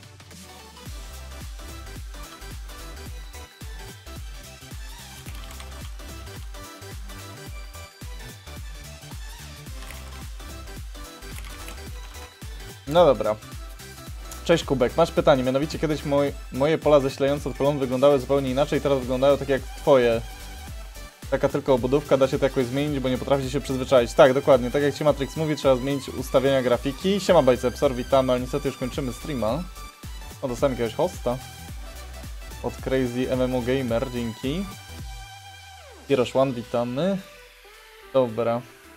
No dobra. Cześć Kubek, masz pytanie, mianowicie kiedyś moje pola ześlejące od polon wyglądały zupełnie inaczej, teraz wyglądają tak jak twoje. Taka tylko obudówka, da się to jakoś zmienić, bo nie potraficie się przyzwyczaić. Tak, dokładnie, tak jak ci Matrix mówi, trzeba zmienić ustawienia grafiki. Siema Bicepsor, witamy, ale niestety już kończymy streama. O, dostałem jakiegoś hosta. Od Crazy MMO Gamer, dzięki. Hirosh One, witamy. Dobra.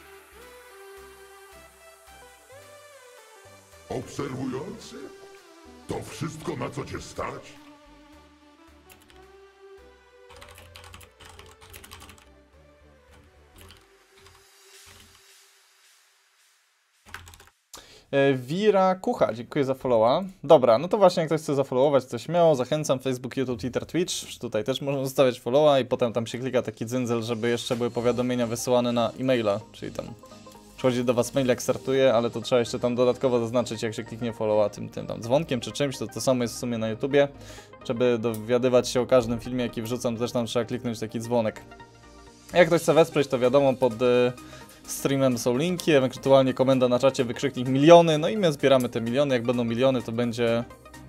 Obserwujący? To wszystko, na co cię stać?
Wira Kucha, dziękuję za followa. Dobra, no to właśnie jak ktoś chce zafollowować, to śmiało, zachęcam, Facebook, YouTube, Twitter, Twitch, tutaj też można zostawiać followa i potem tam się klika taki dzynzel, żeby jeszcze były powiadomienia wysyłane na e-maila, czyli tam przychodzi do was mail jak startuje, ale to trzeba jeszcze tam dodatkowo zaznaczyć, jak się kliknie followa tym tam dzwonkiem czy czymś, to samo jest w sumie na YouTubie, żeby dowiadywać się o każdym filmie, jaki wrzucam, to też tam trzeba kliknąć taki dzwonek. Jak ktoś chce wesprzeć, to wiadomo, pod streamem są linki, ewentualnie komenda na czacie, wykrzyknik miliony, no i my zbieramy te miliony, jak będą miliony, to będzie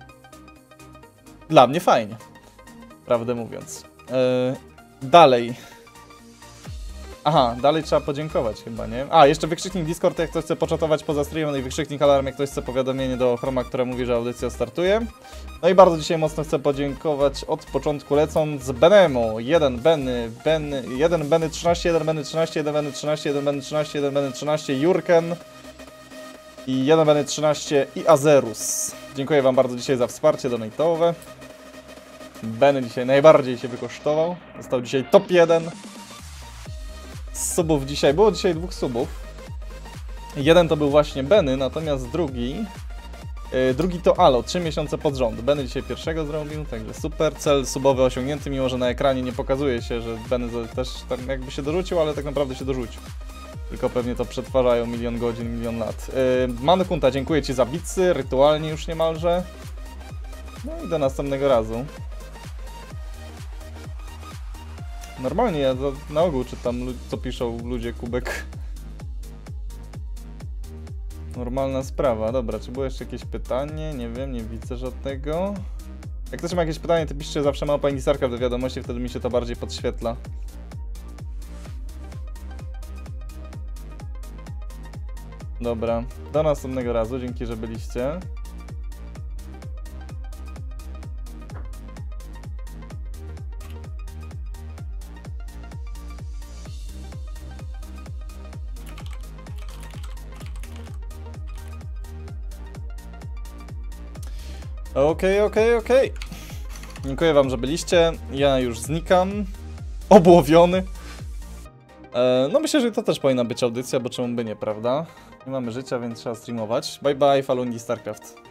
dla mnie fajnie, prawdę mówiąc. Dalej. Aha, dalej trzeba podziękować chyba, nie? A, jeszcze wykrzyknik Discord, jak ktoś chce poczatować poza streamem, no i wykrzyknik alarm, jak ktoś chce powiadomienie do Chroma, które mówi, że audycja startuje. No i bardzo dzisiaj mocno chcę podziękować, od początku lecąc Benemu, 1 Benny 13, 1 Benny 13, 1 Benny 13, 1 Benny 13, 1 Benny 13, Jurken i 1 Benny 13 i Azerus. Dziękuję wam bardzo dzisiaj za wsparcie donate'owe. Benny dzisiaj najbardziej się wykosztował, został dzisiaj top 1. Z subów dzisiaj, było dzisiaj 2 subów. Jeden to był właśnie Benny, natomiast drugi to Alo, 3 miesiące pod rząd. Benny dzisiaj pierwszego zrobił, także super. Cel subowy osiągnięty, mimo że na ekranie nie pokazuje się, że Benny też tam jakby się dorzucił, ale tak naprawdę się dorzucił. Tylko pewnie to przetwarzają milion godzin, milion lat. Manu Kunta, dziękuję ci za bitsy, rytualnie już niemalże. No i do następnego razu. Normalnie ja na ogół czytam, co piszą ludzie, Kubek. Normalna sprawa. Dobra, czy było jeszcze jakieś pytanie? Nie wiem, nie widzę żadnego. Jak ktoś ma jakieś pytanie, to piszcie zawsze małpa Indistarka do wiadomości, wtedy mi się to bardziej podświetla. Dobra, do następnego razu, dzięki, że byliście. Okej. Dziękuję wam, że byliście. Ja już znikam. Obłowiony. No myślę, że to też powinna być audycja, bo czemu by nie, prawda? Nie mamy życia, więc trzeba streamować. Bye bye, Falungi StarCraft.